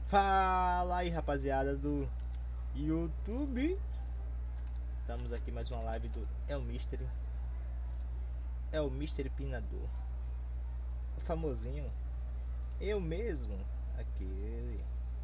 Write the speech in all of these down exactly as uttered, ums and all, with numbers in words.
Fala aí, rapaziada do YouTube. Estamos aqui mais uma live do El Mystery. É o Mystery Pinador, o famosinho, eu mesmo, aquele.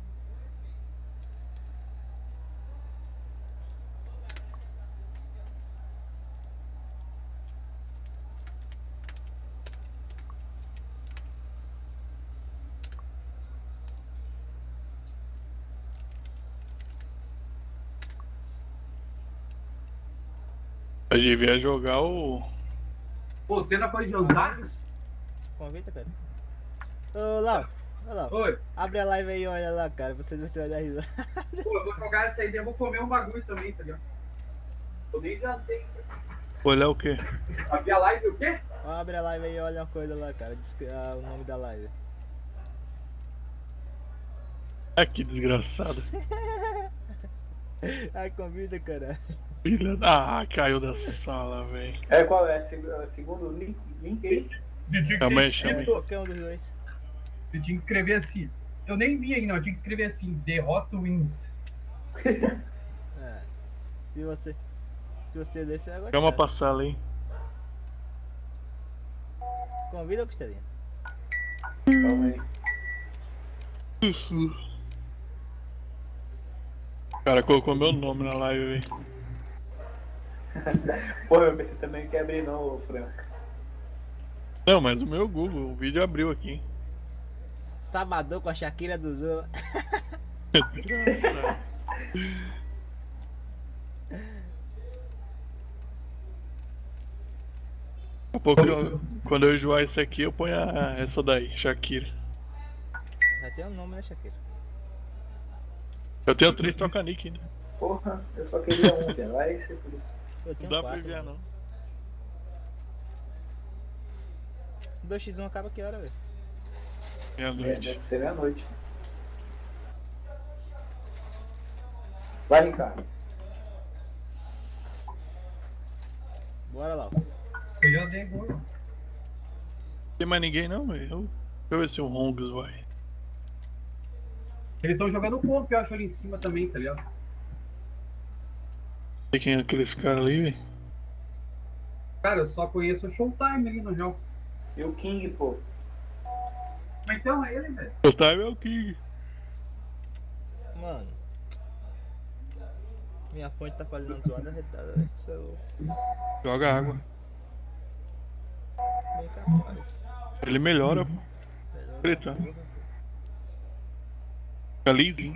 Eu devia jogar o... Pô, você não foi jantar? Convida, cara. Ô, Lau, ô, Lau. Oi. Abre a live aí, olha lá, cara. Você, você vai dar risada. Pô, eu vou jogar essa aí, eu vou comer um bagulho também, tá ligado? Eu nem jantei. Olhar o quê? Abrir a live o quê? Abre a live aí, olha uma coisa lá, cara. Diz que, ah, o nome da live. Ah, que desgraçado. Ai, convida, cara. Filha da... Ah, caiu da sala, velho. É, qual é? O segundo link, link aí? Você tinha que, Chama aí, chama É, aí. qualquer um dos dois. você tinha que escrever assim. Eu nem vi aí, não. Eu tinha que escrever assim: derrota wins. É. E você? Se você ler, você vai gostar. Chama pra sala aí. Convida ou gostaria? Calma aí. O cara colocou meu nome na live, velho. Pô, eu pensei também que ia abrir não, Fran. Não, mas o meu Google, o vídeo abriu aqui. Sabadão com a Shakira do Zula. Daqui a pouco, eu, quando eu enjoar isso aqui, eu ponho a, essa daí, Shakira. Já tem um nome, né, Shakira? Eu tenho três troca-nick ainda. Porra, eu só queria um, velho. Vai ser tudo. Eu Não tenho dá pra quatro. enviar, mano. não. dois por um acaba que hora, velho? Meia É, noite. deve ser meia-noite. Vai, Ricardo. Bora lá. Eu já dei gol. Não tem mais ninguém, não, velho. Deixa eu ver se o Hongs vai. Eles estão jogando comp, eu acho, ali em cima também, tá ligado? Não sei quem é aqueles caras ali, velho. Cara, eu só conheço o Showtime ali no jogo. E o King, pô. Mas então é ele, velho. O time é o King. Mano. Minha fonte tá fazendo zoada retada, velho. Isso é louco. Joga água. Bem capaz. Ele melhora, pô. Melhor Preta. da porra. Fica lisinho.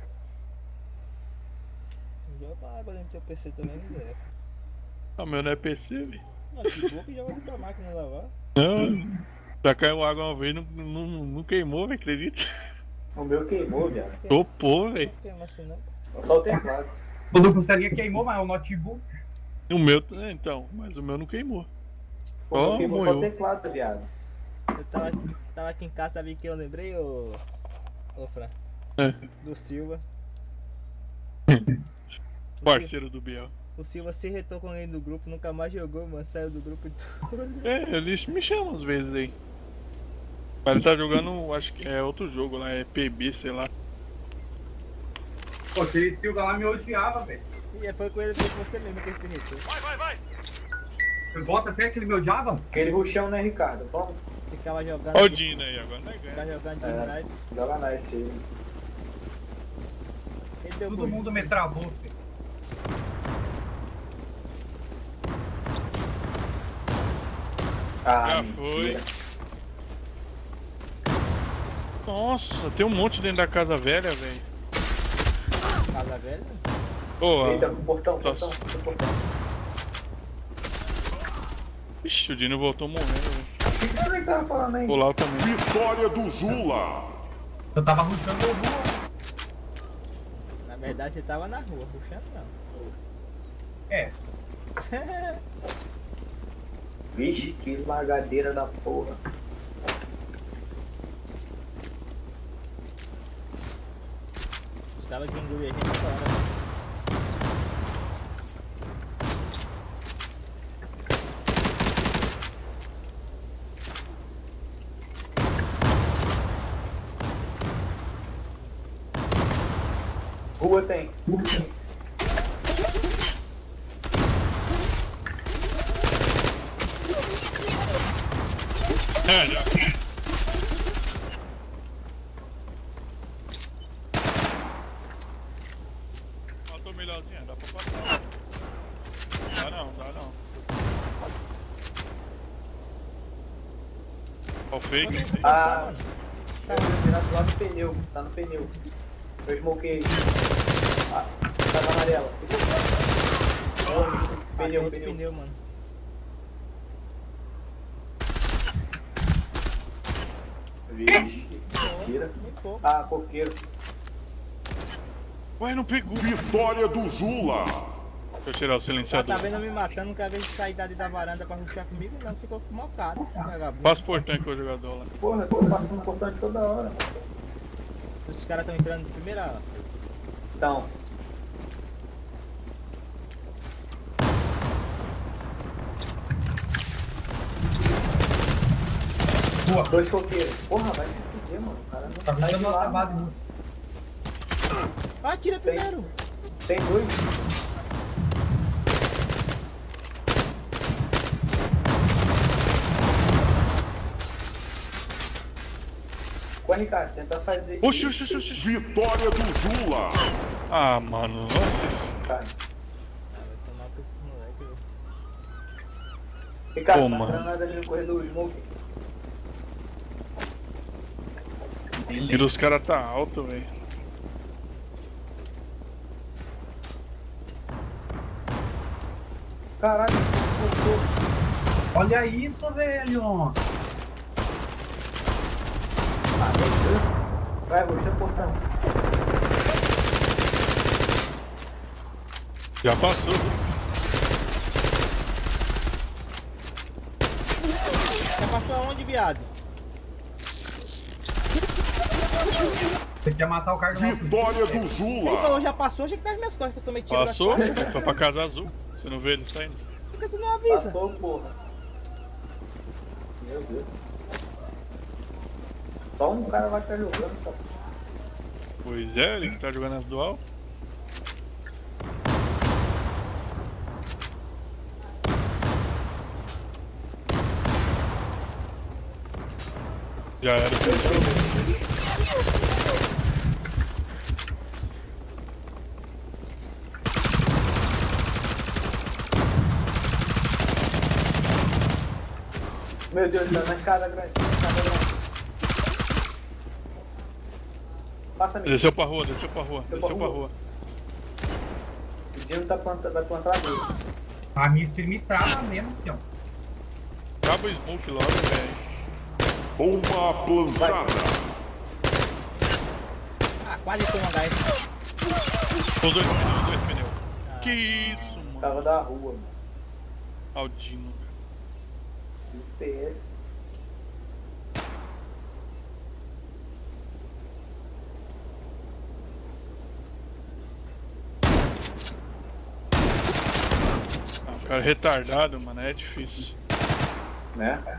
Joga água dentro do teu P C também, velho. Ah, meu não é P C, velho. Não, que boa que joga dentro da máquina lavar. Não. Já caiu água uma vez, não, não, não queimou, velho, acredita? O meu queimou, viado. Topou, velho. Não queima assim não. Só o teclado. O do Costarinha queimou, mas o notebook. O meu, é, então, mas o meu não queimou. O meu Ó, queimou só o moiou. teclado, viado. Eu tava, tava aqui em casa, sabe que eu lembrei, ô. Ô, Fran? É, Do Silva. O parceiro do Biel. O Silva se retou com alguém do grupo, nunca mais jogou, mano. Saiu do grupo e tudo. É, eles me chamam às vezes aí. Mas ele tá jogando, acho que é outro jogo lá, é P B, sei lá. Pô, aquele Silva lá me odiava, velho. E foi com ele, foi com você mesmo que ele se retou. Você bota fé que ele me odiava? Aquele ruchão, né, Ricardo? Vamos. Ficava jogando. Ó o Dino aí, agora não é Ficava ganha. jogando de É. live. Joga nice aí. Ele deu Todo boi. mundo me travou, filho. Ah, Já mentira. Nossa, tem um monte dentro da casa velha, velho. Casa velha. Pô, Eita, no portão, Nossa. portão, no portão. ixi, o Dino voltou morrendo, velho. O que que você tava falando aí? Pular também. Vitória do Zula. Eu tava rushando o rua. Na verdade, você tava na rua, puxando não. É. Vixe, que lagadeira da porra. Estava de engolir a gente fora. Rua tem. É, já. Matou melhorzinha, dá pra passar. Dá não, dá não. Ó o fake. Ah, mano. tá virado lá no pneu. Tá no pneu. Eu smokei. Ah, tá na amarela. Oh, Pneu, pneu, outro pneu. pneu, mano. Vixe, tira. Muito pouco. Ah, coqueiro. Ué, não pegou. Vitória do Zula. Deixa eu tirar o Ela silenciador. tá vendo eu me matando, não quer ver sair dali da varanda pra ruxar comigo, não. Ficou mocado. Vagabundo. Passa o portão aí com o jogador lá. Porra, eu tô passando o portão de toda hora. Os caras tão entrando de primeira. Então. Boa. Dois coqueiros. Porra, vai se fuder, mano. O cara não Tá sai vendo de nossa lá. base. Ah, tira Tem. primeiro. Tem dois. Corre, cara. Tenta fazer Oxi, isso, oxi, oxi, oxi. Vitória do Zula. Ah, mano. Nossa. cara. Ah, vai tomar com esse moleque, velho. Ricardo, Pô, tá mano. granada ali no corredor, smoke. E dos caras tá alto, velho. Caralho, voltou. Olha isso, velho. Ah, meu Deus. Vai, roxa o portão. Já passou. Já passou aonde, viado? Você quer matar o cara do nosso Vitória do Ele Zula. falou, já passou, achei que tá nas minhas costas, que eu tomei tiro Passou? das costas. Foi pra casa azul. Você não vê ele saindo? Por que você não avisa? Passou, porra. Meu Deus. Só um cara vai estar jogando, só. Pois é, ele que tá jogando as dual. Já era. Meu Deus, tá na escada grande. Na escada grande. Passa, amigo. Desceu pra rua, desceu pra rua, Desceu desceu pra pra rua. rua. O Dino tá planta, vai plantar dele. A minha stream me trava mesmo, fião. Acaba o smoke logo, velho. Bomba plantada. Ah, quase foi um H S. Os dois pneus, os dois pneus. Que isso, mano. Tava da rua, mano. Aldino. Que P S. Ah, o cara é retardado, mano, é difícil. Né?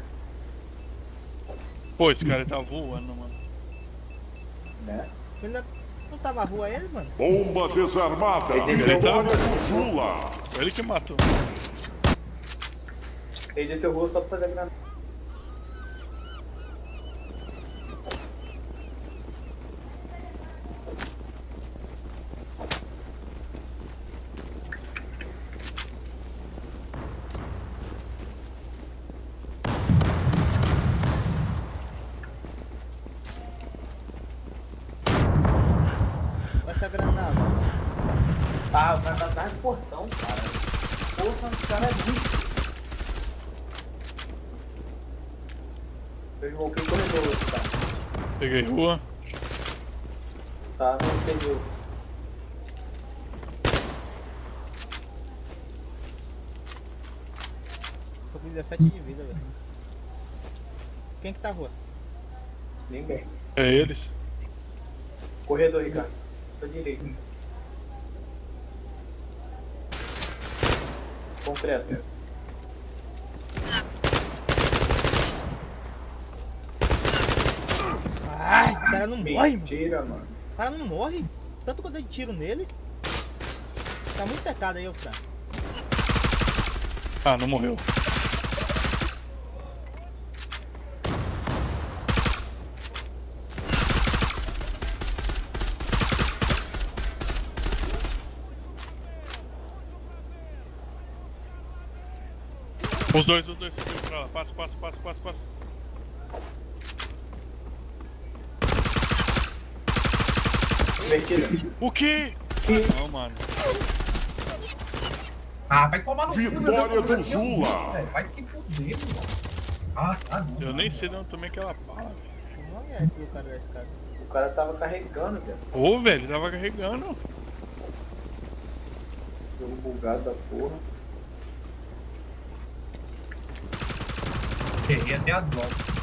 Pô, esse cara tá voando, mano. Né? Ainda não tava a rua ele, mano? Bomba desarmada. Ele desceu Vitória rua. do Zula. Foi ele que matou. Ele desceu rua só pra fazer a granada. Essa granada. Ah, o cara tá atrás do portão, cara. Porra, o cara é bicho. Eu smokei o corredor hoje, cara. Peguei rua. Tá no pneu. Tô com dezessete de vida, velho. Quem que tá a rua? Ninguém. É eles. Corredor, Ricardo. Tô direito. Concreto. Ai, o cara não morre, mano. Mentira, mano. O cara não morre. tanto quando eu tiro nele. Tá muito secado aí, ô Fran. Ah, não morreu. Os dois, os dois, os dois pra lá. Passa, passa, passa, passa, passa. Invertida. O quê? Não, mano. Ah, vai tomar no cu, Vitória meu Deus, do Zula. velho. Vai se fuder, mano. Nossa, ah, não. Eu nem sei de onde tomei aquela bala. Olha esse do cara da escada. O cara tava carregando, velho. Ô, velho, tava carregando. Jogo bugado da porra. Peguei até a dó.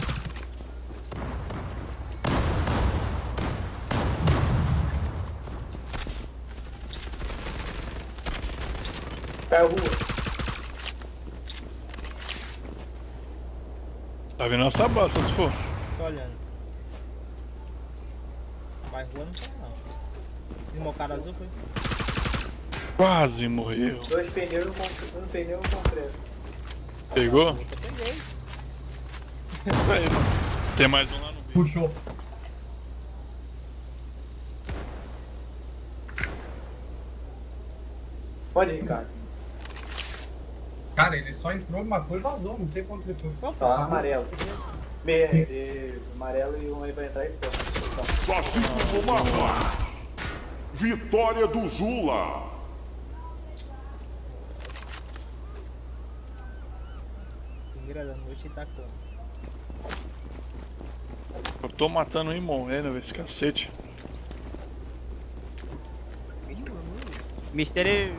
Caiu rua. Tá vendo nossa bala, só se for. Tô olhando. Vai rua não tá não. Desmou o cara azul foi? Quase morreu. Dois pneus e um concreto. Um pneu e um concreto. Pegou? Eu peguei. Isso aí, mano. Tem mais um lá no meio. Puxou. Pode ir, Ricardo. Cara, ele só entrou, matou e vazou. Não sei quanto ele foi. Qual Tá lá no amarelo. Me, de, amarelo e um aí vai entrar e pronto. Sozinho no mapa. Vitória do Zula. Primeira da noite e tá como? Eu tô matando e morrendo, esse cacete. Mister.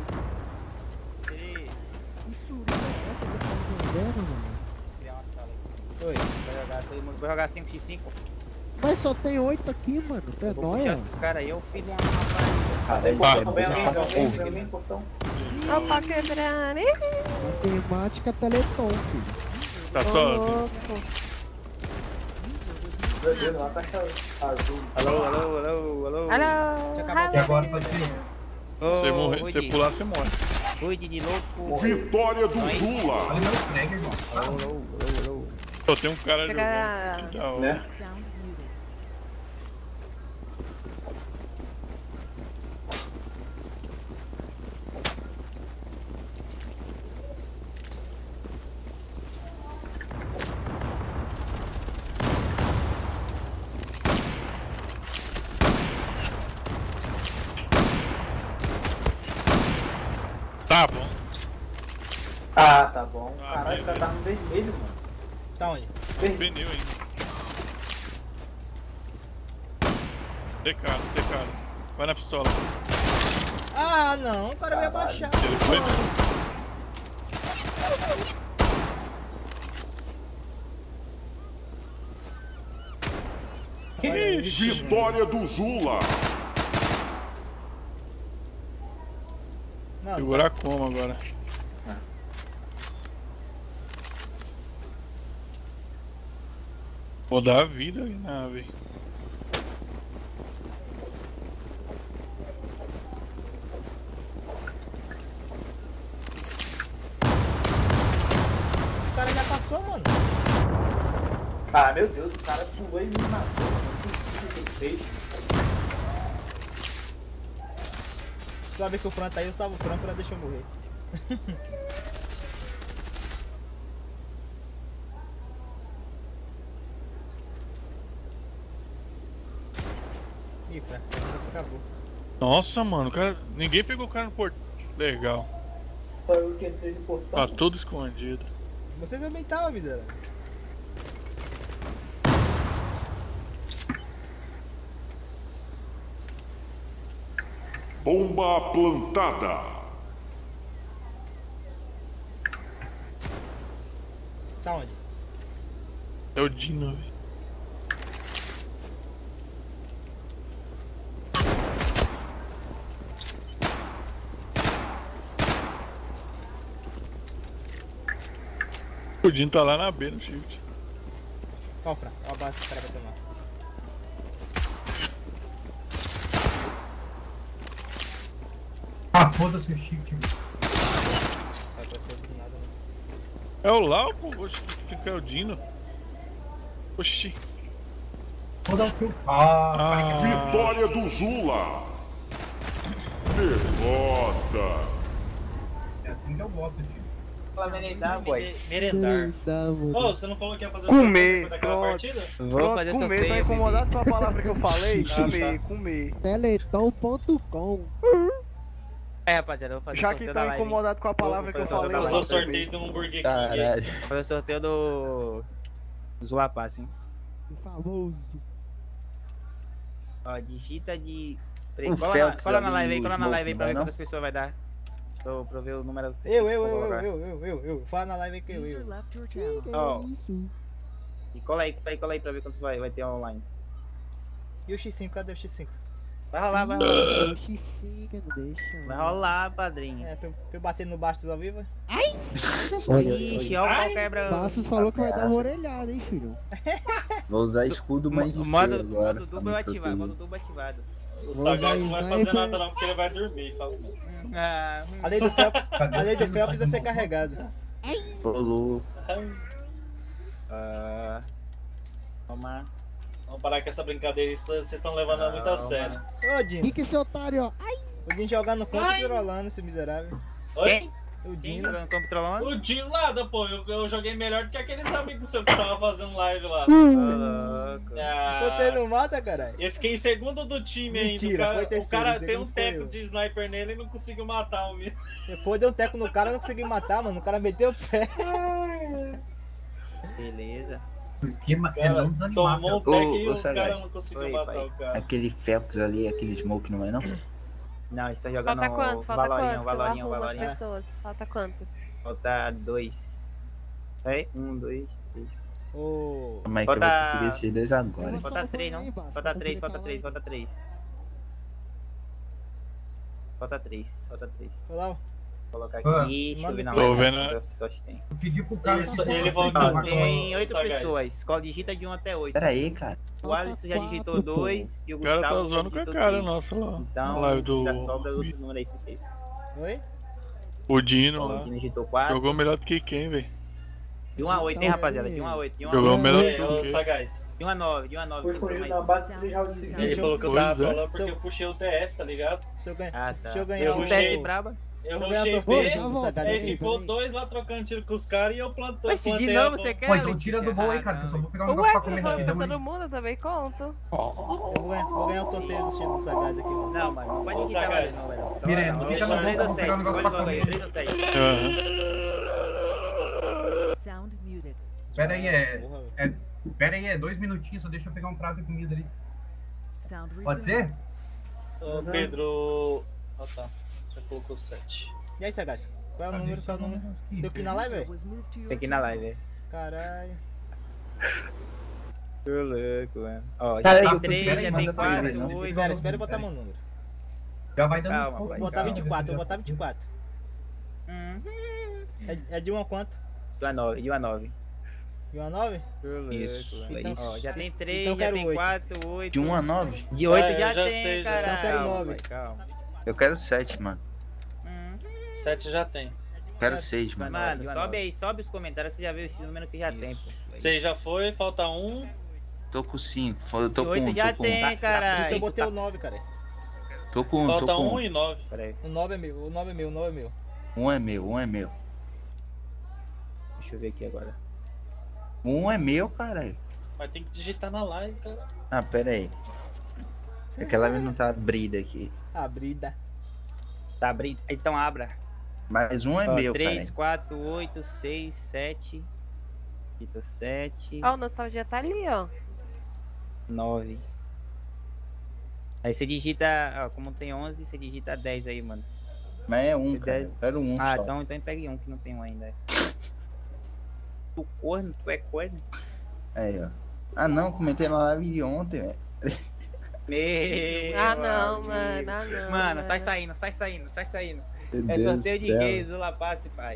Criar uma sala aqui. Oi. Vai jogar todo mundo. Vai jogar cinco por cinco. Mas só tem oito aqui, mano. Tu é Vou puxar nóia? esse cara aí, eu fiz uma rapaz. Ah, vem, Ah, portão, vem, tá vem, bom. vem, vem, vem, portão. Opa, quebrando, hein? Matemática Teleton, filho. Tá Ô, só. louco. Meu Deus, lá tá azul. Alô, alô, alô, alô. Alô, Já acabou. E agora tá assim. Ô, Você morrer, você Rudy. pular, você morre. Rudy de louco. Vitória do Zula. Olha meus pregos, irmão. Alô, alô, alô, alô. Pô, tem um cara Chega- jogando. Que da hora. Né? Tá bom. Ah, tá bom. Ah, Caralho, o cara tá no vermelho, mano. Tá onde? Vermelho. Pneu ainda. Decado, decado. Vai na pistola. Ah não, o cara veio abaixar. Ele foi? Ixi, Vitória do Zula. Não, segurar como agora? Vou dar a vida aí na nave. o cara já passou, mano. Ah, meu Deus, o cara pulou e me matou. O que ele fez? Só ver que o Fran tá aí, eu salvo o Fran pra deixar eu morrer. Ih, Fran, acabou. Nossa, mano, o cara. Ninguém pegou o cara no portão. Legal. Foi eu que entrei no portão. Tá tudo escondido. Você também tava, vida. Bomba plantada. Tá onde? É o Dino, velho. O Dino tá lá na B no shift. Qual, Fran? Olha a base que o cara vai tomar. Foda-se o shift. Vai pra ser do nada, né? É o Lau, pô. Oxi, que é o Dino. Oxi. Foda-se o... Ah, Ah. Vitória do Zula. Derrota. é assim que eu gosto, tio. Fala merendar, boy. Merendar. Tá, mano. Ô, você não falou que ia fazer Comer, sorteio depois daquela pronto. partida? Vou fazer comer, sorteio. tá incomodado com a palavra que eu falei? Ah, Comer, tá. comer. Teleton ponto com. É, rapaziada, eu vou fazer Já sorteio que da tá live. incomodado com a palavra que eu Vou fazer falei, Fazer o eu vou sorteio de um Burger King. Caralho. Vou fazer o sorteio do... Zula Pass, hein. O famoso. Ó, digita de... O Cola, na, Phelps cola na ali, live aí, o cola na live aí Smoke, pra ver não é quantas pessoas vai dar. Pra eu, pra eu ver o número do Eu, eu, eu, eu, eu, eu, eu, eu. Fala na live aí que eu, eu. Que Ó. isso? E cola aí, cola aí, cola aí pra ver quantos vai, vai ter online. E o X cinco, cadê o X cinco? Vai rolar, vai rolar. O X cinco não deixa. Vai rolar, padrinho. É, pra eu, pra eu bater no Bastos ao vivo? Ixi, ó o pau quebra. Passos falou que vai dar uma orelhada, hein, filho? Vou usar escudo mãe de O feio modo, agora. modo tá duplo muito ativado, modo proteído. duplo ativado. O Vou Sagaz usar não vai fazer sniper. nada não, porque ele vai dormir. Fala mesmo. Ah, A lei do Phelps, a lei do Phelps é ser carregado. Ô, louco. ah, Toma. Vamos parar com essa brincadeira, isso vocês estão levando muito a sério. Ô, Dino. Fica esse otário, ó. Ai, O Dino jogando contra Ai. e trolando, esse miserável. Oi? Quem? O Quem Dino. jogando campo trolando? O Dino nada, pô. Eu, eu joguei melhor do que aqueles amigos seus que estavam fazendo live lá. Ô, louco. Ah, Você não mata, caralho? Eu fiquei em segundo do time ainda. Mentira, O cara, foi o terceiro, cara tem um segundo foi teco eu. de sniper nele e não conseguiu matar o menino. Depois deu um teco no cara, não consegui matar, mano. O cara meteu o pé. Beleza. O esquema é não desanimar. Tomou um cara. teco Ô, e ô, o Sagaz. cara não conseguiu Oi, matar pai. o cara. Aquele Phelps ali, aquele Smoke, não é não? Não, eles estão jogando Falta quanto? Falta Valorinho, quanto? Valorinho, Eu arrumo as Valorinho. pessoas. Falta quanto? Falta dois. É? Um, dois, três. Ô. Como é que eu vou Falta- conseguir esses dois agora? Eu vou Falta só três, falar aí, não? Baixo, Falta pra três, poder falta falar três, aí. falta três. Falta três, falta três. Olá, Vou colocar aqui, Ah. deixa eu ver na Tô live vendo. quantas pessoas tem. Eu pedi pro cara... Isso, que fosse, ele falou que cara, tá- Tem Ô, oito Sagaz. pessoas, escola digita de um até oito. Pera aí, cara. O Alisson já digitou Quatro, pô. dois e o O cara tá Gustavo já zoando com a digitou cara três. nossa lá. Então, Na live do- já sobra outro número aí, seis. oi? O Dino O lá. Dino digitou quatro. Jogou melhor do que quem, velho? De um a oito, hein, rapaziada? De um a oito, de um a Jogou oito. melhor É, do ô, que Sagaz. De um a nove, de um a nove. Foi tem escolhido mais na um. base de três rounds seguidos. Ele falou que eu Pois tava é. trolando porque eu puxei o T S, tá ligado? Se eu ganhar, Ah, se, tá. se eu ganhar Eu um... O T S puxei. braba. Eu Se eu ganhar rushei sorteio B, Tá do bom, Sagaz aí peraí, ficou peraí. dois lá trocando tiro com os caras e eu plantei. Mas se de plantei novo a você bomba. quer, Pô, então Letícia? tira do gol aí, cara, que eu só vou pegar um negócio Ué, pra você comer não falou rapidão. pra todo ali. mundo, eu também conto. Eu vou ganhar, vou ganhar um sorteio do time do Sagaz aqui, mano. Não, mano, não pode Ô, digitar Sagaz. lá, não, velho. Mira aí, Então, não não, fica não, no três bom, ou vou pegar um sete, negócio escolhe pra logo aí, comer. três ou sete. Aham. Pera aí, é... Porra, velho. é... Pera aí, é dois minutinhos, só deixa eu pegar um prato de comida ali. Pode ser? Ô, Pedro. Ah, tá. Já colocou sete. E aí, Sagaz? Qual é o Cadê número? esse Qual é o número? negócio aqui? Tem que ir na live, velho? Tem que ir na live, velho. Caralho. Tô louco, mano. Ó, já Cara, tem eu tô três, esperando, já manda tem pra ele, quatro, não. oito. Espera, espera eu botar meu número. Já vai dando Calma, uns poucos. vai, Vou botar calma. vinte e quatro, vou botar vinte e quatro. Hum, É, é de um a quanto? De uma nove, de uma nove. De um a nove? Isso, mano. é Então- isso. Ó, já tem três, Então já quero tem oito. quatro, oito. De um a nove? De oito É, eu já já tem, sei, já. caralho. Então quero Calma, nove. pai, calma. Eu quero sete, mano. Hum. Sete já tem. Quero seis, mano. Mano, sobe aí, sobe os comentários, você já viu esse número que já tem, pô. Seis já foi, falta um. Tô com cinco. Eu tô De com oito um, já tô com tem, um. Isso eu caralho. botei o nove, cara. Tô com um, tô Falta com um um. e nove. Pera aí, O nove é meu, o nove é meu, o nove é meu. Um é meu, um é meu. deixa eu ver aqui agora. Um é meu, caralho. Mas tem que digitar na live, cara. Ah, pera aí. Aquela live não tá abrida aqui. Abrida. Tá abrindo, então abra. Mas um é Ó, meu, três, cara. quatro, oito, seis, sete. Digita sete, Ó, o Nostalgia tá ali, ó. nove. Aí você digita, ó, como tem onze, você digita dez aí, mano. Mas é um, Você cara. deve- Eu quero um Ah, só. então, então pegue um que não tem um ainda. Tu corno, tu é corno. Aí, ó. Ah, não, comentei na live de ontem, velho. Meu Ah, não, amigo. mano, ah, não. Mano, sai saindo, sai saindo, sai saindo. Meu É Deus sorteio do de céu. quê? Zula Passe, pai.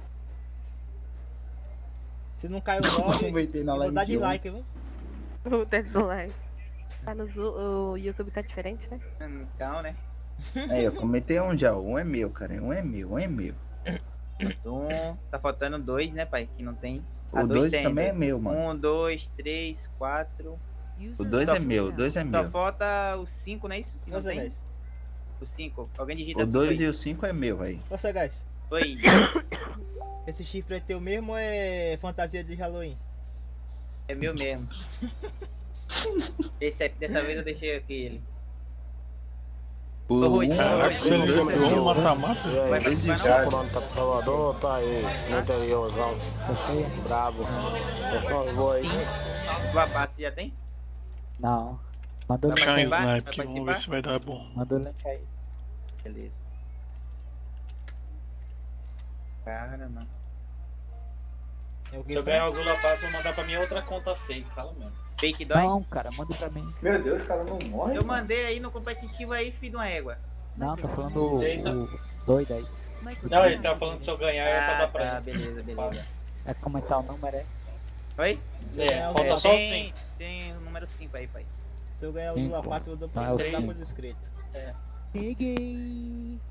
Se não caiu o nove, Comentei na eu vou live dar de dislike, viu? O Dead do Live. Tá no Zu- o YouTube tá diferente, né? Então, né? Aí, eu comentei um já. Um é meu, cara. Um é meu, um é meu. Um, tá faltando dois, né, pai? Que não tem. O dois também é meu, mano. Um, dois, três, quatro. O dois é meu, o dois é Só meu. falta o cinco, não é isso? Que não Ô, tem? Sagaz. O cinco. Alguém digita O cinco dois aí. e o cinco é meu, aí. Ô, Sagaz. Oi. Esse chifre é teu mesmo ou é fantasia de Halloween? É meu mesmo. Esse é, dessa vez eu deixei aqui ele. O Ô, Ruth, um, ô, Ruth, o dois é meu. mata-mata. Vai participar não? Pronto, tá pro Salvador, tá aí, no interiorzão. Brabo. É só os bois. Sim. Tua passe já tem? Não. Manda o Vai link Deixa em aí. participar? Vai snipe, vamos ver participar? se vai dar bom. Manda o link aí. Beleza. Cara, mano. É o Se que eu ganhar o Zula Pass, eu vou mandar pra minha outra conta fake, fala mesmo. Fake dói? Não, cara, manda pra mim. Meu Deus, o cara não morre. Eu mandei aí no competitivo aí, filho de uma égua. Não, tô falando o, Eita. o doido aí. Não, ele tá falando que se eu ganhar é pra Ah, dar pra tá, ele. beleza, beleza. É comentar o número, é? Oi? É, falta É, só o tem, cinco. tem o número cinco aí, pai. Se eu ganhar o Cinco. Lula quatro, eu dou Ah, pra é o você dar cinco. pros inscritos. Peguei.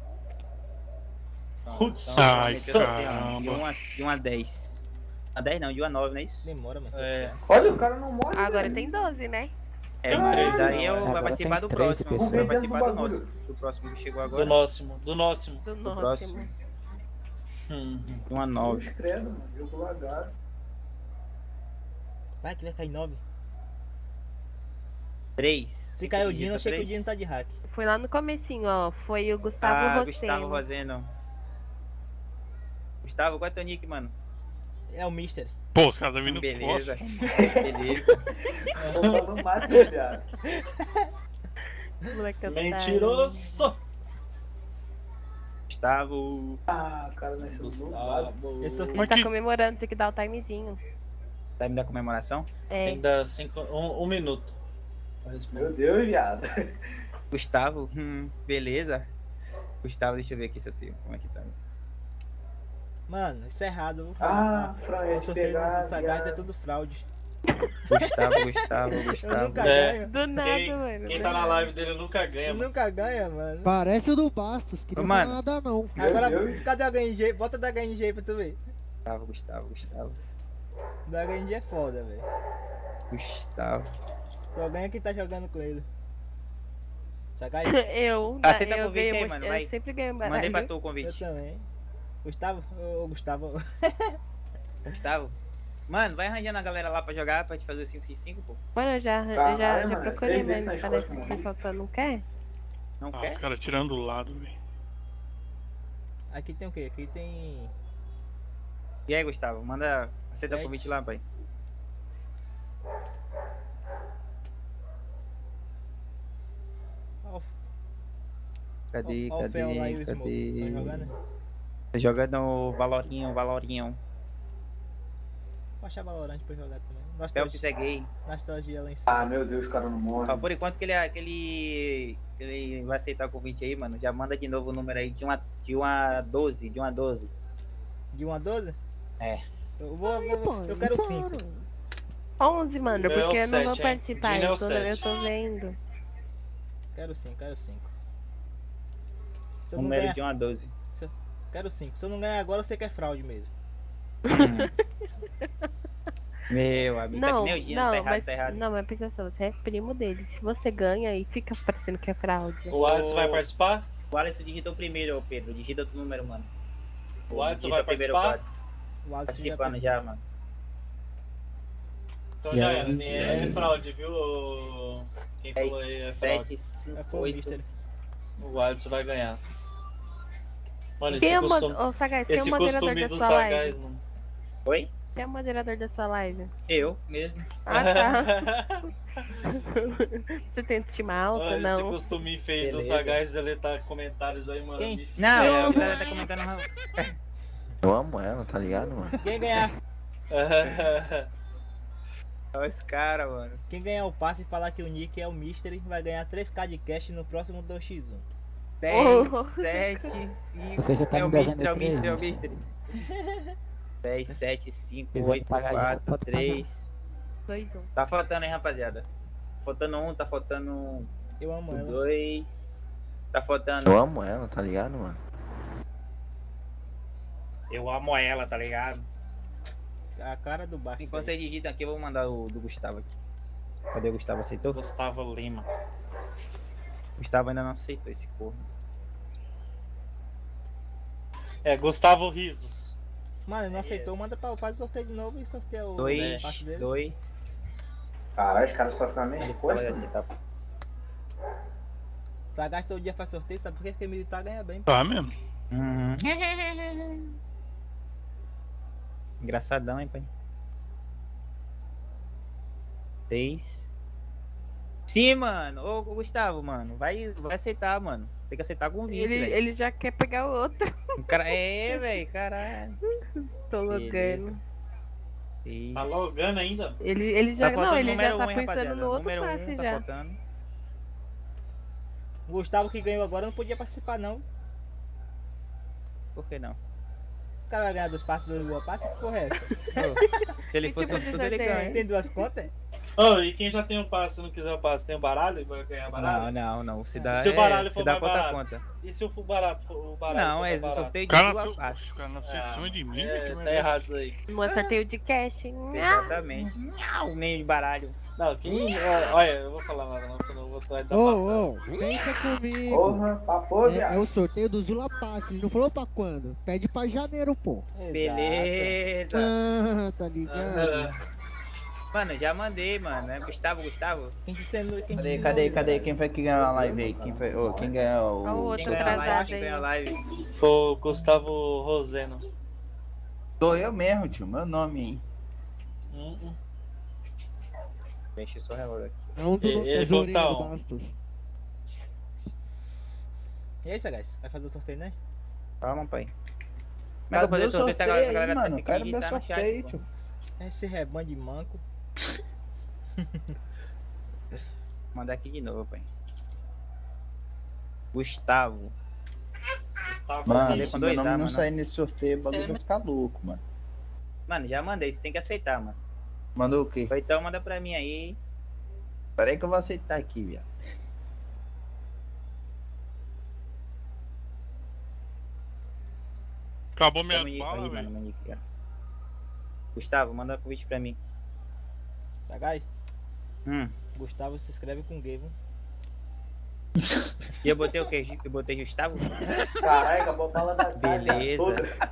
Putz, Então, Ai, prometeu de caramba. um a, de um a dez. A dez não, de um a nove, não é isso? Demora, mano. É. Olha, o cara não morre. Agora velho. tem doze, né? É, mas aí eu Agora vai participar tem do treze próximo. pessoas. Vai participar do Dentro do nosso. bagulho. Do próximo que chegou Do agora. nóximo, do nóximo. Do Do nosso. próximo. Hum. De um a nove. Cruz credo, mano. Jogo lagado. Vai que vai cair nove. três. Se cair o Dino, achei que o Dino tá de hack. Foi lá no comecinho, ó. Foi o Gustavo Ah, Roseno. Gustavo Roseno. Gustavo, qual é teu nick, mano? É o Mister. Pô, os caras tá vindo Beleza. forte. Beleza. Soltando no máximo, viado. Moleque tá Mentiroso! Gustavo. Ah, cara, nesse Gustavo. Esse sou- Ele tá comemorando, tem que dar o timezinho. Time da comemoração? É. Ainda cinco, um, um minuto. pra responder. Meu Deus, viado. Gustavo, hum, beleza. Gustavo, deixa eu ver aqui se eu tenho. Como é que tá? Mano, isso é errado. Ah, Fran, ia o te sorteio pegar, dos sagaz é viado. tudo fraude. Gustavo, Gustavo, Eu Gustavo. nunca É. ganho. Do nada, Quem, mano. quem do tá na nada. live dele nunca ganha, Eu mano. nunca ganha, mano. Parece o do Bastos, que não Ô, mano. fala nada não. Meu Agora, Deus. cadê o H N G? Bota da H N G aí pra tu ver. Gustavo, Gustavo, Gustavo. Da H N G é foda, velho. Gustavo. Só ganha quem tá jogando com ele. Sagaz? Eu, Aceita eu convite ganho, aí, mano, eu vai. sempre ganho baralho. Mandei pra tu o Eu convite. também. Gustavo? Ô, Gustavo. Gustavo. Mano, vai arranjando a galera lá pra jogar, pra te fazer o cinco x cinco, pô. Mano, eu já, eu Caralho, já, já mano, procurei, três vezes mas nas parece que costas, o mano. pessoal tá, não quer. Não Ah, quer? os caras tirando do lado, velho. Aqui tem o quê? Aqui tem. E aí, Gustavo, manda. Aceita o Sete. convite lá, pai. Ó, Cadê, ó o Fel lá e cadê, o Smoke. cadê? Tá jogando? Tô jogando Valorinho, Valorinho. Vou achar Valorant pra jogar também. Felps é Nostalgia, gay. nostalgia lá em cima. Ah, meu Deus, o cara não morre. Ó, por enquanto que ele, que ele, que ele vai aceitar o convite aí, mano, já manda de novo o número aí de uma, de uma doze, de uma doze. De um a doze? É. Eu vou, eu, vou, eu Pai, quero para. cinco. onze, mano, Meu é o porque eu não vou sete, hein? participar. Dino é o Eu tô, eu sete. tô vendo. Quero cinco, quero cinco. Se eu não Número ganhar, de uma doze. quero cinco. Se eu não ganhar agora, você quer fraude mesmo. Meu amigo, tá que Não, nem o Dino, não, tá errado, mas, tá errado. não, mas pensa só, você é primo dele. Se você ganha e fica parecendo que é fraude. O Alisson vai participar? O Alisson digitou primeiro, ô Pedro, digita outro número, mano. O Alisson Digita vai primeiro participar? quadro. O Alisson Participando já, mano. Então E já aí, era. e É, aí? é fraude, viu? Quem falou aí é dez, fraude. sete, É cinco, foi o oito. Mister. O Alisson vai ganhar. Mano, Quem esse é o mo- costume, Ô, Sagaz, quem é o esse moderador costume da dos sua sagaz, live? mano. Oi? Quem é o moderador da sua live? Eu mesmo. Ah, tá. Você tem autoestima alta? Mano, esse Não. costume feio dos Beleza. sagaz de deletar comentários aí, mano. Quem? me Não, ferra, eu mano. tá, tá comentando. Eu amo ela, tá ligado, mano? Quem ganhar, Olha os caras, mano. quem ganhar o passe e falar que o Nick é o Mystery vai ganhar três K de cash no próximo dois por um. dez, Oh. sete, cinco. Você já tá É o me devendo Mister, é o três, Mister, é o né? Mister. dez, sete, cinco, Quiser oito, pagar já, quatro, pode pagar. três. dois, um. Tá faltando, hein, rapaziada? Faltando um, tá faltando Eu amo ela. dois. Tá faltando. Eu amo ela, tá ligado, mano? Eu amo ela, tá ligado? A cara do baixo. Enquanto vocês digitam aqui, eu vou mandar o do Gustavo aqui. Cadê o Gustavo? Aceitou? Gustavo Lima. Gustavo ainda não aceitou esse corno. É, Gustavo Risos. Mano, não aceitou, manda pra faz o sorteio de novo e sorteia o Dois, passe dele. dois. Caralho, os caras só ficam meio Ele depois. vai aceitar. Sagaz todo dia faz sorteio, sabe por quê? Porque militar ganha bem. Tá mesmo. Uhum. Engraçadão, hein, pai? Seis. Sim, mano. Ô, Gustavo, mano. Vai, vai aceitar, mano. Tem que aceitar com convite, Ele, velho. ele já quer pegar o outro. O cara... É, velho, caralho. Tô Beleza. logando. Seis. Tá logando ainda? Ele, ele já, Tá faltando não, ele número já tá um, hein, pensando rapaziada. no outro Número passe um tá já. faltando. O Gustavo que ganhou agora não podia participar, não. Por que não? O cara vai ganhar dos passes do Lua Passe? Que porra é essa? Ô, se ele Que fosse tipo de tudo, ele sorteio é ganha. Tem duas contas? Ô, e quem já tem um passe, se não quiser o passe, tem o baralho? Vai ganhar baralho? Não, não, não. Se dá, E se o é, baralho se for dá mais pra outra barato? conta. E se o fu- barato for o baralho? Não, for é mais o barato? sorteio de Cara, sua se- passe. Os caras não se Ah, cima de mim. É, que tá merda. errado isso aí. Um sorteio de cash. Exatamente. Não, nem de baralho. Não, quem. ó, Olha, eu vou falar nada, não, senão eu vou dar pra Ô, ô, pensa comigo. Porra, papo, É, viado. é o sorteio do Zula Pass. Ele não falou pra quando? Pede pra janeiro, pô. Beleza. Ah, tá ligado? Mano, já mandei, mano. É Gustavo, Gustavo? Quem disse no quem Cadê, disse cadê, no- cadê? Quem foi que ganhou a live aí? Quem foi? Ô, quem ganhou Ó, o o. outro Quem ganhou a atrasado live? Quem aí. ganhou a live? Foi o Gustavo Roseno. Sou eu mesmo, tio. Meu nome, hein? Hum, hum. Deixa eu só relogar aqui. É um do Ele nosso falou que tá orelha do on. Bastos. E aí, Sagaz? Vai fazer o sorteio, né? Calma, pai. Como é que eu Cadê vou fazer o sorteio se a sorteio galera aí, tem mano? que Quero meu digitar no chat, sorteio, pô. tio. Esse rebanho de manco. Mandar aqui de novo, pai. Gustavo. Gustavo Mano, Falei se com meu dois nome A, não mano. sair nesse sorteio, o bagulho vai ficar louco, mano. Mano, já mandei. Você tem que aceitar, mano. Mandou o quê? Ou então manda pra mim aí. Pera aí que eu vou aceitar aqui, viado. Acabou minha Manda aí, bala, mano, velho. manda aqui, ó. Gustavo, manda um convite pra mim. Sagaz? Hum. Gustavo se escreve com gay, viu? E eu botei o quê? Eu botei Gustavo? Caralho, acabou a bala da cara. Beleza.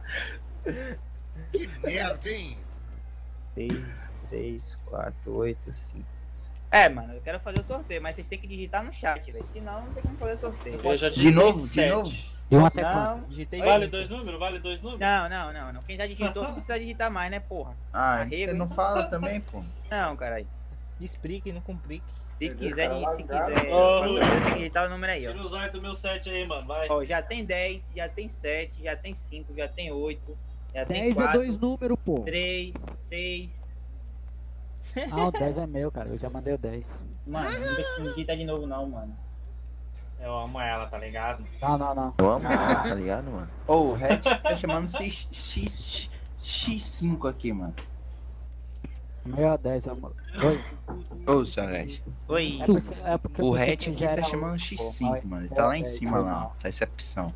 Que merda, hein? seis, três, quatro, oito, cinco. É, mano, eu quero fazer o sorteio, mas vocês têm que digitar no chat, velho. Senão não tem como fazer sorteio. Eu já De digitei novo? De sete. novo? E um até Não, Digitei Vale cinco. dois números? Vale dois números? não, não, não, não. Quem já digitou não precisa digitar mais, né, porra? Ah, Arrego, você não hein? fala também, pô? Não, caralho. Explique, não complique. Se Deus, quiser, cara, se largado. quiser, Ô, você Luiz. tem que digitar o número aí, Tira ó. os olhos do meu set aí, mano, vai. Ó, já tem dez, já tem sete, já tem cinco, já tem oito, já tem dez é quatro, dois números, pô. três, seis. Ah, o dez é meu, cara. Eu já mandei o dez. Mano, não precisa digitar de novo não, mano. Eu amo ela, tá ligado? Não, não, não. Eu amo ela, tá ligado, mano? Ô, o Red tá chamando X, X, X cinco aqui, mano. Meu é dez, amor. Oi. Ô, Sagaz. Oi. É porque- é porque eu O pensei Red que aqui já tá era chamando outro, X pô. cinco, Mas- mano. Ele tá lá em é, cima, é, lá, ó. Recepção.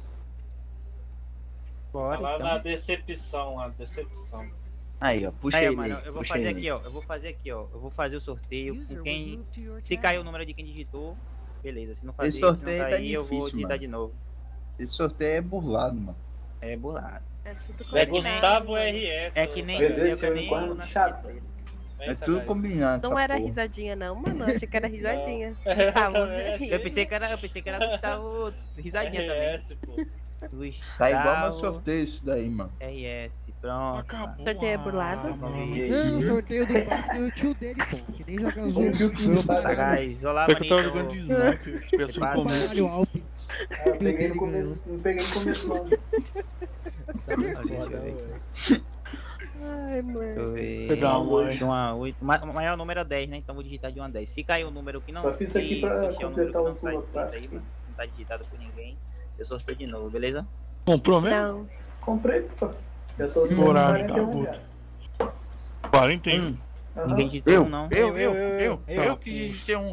Bora, Tá lá então. na decepção, lá, decepção. Aí, ó. Puxa Aí, ele mano, aí. eu vou Puxa fazer ele. aqui, ó. Eu vou fazer aqui, ó. Eu vou fazer o sorteio com quem. Se cair o número de quem digitou, beleza. Se não fazer, Esse se não sorteio tá cair, eu vou difícil, digitar mano. de novo. Esse sorteio é burlado, mano. É burlado. É tudo É que nem- Gustavo R S. É que nem sabe? eu, Beleza, eu eu nem enquadro eu no não chat. acredito nele. É É isso, tudo guys. combinado. Não essa era porra. risadinha, não, mano. Achei que era risadinha. É, Tava. também achei. Eu pensei que era, eu pensei que era Gustavo risadinha também. R S, pô. Gustavo Tá igual meu sorteio isso daí, mano. R S, pronto. Acabou. Sorteio é burlado? Ah, mano. Não, o sorteio do Bastos foi o tio dele, pô. Que nem joga azul. Um fio que me dá. Sagaz, olá, Foi que eu tava manito. jogando de sniper. Esse pessoal Passa. começa. Caralho, Alpe. Ah, eu peguei no começo, não peguei no começo não. Sabe Deixa eu foda, ver. ué. Ai, mano. Deixa eu ver. Pegar um hoje. De uma oito. Ma- O maior número é dez, né? Então vou digitar de uma a dez. Se cair o número que não. Só fiz isso aqui se pra sortear o número que completar não o tá Zula escrito aí, Pass. mano. Não tá digitado por ninguém. Eu sorteio de novo, beleza? Comprou mesmo? Não. Comprei, pô. Já tô Que horário, tá, quarenta e um puto? já. quarenta e um. Hum, Aham. ninguém digitou Eu, um, não. eu, eu, eu, eu, eu, eu. que digitei um, cara.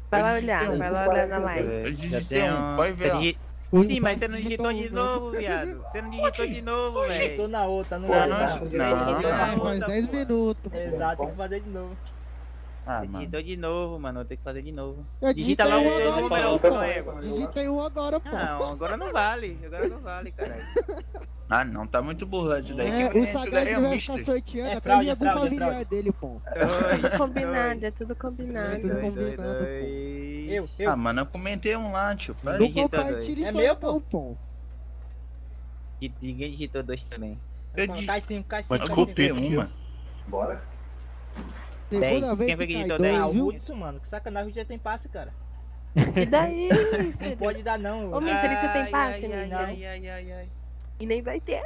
Vai lá olhar, vai lá olhar na live. Já tem um... Pode ver, Você ó. digi- Sim, mas você não digitou de novo, viado. Você não digitou de novo, Tô velho. na outra, no Não, outro. não, não. Ah, faz dez minutos. Exato, tem que fazer de novo. Ah, Você mano. digitou de novo, mano. Vou ter que fazer de novo. Eu Digita digitei lá o um seu agora, número, pô. colega. Digitei um agora, pô. Não, agora não vale. Agora não vale, caralho. Ah, não, tá muito burlado isso daí. É, que o isso Sagaz daí é um vai ficar mister. sorteando É até fraude, o dia é do fraude, é familiar fraude. dele, pô. Tudo combinado, é tudo combinado. Tudo combinado, pô. Eu, eu. Ah, mano, eu comentei um lá, tio. Pera Não aí. Digitou compartilhe dois. É isso meu, aí não, pô. E ninguém digitou dois também. Eu digi- Cai cinco, cai cinco, Mas cai eu eu cinco. botei aqui, um, ó. mano. Bora. Segunda dez. vez Quem foi que cai digitou dois, dez? Ah, o viu? Hudson, mano, que sacanagem, o dia tem passe, cara. E daí? Não pode dar, não. Ô, mister, você tem Ai, passe, ai, né? ai, ai, ai, ai. E nem vai ter.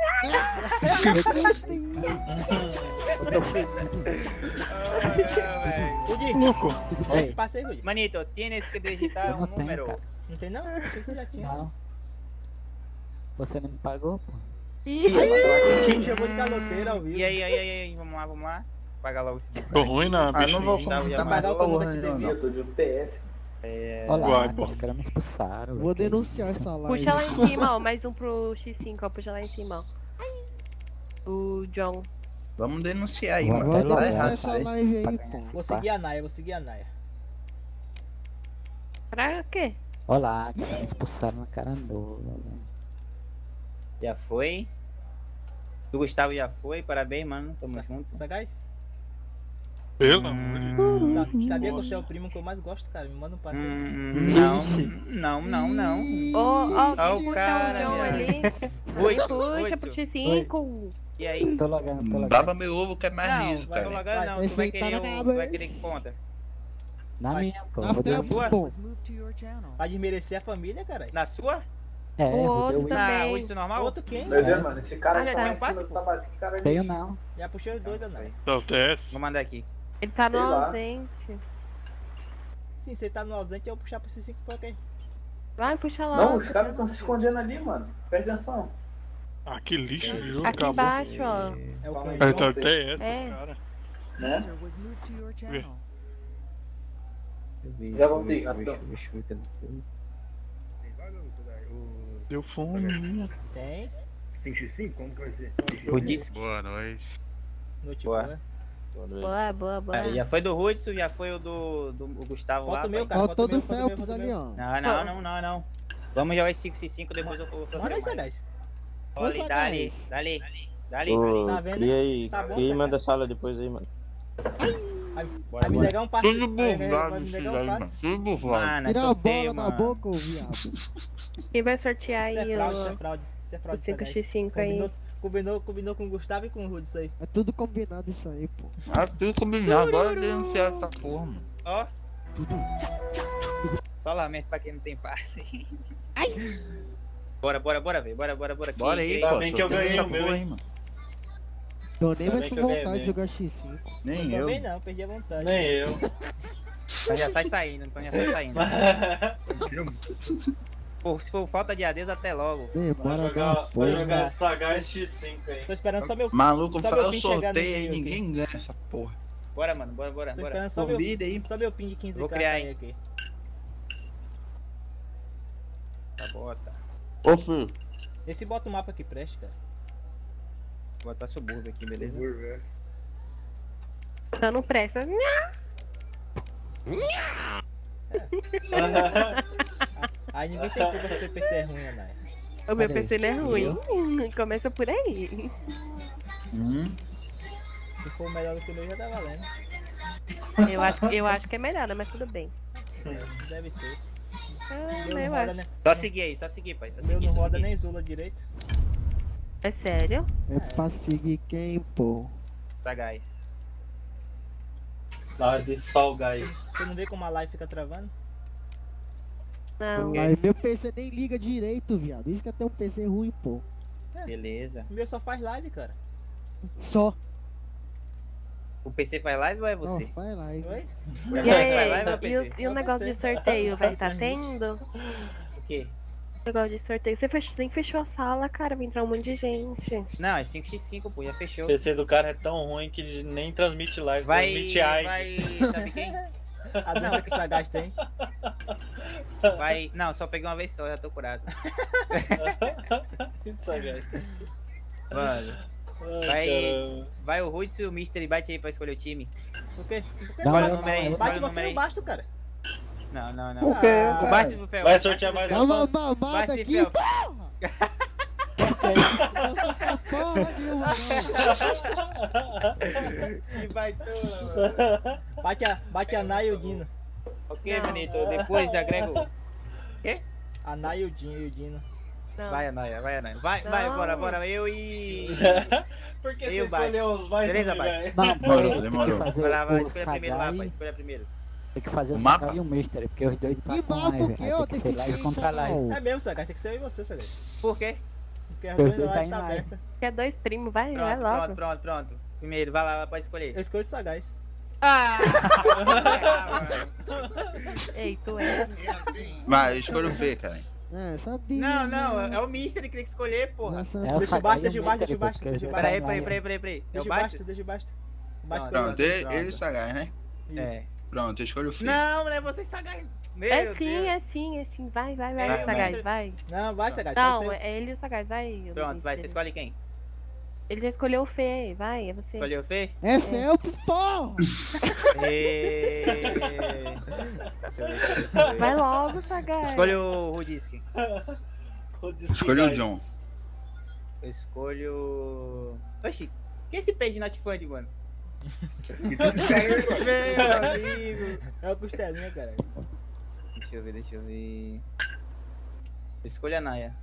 Rudy, Louco. esse passe aí, Rudy. Manito, tienes que digitar um número. Não tem não? Achei que você já tinha. Não. Você não me pagou, pô? Ih, Ih, chamou de caloteira ao vivo. E aí, aí, aí, aí, vamos lá, vamos lá. Paga logo esse Tô ruim na Ah, não vou bichinha. comentar Vai mais pagar o que eu nunca porra te nenhuma, devia. não. Eu tô de U P S. É... Olha Vai, lá, pô. os caras me expulsaram. Vou velho. denunciar essa live. puxa lá em cima, ó. Mais um pro X cinco, ó. Puxa lá em cima, ó. O John. Vamos denunciar aí, Vou mano. Vou até Tá logar denunciar errado isso isso essa aí. live aí, Pra pô. ganhar esse Vou pá. seguir a Naya, vou seguir a Naya. Pra quê? Olha lá, que me expulsaram na carandola. velho. Já foi. Do Gustavo já foi, parabéns, mano. Tamo junto. Sagaz? Pelo amor de Deus. Hum, Tá- Sabia que você é o primo que eu mais gosto, cara? Me manda um passe. aí. hum, não, não, não, não. Ô, ó, Ó o puxa cara, o John viado. ali. Oi, Puxa oi, pro X cinco. E aí? Tô logando, tô logando. Baba meu ovo quer mais Não, riso, vai cara. logar não. Tu Esse vai aí tá querer, na o- aba, tu vai hein? querer que conta. Na Vai. minha, pô. Na Rodei fé, o- sua? pô. Pra desmerecer a família, caralho. Na sua? É, O rodei outro o- também. Na Oi, normal? Outro quem? Tá vendo, mano? Esse cara Ah, já tá tem lá um em cima passe, do pô? tabaco, que cara é Tenho lixo. não. Já puxei os dois, Danai. Tá o T S. Vou mandar aqui. Ele tá no Sei lá. ausente. Sim, você tá no ausente, eu vou puxar pro C cinco pra quê? Vai, puxa lá. Não, os caras estão se escondendo ali, mano. Presta atenção. Ah, que lixo de jogo, Aqui acabou. embaixo, ó. É o Calma aí. que? Aí tá o T S, É. cara. Né? Vê. Já voltei, rapidão. Deu fome. Tem. cinco por cinco? Como que vai ser? O disque. Boa noite. Noite Boa. boa. Boa, boa, boa. Ah, já foi do Hudson, já foi o do, do o Gustavo Falta lá. o meu, pai. cara. Faltou Falta o do meu, falta o meu, Phelps falta o ali, meu. ó. Não, não, não, não, não. Vamos jogar esse cinco por cinco, depois eu vou fazer Manda aí, mais. Sagaz. Olha, Ô, dali, Sagaz. dali, dali. Ô, Tá vendo? cria aí, Tá bom, cria e Sagaz. manda sala depois aí, mano. Vai Bora, me bora. negar um passe. Tudo vai- vai- burlado vai me isso negar daí, um mano. passe. Tudo burlado. Mano, é Tira a sorteio, bola na mano. boca, ô viado. Quem vai sortear Isso é aí fraude, isso é o, fraude. Isso é o fraude, cinco Sagaz. por cinco aí? Combinou, combinou, combinou com o Gustavo e com o Rudy isso aí. É tudo combinado isso aí, pô. Ah, tudo combinado. Bora denunciar essa porra, mano. Ó. Só lamento pra quem não tem passe. Bora, bora, bora, velho. Bora, bora, bora. Bora aí, Quem- pô. bem que eu sorteia ganhei essa o meu, porra hein? aí, mano. Tô nem Ainda mais bem com que eu ganhei vontade de mesmo. jogar X cinco. Nem Eu eu. também não, perdi a vontade. Nem eu. Então já sai saindo, então já sai saindo. Pô, se for falta de adeus, até logo. Vai Demora jogar, uma vai porra. jogar Sagaz X cinco aí. Tô esperando só meu. Maluco, só faz meu o pin chegar no sorteio aí, meio aqui. ninguém ganha essa porra. Bora, mano, bora, bora, Tô bora. esperando só meu, Convida aí. só meu pin de quinze k Vou criar, cair hein. aqui. Tá, bota. Ô, filho. Esse bota o mapa que preste, cara. Vou botar subúrbio aqui, beleza? Então não presta. Aí ninguém tem culpa se o teu P C é ruim, Anai. O meu Cadê? P C não é ruim. Começa por aí. Hum. Se for melhor do que o meu, já tá valendo. Eu acho, eu acho que é melhor, né? Mas tudo bem. Deve ser. Ah, Meu eu não roda, acho. né? Só seguir aí, só seguir, pai. Só O meu seguir, não só roda seguir. nem Zula direito. É sério? É pra seguir quem, pô? Sagaz. Lá de Sol Gás. Você não vê como a live fica travando? Não. Mas meu P C nem liga direito, viado. Isso que até um P C ruim, pô. Beleza. O meu só faz live, cara. Só. O P C faz live ou é você? Não, vai lá. Oi? O E P C faz live ou é aí, o P e, C? o, e o negócio de sorteio vai estar tendo? O quê? Negócio de sorteio. Você fechou, nem fechou a sala, cara. Vai entrar um monte de gente. Não, é cinco por cinco, pô, já fechou. O P C do cara é tão ruim que nem transmite live, Vai, transmite vai, AIDS. sabe quem? A doença que o Sagaz tem. Vai. Não, só peguei uma vez só, já tô curado. Sagaz. Mano. Ai, Vai, caramba. vai o Rudes e o Mister e bate aí pra escolher o time. Por quê? Por quê? Não, Bate- não, número aí, Bate escolhe o você número e aí. o Basto, cara. Não, não, não. Por quê? O Basto do Fel. Vai sortear mais Dá uma um. mamada Basto e aqui, Fel. porra! Porra nenhuma, não. Que baitona, mano. Bate a, bate a Nai e o Dino. Ok, bonito. Depois agrego. Quê? A Nai e o Dino. E o Dino. Não. Vai, Anaia, vai, Anaia. Vai, vai, Não. bora, bora. Eu e. Por que Eu, você Basto. escolheu os mais Beleza, legais? Não, Demorou, tem que demorou. fazer Vai lá, vai. o Escolha primeiro lá, Sagai, pai. Escolha primeiro. tem que fazer o, O Sagai mapa? e o Mister, porque os dois E tá com mapa o live. quê? Aí Ó, tem que tem ser que live ser contra live. internacional. É mesmo, Sagaz. Tem que ser eu e você, Sagaz. Por quê? Porque as Os duas dois tá lives em tá live. aberta. Quer dois primos, vai, vai Pronto, logo. pronto, pronto, pronto. Primeiro, vai lá, pode escolher. Eu escolho o Sagaz. Ah! Ei, tu é. Mas eu escolho o V, cara. É, sabia. Não, não, né? é o Mister que tem que escolher, porra. Já sabia. É o Deixa o Sagai Basto, e deixa o o Basto, Mister, deixa o Basto, porque deixa o os Basto. dois Peraí, tá peraí, em peraí, peraí, peraí. É Deixa o o Basto, Bastos? deixa o Basto. O Basto Pronto. escolheu. Pronto, ele, pronto. ele e o Sagaz, né? Isso. É. Pronto, eu escolho o V. Não, não é você sagaz. Meu É sim, Deus. é sim, é sim. Vai, vai, vai, É, Sagaz, mas- vai. Não, vai, Sagaz. Não, Não, é ele e o Sagaz, vai. Pronto, vai, você Mister. escolhe quem? Ele já escolheu o Fê, vai, é você. Escolheu o Fê? É Felps, porra! E... Vai logo, Sagaz. Escolhe o Rudiski. Escolhe o John. Eu escolho. Oxi, quem é esse peixe Natifante, mano? Meu amigo. É o Costelinha, cara. Deixa eu ver, deixa eu ver. Escolha a Naya.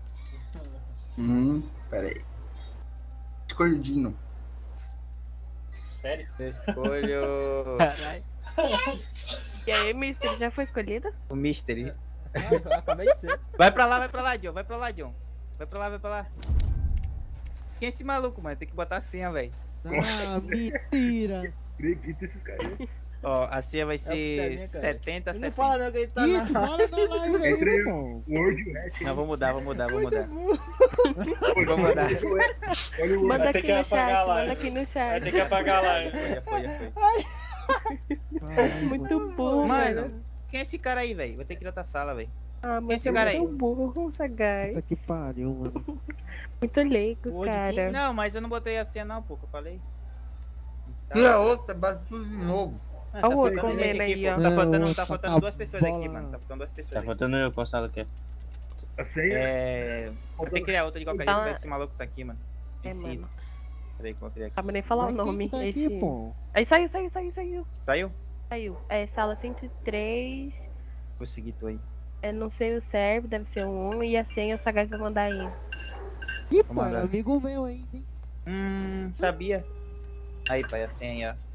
Hum, pera aí. Escolho o Dino. Sério? Escolho. Caralho. E aí, Mister, já foi escolhido? O Mystery. Ah, eu acabei de ser. Vai pra lá, vai pra lá, John. Vai pra lá, John. Vai pra lá, vai pra lá. Quem é esse maluco, mano? Tem que botar a senha, velho. Ah, mentira. Acredita esses caras. Ó, a senha vai É o ser Costelinha, cara. setenta, Ele não setenta. fala não que ele tá Isso, na... fala na live aí, Entre irmão. o Word e o Hatch. Não, vou mudar, vou mudar, vou mudar. Vou Vou mudar. Olha o Manda Vai ter aqui que no apagar chat, lá. manda aqui no Vai chat. ter que apagar lá. hein? Já foi, já foi. Ai, Muito burro. Mano, quem é esse cara aí, velho? Vou ter que ir na outra sala, velho. Ah, mas esse é cara aí? muito burro, Sagaz. Puta que pariu, mano. Muito leigo, O Old cara. Não, mas eu não botei a senha não, pô, que eu falei. Tá, E a outra, bate tudo de novo. Ah, Olha tá o outro faltando gente comendo aqui, aí, pô. ó. Tá É, faltando, o tá outro faltando tá duas pessoas aqui, bola. mano. Tá faltando duas pessoas Tá aqui. faltando eu, qual sala que é? A senha. É. Vou ter que criar outra de qualquer Então, jeito, é- esse maluco tá aqui, mano. É, Esse. mano. Peraí que eu vou criar aqui. Sabe nem falar Mas o quem nome. que tá Esse... aqui, pô? Aí saiu, saiu, saiu, saiu. Saiu? Saiu. É sala cento e três. Consegui, tô aí. É, não sei o serve, deve ser um um. E a senha o Sagaz vai mandar aí. Ih, Vou pô, mandar. amigo meu ainda, hein? Hum, sabia. Aí, pai, a senha, ó.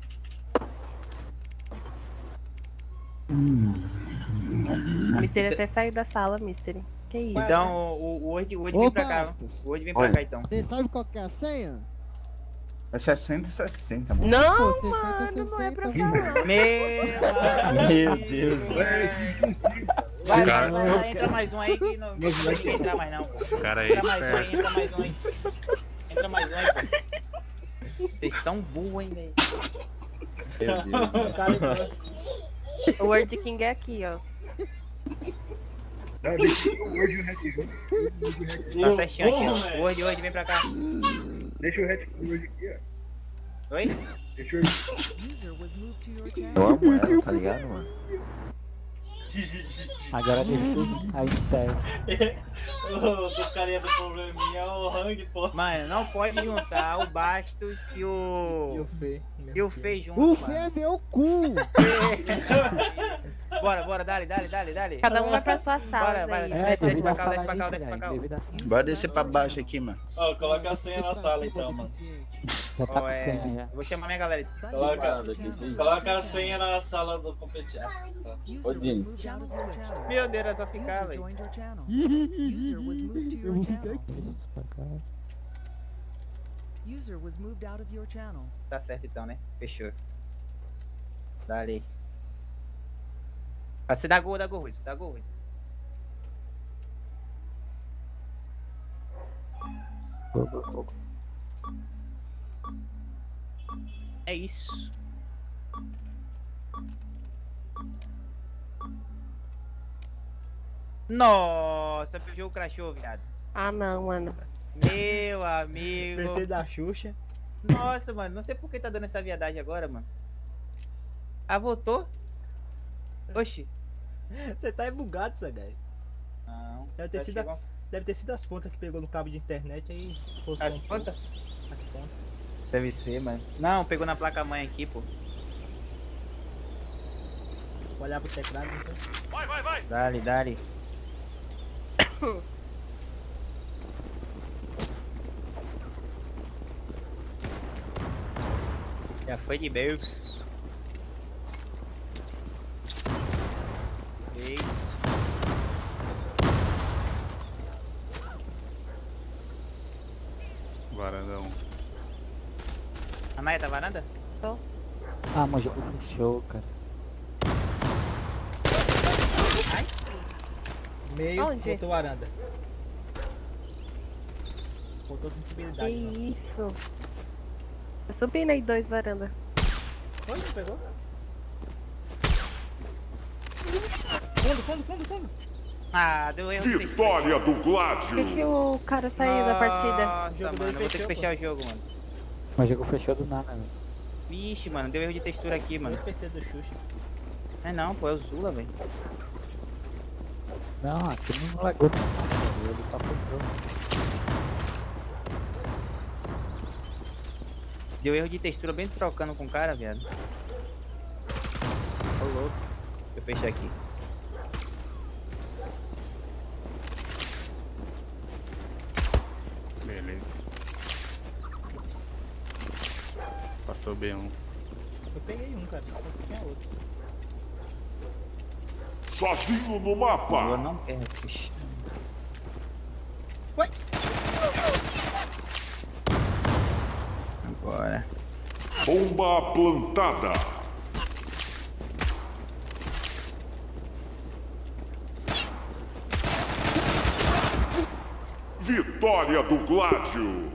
Mister até saiu da sala, Mister. Que isso? Então, o, o Word, o Word Ô, vem pra cá. Bastos. O Word vem pra Olha. cá, então. Você sabe qual que é a senha? É sessenta, sessenta, mano. Não, Pô, sessenta, mano, não é pra sessenta. falar. Meu Meu Deus. Vai, vai, Cara, vai, vai, entra mais um aí que não, não tem que entrar mais não, pô. Cara aí, Entra mais um aí, esperto. entra mais um aí. Entra mais um aí, pô. Vocês são burros, hein, velho. Meu Deus. Cara, O Word King é aqui, ó. Não, deixa o Word e o Hatch junto. Tá certinho aqui, ó. velho. Word, Word, vem pra cá. Deixa o Hatch o Word aqui, ó. Oi? Deixa o Eu amo ela, tá ligado, mano? Agora deixa aí sério. O dos carinha do probleminha é o Hang, pô. Mano, não pode juntar o Bastos e E o. o Fê. E o Fê junto, O Fê mano. é meu cu! Bora, bora, dale, dale, dale, dale. Cada um vai pra sua sala. Bora, vai, aí. desce, desce, desce pra cá, desce pra cá, desce pra cá. Bora descer pra baixo aqui, mano. Ó, coloca a senha na sala então, mano. Já tá Ó, com é, senha já. eu vou chamar minha galera. Coloca, coloca a senha na sala do competitivo. Ô, Dini. Meu Deus, é só ficar, velho. Eu vou ficar aqui. Tá certo então, né? Fechou. Dali. Ah, você dá gol, dá gol, Ruiz. Dá gol, Ruiz. É isso. Nossa, o jogo crashou, viado. Ah, não, mano. Meu amigo. P C da Xuxa. Nossa, mano, não sei por que tá dando essa viadagem agora, mano. Ah, voltou? Oxi. Você tá bugado, Sagaz. Não. Deve ter, Tá sido a- chegando. deve ter sido as pontas que pegou no cabo de internet aí. forçou As um pouco. pontas? As pontas. Deve ser, mano. Não, pegou na placa-mãe aqui, pô. Vou olhar pro teclado, então. Vai, vai, vai. Dale, dale. Já foi de Deus. Três. Varanda um. A Maia tá varanda? Tô. Ah, mas o jogo fechou, cara. Meio, Onde? botou varanda. Botou Que sensibilidade. não. isso? Eu subi na I dois varanda. Foi, não pegou? Fundo, fundo, fundo, fundo. Ah, deu erro. de Vitória do Por que, Gládio. que o cara saiu da partida? Nossa, mano, eu vou ter que fechar o jogo, mano. Mas o jogo fechou do nada, velho. Vixe, mano, deu erro de textura aqui, mano. P C do Xuxa. É não, pô, é o Zula, velho. Não, aqui não lagou não. Ele só fechou. Deu erro de textura bem trocando com o cara, viado. Ô louco. Deixa eu fechar aqui. Beleza. Passou B um. Eu peguei um, cara. Só se tinha outro. Sozinho no Eu mapa. não quero fechar. Ué? Agora. Bomba plantada. Vitória do Gládio.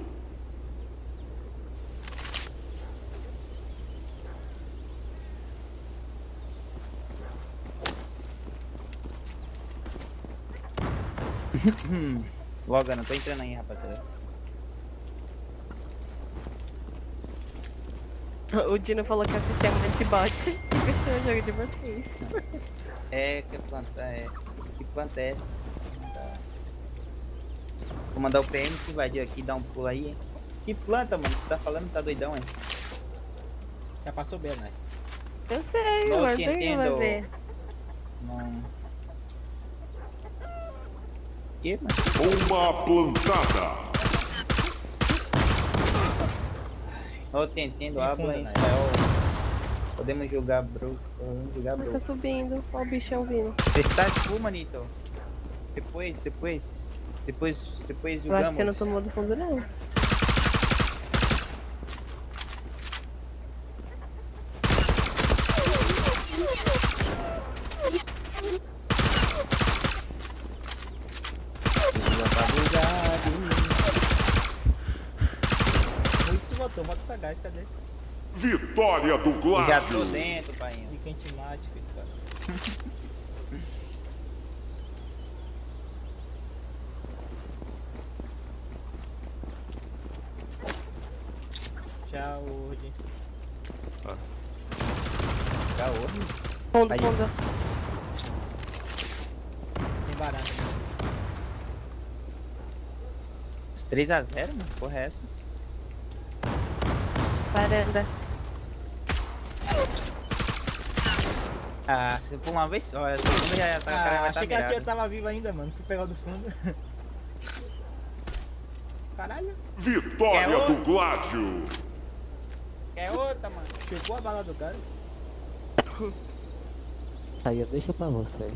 Logo, não tô entrando aí, rapaziada. O Dino falou que é o sistema anti-bot e fechou o jogo de vocês. É, que planta é. Que planta é essa? Tá. Vou mandar o P M que invadiu aqui, dar um pulo aí, hein? Que planta, mano? Você tá falando, tá doidão, hein? Já passou bem, né? Eu sei, Não mas te ninguém vai entendo. ver. Não. Que, mano? Bomba plantada. Não te entendo, Me habla funda, em né? espanhol. Podemos jogar bro. Podemos jogar Mas bro. tá subindo, ó o bichão vindo. Testar full, manito. Depois, depois. Depois, depois Eu acho jogamos. que você não tomou do fundo, não. Muito se botou, bota essa gás, cadê? Vitória do Eu já tô Gládio. dentro, pai. De quentemática e tal. Tchau, Ord. Já ouve. Fundo, Aí. fundo. Tem varanda. três a zero, mano? Porra é essa? Varanda. Ah, você por uma vez só. A segunda já tá, a cara Ah, vai tá achei que a tia virada. tava viva ainda, mano. Tu pegou do fundo. Caralho. Vitória Quer do Gládio. Quer outra, mano? Chupou a bala do cara. Aí eu deixo pra você.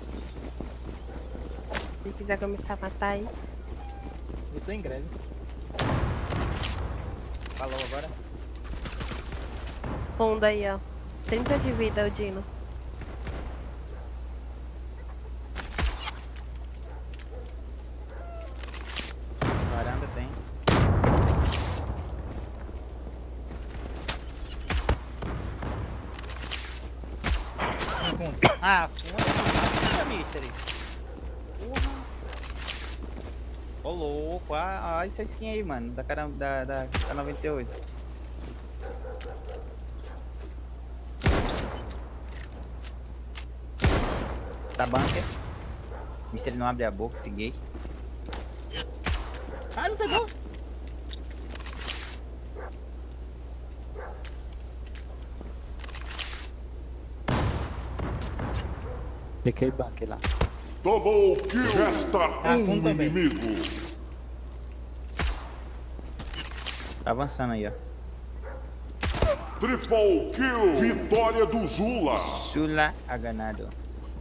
Se quiser começar a matar aí. Eu tô em greve. Falou agora? Fundo aí, ó. trinta de vida, o Dino. Varanda tem. No fundo. Ah, funda, funda, mystery. Ô louco, ah, ah, essa skin aí, mano, da cara da, da K noventa e oito. Tá bunker. Vê se ele não abre a boca, esse gay. Ah, não pegou. Fiquei banco lá. Double kill. Resta Tá, um um também. inimigo. Tá avançando aí, ó. Triple kill. Vitória do Zula. Zula ha ganado.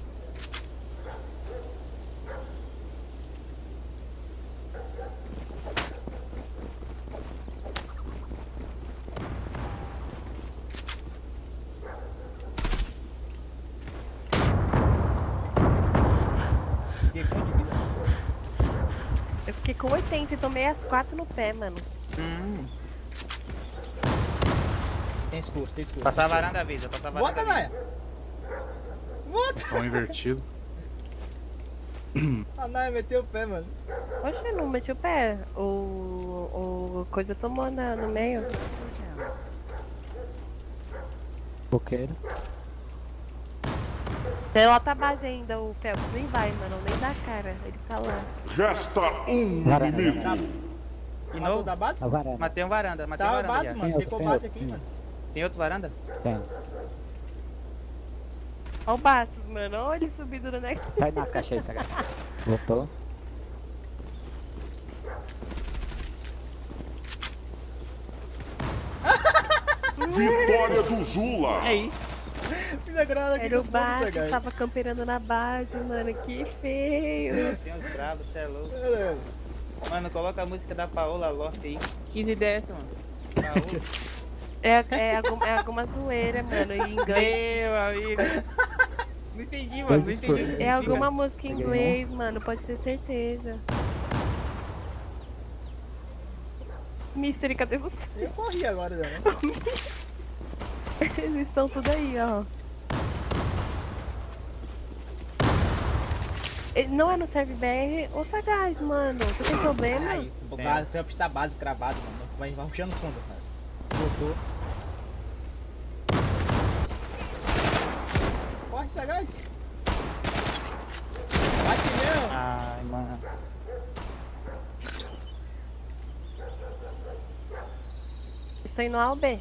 Eu fiquei com oitenta e tomei as quatro no pé, mano. Hum. Tem escuro, tem escuro. Passar a varanda, avisa, passar a varanda. Bota, Naia. Bota. Só um invertido. A Naia meteu o pé, mano. Oxe, não meti o pé. O, o coisa tomou na, no meio. Boqueiro. Tem outra base ainda, o Felps. Nem vai, mano. Nem dá cara. Ele tá lá. Resta um Varanda, inimigo. varanda. De Matou novo? da base? A varanda. Matei um varanda, matei um Tá, varanda base, já. mano. Tem Ficou outro, base tem aqui, outro. mano. Tem outro varanda? Tem. Ó o Batos, mano. Olha ele subindo no negócio. Sai na caixa aí, Saga. Voltou. Vitória do Zula. É isso. Fiz a granada aqui Era no o fundo, Batos, Sagai. tava camperando na base, mano. Que feio. Tem uns bravos, cê é louco. É, Mano, coloca a música da Paola Loft aí. Que ideia é essa, mano? Paola. É, é, algum, é alguma zoeira, mano. Em inglês. Meu amigo. Não entendi, mano. Não entendi. o que É significa. alguma música em inglês, mano. Pode ter certeza. Mystery, cadê você? Eu corri agora, né? Eles estão tudo aí, ó. Ele não é no serve B R ou Sagaz, mano. Você tem problema? Ai, o cara foi pra base cravado, mano. Vai, vai rushando fundo, cara. Voltou. Corre, Sagaz. Bate meu. Ai, mano. Estou indo ao B.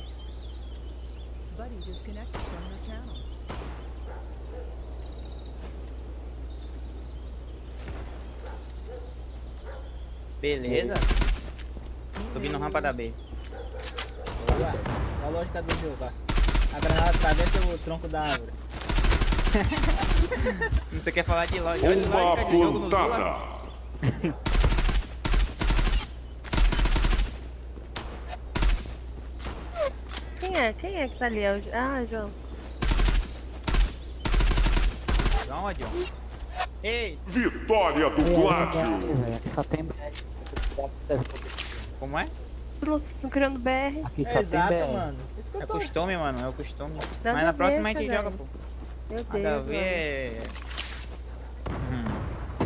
Beleza. Tô vindo rampa da B. Olha a lógica do jogo, ó. A granada tá dentro do tronco da árvore. Você quer falar de lógica? Olha a Uma lógica de jogo no Zula. plantada. Quem é? Quem é que tá ali? É o- Ah, João. João ou John? Ei! Vitória do Gládio. Só tem B R. Como é? Estão criando B R. Aqui só É tem exato, B R. mano. Isso que eu É tô... costume, mano. É o costume. Nada Mas a na ver, próxima a gente Sagaz. joga, pô. Meu Deus. Nada a mano. ver. Hum.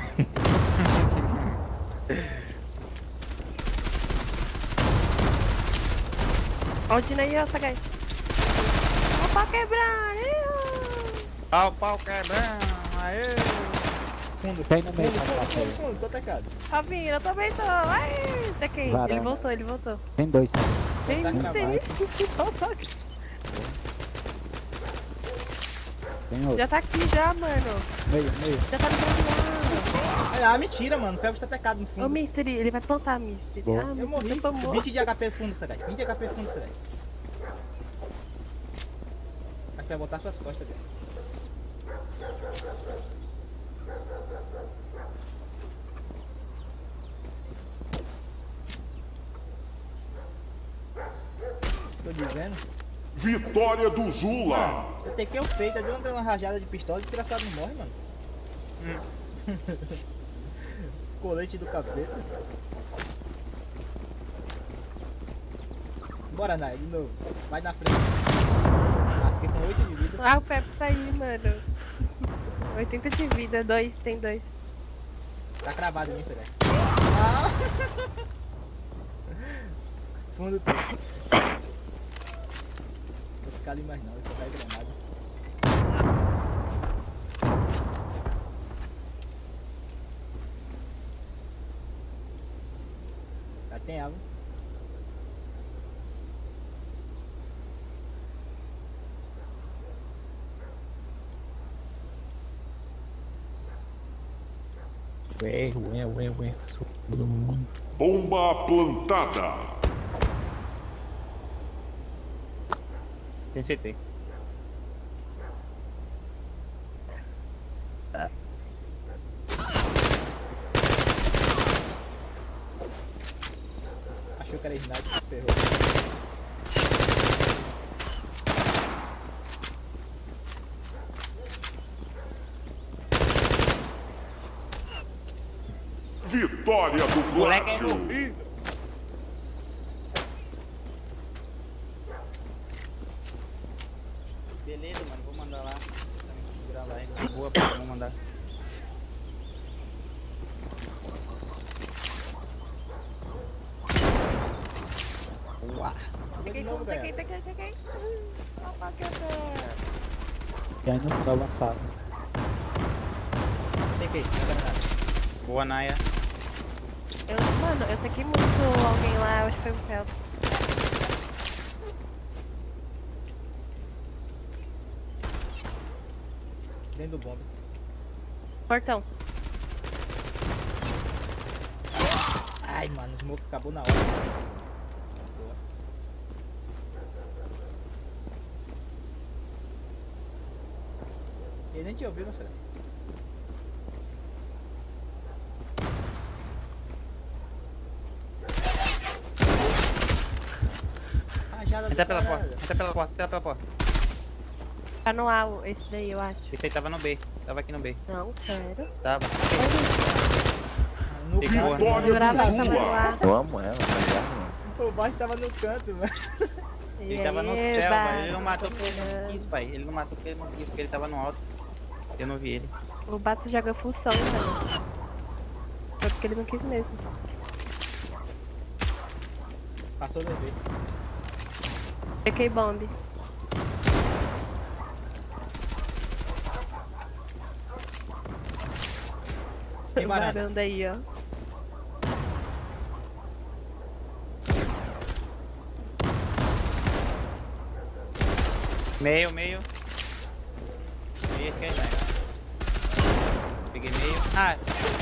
Ó o Dino aí, ó, Sagaz. Ó o pau quebrar. Ih, Ó o pau quebrando. Aê! Fundo, Tem no fundo, meio, fundo, tá, fundo, tá, fundo, fundo, tô atacado. ó. Ó, Vina, eu também tô. Ai, tá quem? Varanda. Ele voltou, ele voltou. Tem dois. Tem, Tá tem. cravado. Tem outro. Já tá aqui já, mano. Meio, meio. Já tá no outro Ah, mentira, mano. O Felps tá atacado no lado. Ô, fundo. Mystery, ele vai plantar, Mystery. Boa. Ah, Eu Mystery, morri. eu tô morto. vinte de H P fundo, Sagaz. vinte de H P fundo, Sagaz. Acho que vai botar suas costas, velho. Tô dizendo. Vitória do Zula. Eu tenho que eu feito, deu uma rajada de pistola e o desgraçado não morre, mano. Colete do capeta. Bora, Nai, de novo. Vai na frente. Ah, fiquei com oito de vida. Ah, o Pepe tá aí, mano. oitenta de vida, dois, tem dois. Tá cravado nisso, velho. Ah! Fundo tudo. Vou ficar ali mais não, eu só caio granada. Já tem água. Ué, ué, ué, ué. Todo mundo. Bomba plantada. Tem C T. Achou que era sniper, ferrou. Vitória do Moleque é Gládio. Beleza, mano, vou mandar lá. Segurar lá, hein? Boa, pô, vou mandar. Uau. Peguei, peguei, peguei, peguei. Opa, quebrou. E aí no final avançado. Peguei, não quero nada. Boa, Naya. Eu, mano, eu taquei muito alguém lá, eu acho que foi o Felps. Dentro do bomba. Portão. Ai, mano, o smoke acabou na hora. Boa. Ele nem te ouviu, não sei. Entra pela porta, entra pela porta, entra pela porta. Tá no A, esse daí, eu acho. Esse aí tava no B, tava aqui no B. Não, sério. Tava. No Pegou, Vitória né? do Zula. Eu amo ela, tá O baixo tava no canto, mano. Ele tava no céu, pai. Ele não matou porque ele não quis, pai. Ele não matou porque ele não quis, porque ele tava no alto. Eu não vi ele. O Bato joga função, velho. Foi porque ele não quis mesmo. Passou no B. Peguei bomb. Tem varanda. Varanda aí, ó. Meio, meio. Meio esquerda. Peguei meio. Ah!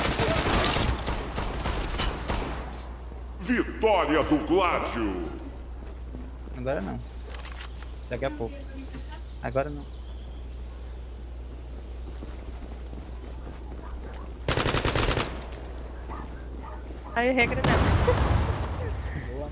Vitória do Gládio. Agora não. Daqui a pouco. Agora não. Aí, regra não. Boa.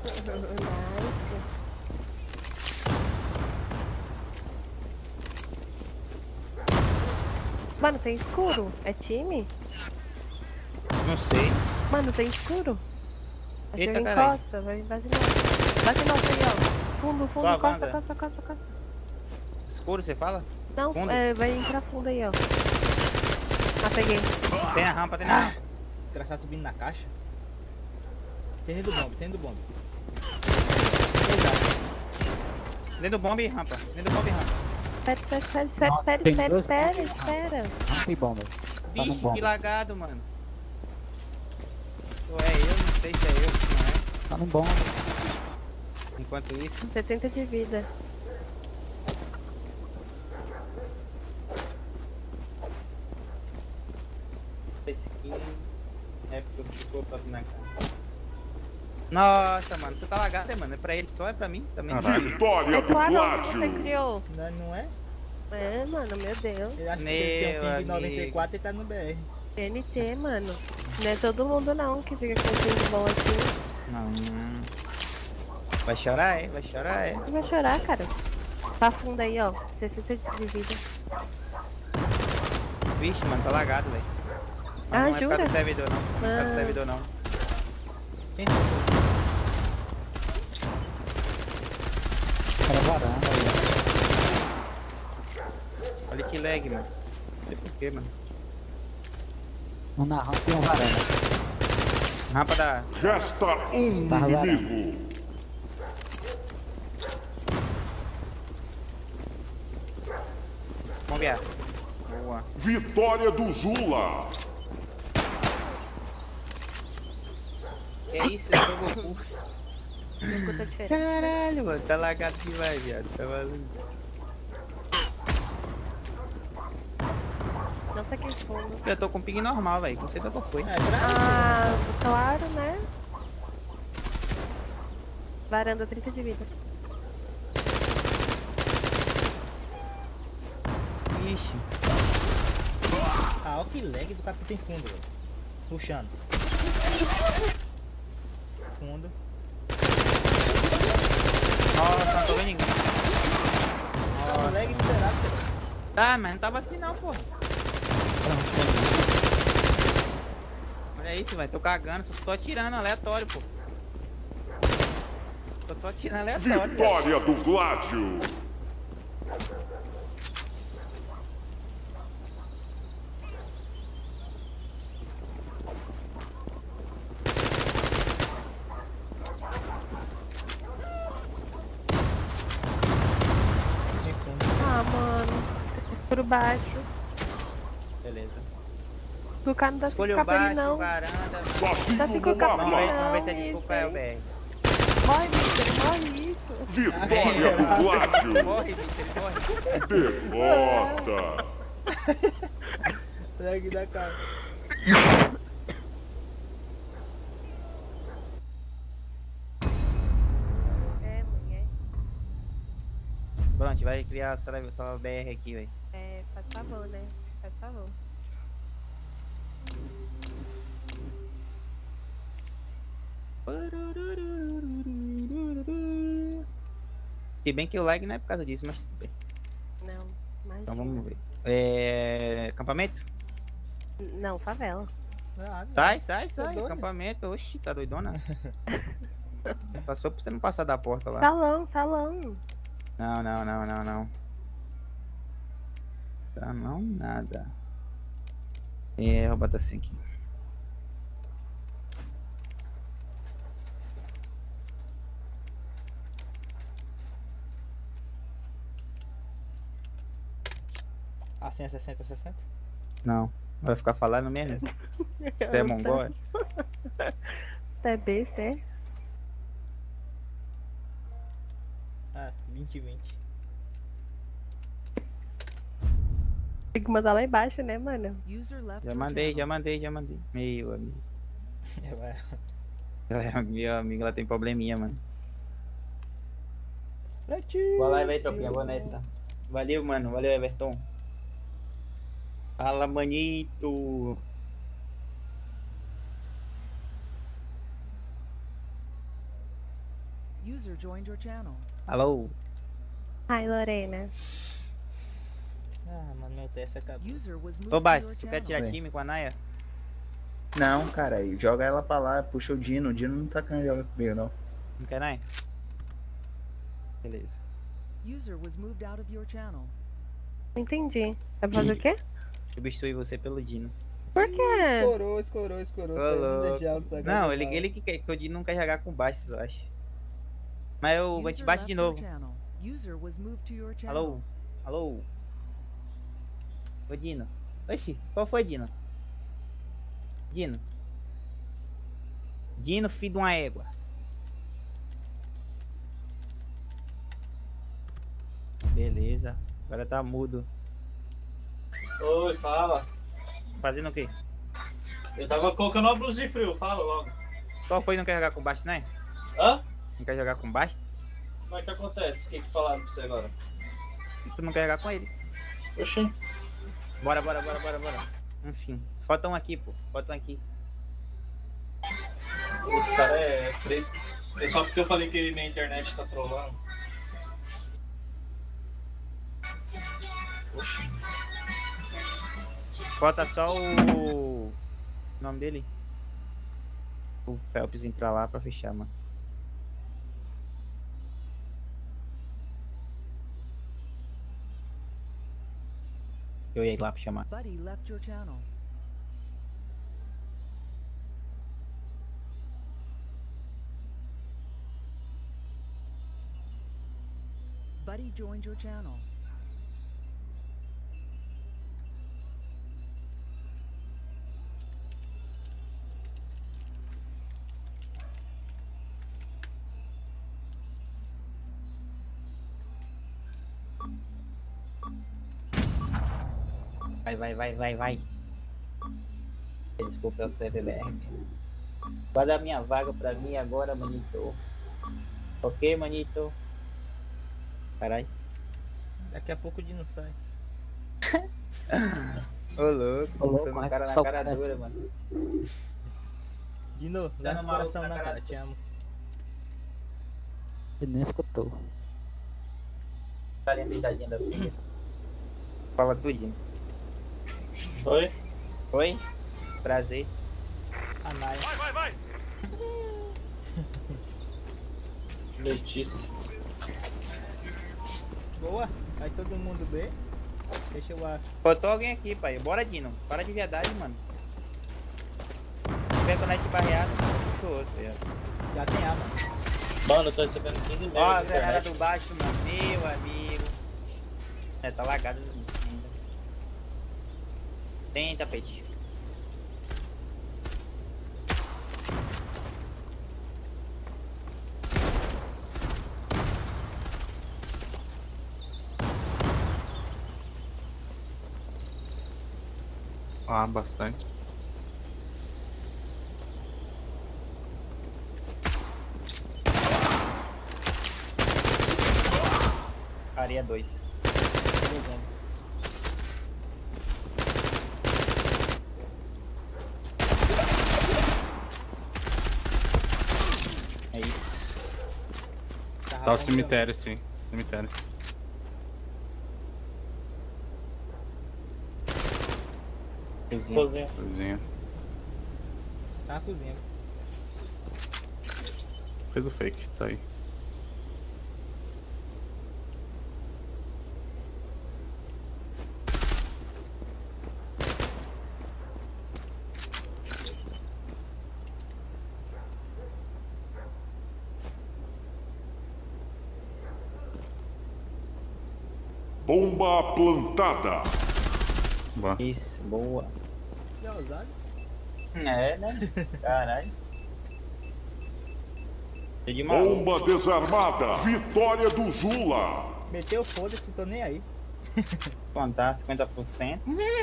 Mano, tem escuro? É time? Não sei. Mano, tem escuro? Acho Eita, que caralho. encosta, vai bate nossa. Bate nossa aí, ó. Fundo, fundo, Qual costa, banda? costa, costa, costa. Escuro, você fala? Não, Fundo? é, vai entrar fundo aí, ó. Ah, peguei. Tem a rampa, tem a rampa. Engraçado subindo na caixa. Tem dentro do bomb, tem dentro do bomb. Dentro do bomba e rampa. Dentro do bomba e rampa. Espera, espera, espera, espera, Nossa, espera, tem espera, duas espera, bombas. espera. Não tem bomba. Tá no Vixe, bomba. que lagado, mano. Ou é eu, não sei se é eu, se não é. Tá no bomba. Enquanto isso, setenta de vida. esse aqui é porque ficou pra na cara. Nossa, mano, você tá lagado, né, mano? É pra ele só, é pra mim também. Vitória É do claro que você Gládio. criou. Não, não é? É, mano, meu Deus. Ele acha que ele tem um ping de Meu noventa e quatro e tá no B R. N T, mano. Não é todo mundo não que fica com ping bom assim. Não. Vai chorar, é? Vai chorar, é? Não vai chorar, cara. Tá fundo aí, ó. sessenta de vida. Vixe, mano, tá lagado, velho. Mas Ah, não é por jura? causa do servidor, não. Não é por causa do Ah. servidor, não. Cara, varanda aí, Olha que lag, mano. Não sei porquê, mano. Um na rampa e um varanda. Rampa da... Resta um Tá inimigo. Vamos ver. Boa. Vitória do Zula. Que isso, eu sou Goku. Goku tá diferente. Caralho, mano, tá lagado demais, viado. Tá maluco. Não tá aqui em fundo. Eu tô com ping normal, velho. Não sei da qual foi. Ah, claro, né? Varanda, trinta de vida. Ixi. Ah, olha que lag do capitão fundo, velho. Puxando. Fundo. Nossa, não tô vendo ninguém. Nossa, lag miserável. Tá, mas não tava assim não, pô. Olha isso, velho. Tô cagando, só tô atirando aleatório, pô. Só tô atirando aleatório. Vitória do Gládio. Ah, mano. Por baixo. Beleza. O cara não dá Escolha cinco o K pra ele, baixo, não. varanda. Sozinho Dá cinco no K pra Vamos ele, ver, mapa. vamos ver se a não, desculpa é o B R. Morre, Victor, morre isso. Vitória do Gládio. Morre, bicho, ele morre. Derrota. Lag da cara. É, mulher. Bom, a gente vai criar a sala, sala B R aqui, velho. É, faz favor, né? Faz favor. Se bem que o lag não é por causa disso, mas tudo bem. Não, imagina. Então vamos ver. É... Acampamento? Não, favela. Ah, não. Sai, sai, Tá sai. doido? Acampamento. Oxi, tá doidona? Passou pra você não passar da porta lá. Salão, salão. Não, não, não, não, não. Tá não, nada. É, vou botar assim aqui. Assim é sessenta, sessenta? Não, vai ficar falando mesmo? Até mongol? Até besta, é? Ah, vinte, vinte. Tem que mandar lá embaixo, né, mano? Já mandei, já mandei, já mandei. Meu amigo. Ela é meu amigo, ela tem probleminha, mano. Vai lá, vai, tropinha, vou nessa. Valeu, mano, valeu, Everton. Fala, manito. User joined your channel. Alô? Ai, Lorena. Ah, mano, meu teste acabou. Ô, Baixo, tu quer tirar time com a Naya? Não, cara, aí joga ela pra lá, puxa o Dino. O Dino não tá querendo jogar comigo, não. Não quer, Naya? Beleza. User was moved out of your channel. Entendi. Vai fazer o quê? Substituir você pelo Dino. Por quê? Escorou, escorou, escorou. Ô, Saiu, louco. não deixava sacar Não, do ele, mal. ele que quer, que o Dino não quer jogar com Baixo, eu acho. Mas eu vou te bate de novo. User was moved to your channel. Alô? Alô? Ô, Dino. Oxi, qual foi, Dino? Dino. Dino, filho de uma égua. Beleza. Agora tá mudo. Oi, fala. Fazendo o quê? Eu tava colocando uma blusa de frio, fala logo. Qual foi? Não quer jogar com Bastos, né? Hã? Não quer jogar com Bastos? Como é que acontece? O que que falaram pra você agora? E tu não quer jogar com ele? Oxi. Bora, bora, bora, bora, bora. Enfim. Falta um aqui, pô. Falta um aqui. Os caras é fresco. É só porque eu falei que minha internet tá trolando. Oxi. Falta só o... o nome dele? O Phelps entrar lá pra fechar, mano. Eu ia ir lá pra chamar. Buddy left your channel. Buddy joined your channel. Vai, vai, vai, vai, vai. Desculpa, é o C V B R. Vai dar minha vaga pra mim agora, manito. Ok, manito? Caralho. Daqui a pouco o Dino sai. Ô louco, Ô, louco, você não mas cara na só cara parece. dura, mano. Dino, dá Dando no maluco coração na na cara cara, do- te amo. Ele nem escutou. Carinha deitadinha da filha. Fala tudinho. Oi? Oi? Prazer. Anai. Vai, vai, vai! Letícia. Boa. Vai todo mundo B. Deixa eu a. Botou alguém aqui, pai. Bora, Dino. Para de verdade, mano. Vem quando a gente barreado, puxa o outro. Aí, ó. Já tem A, mano. Mano, eu tô recebendo quinze Ó, mega a de granada internet. do baixo, mano. Meu amigo. É, tá lagado ainda. Tem tapete. Ah, bastante. Areia dois. É isso. Tá o cemitério, sim. Cemitério. Cozinha. Cozinha. Cozinha. Tá na cozinha. Fez o fake, tá aí. Bomba plantada. Boa. Isso, boa. Já ousado? É, né? Caralho. Tô de maluco. Bomba desarmada. Vitória do Zula. Meteu foda-se, tô nem aí. Plantar cinquenta por cento.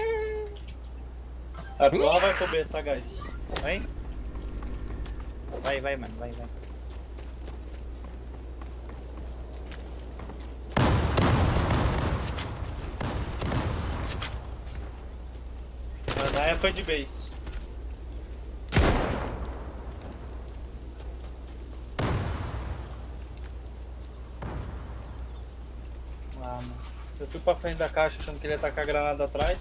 A tua vai comer, sagaz. Vai? Vai, vai, mano. Vai, vai. A Naya foi de base. Ah, mano. Eu fui pra frente da caixa achando que ele ia tacar a granada atrás.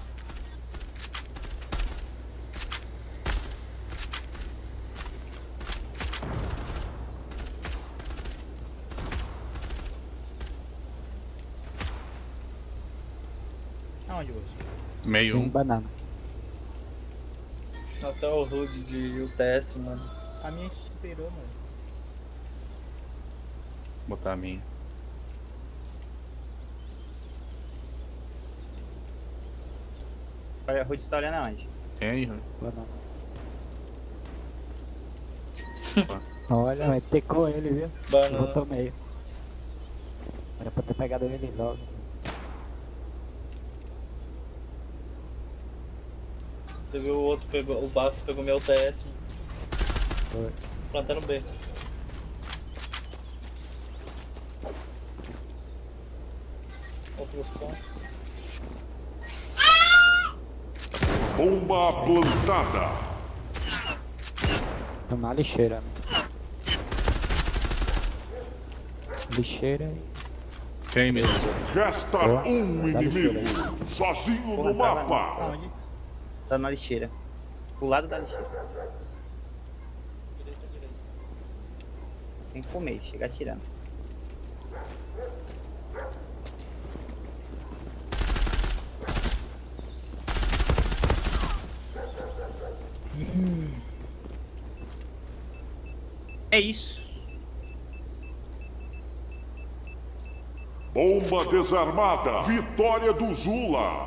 Aonde hoje? Meio Tem um. banana. Até o Hood de U T S, mano. A minha superou, mano. Vou botar a minha. Olha, a Ruth tá olhando aonde? Tem aí, Rui? Banana. Olha, vai ter com ele, viu? Banana. Botou meio. Era pra ter pegado ele logo. Você viu o outro pegou, o Basso pegou meu U T S. Foi. Plantando B. Outro som. Bomba plantada. Tô na lixeira. Lixeira e... Tem mesmo. Resta Boa. um Tá inimigo. lixeira. Sozinho Porra, no tá lá. mapa. Aonde? Tá na lixeira. Do lado da lixeira. Tem que comer, chega atirando. É isso. Bomba desarmada. Vitória do Zula.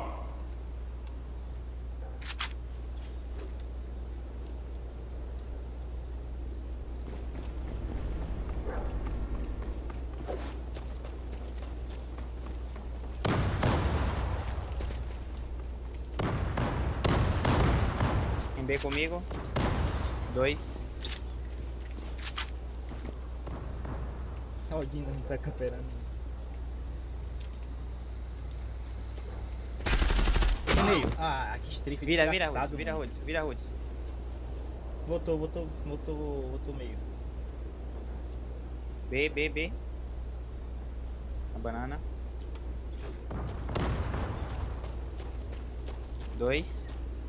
Vem bem comigo. Dois. Ó, o Dino não tá camperando. No meio. Ah, que strafe. Vira, vira, Rhodes, vira, Rhodes, vira, Rhodes. Voltou, voltou, voltou, voltou meio. B, B, B. A banana. Dois.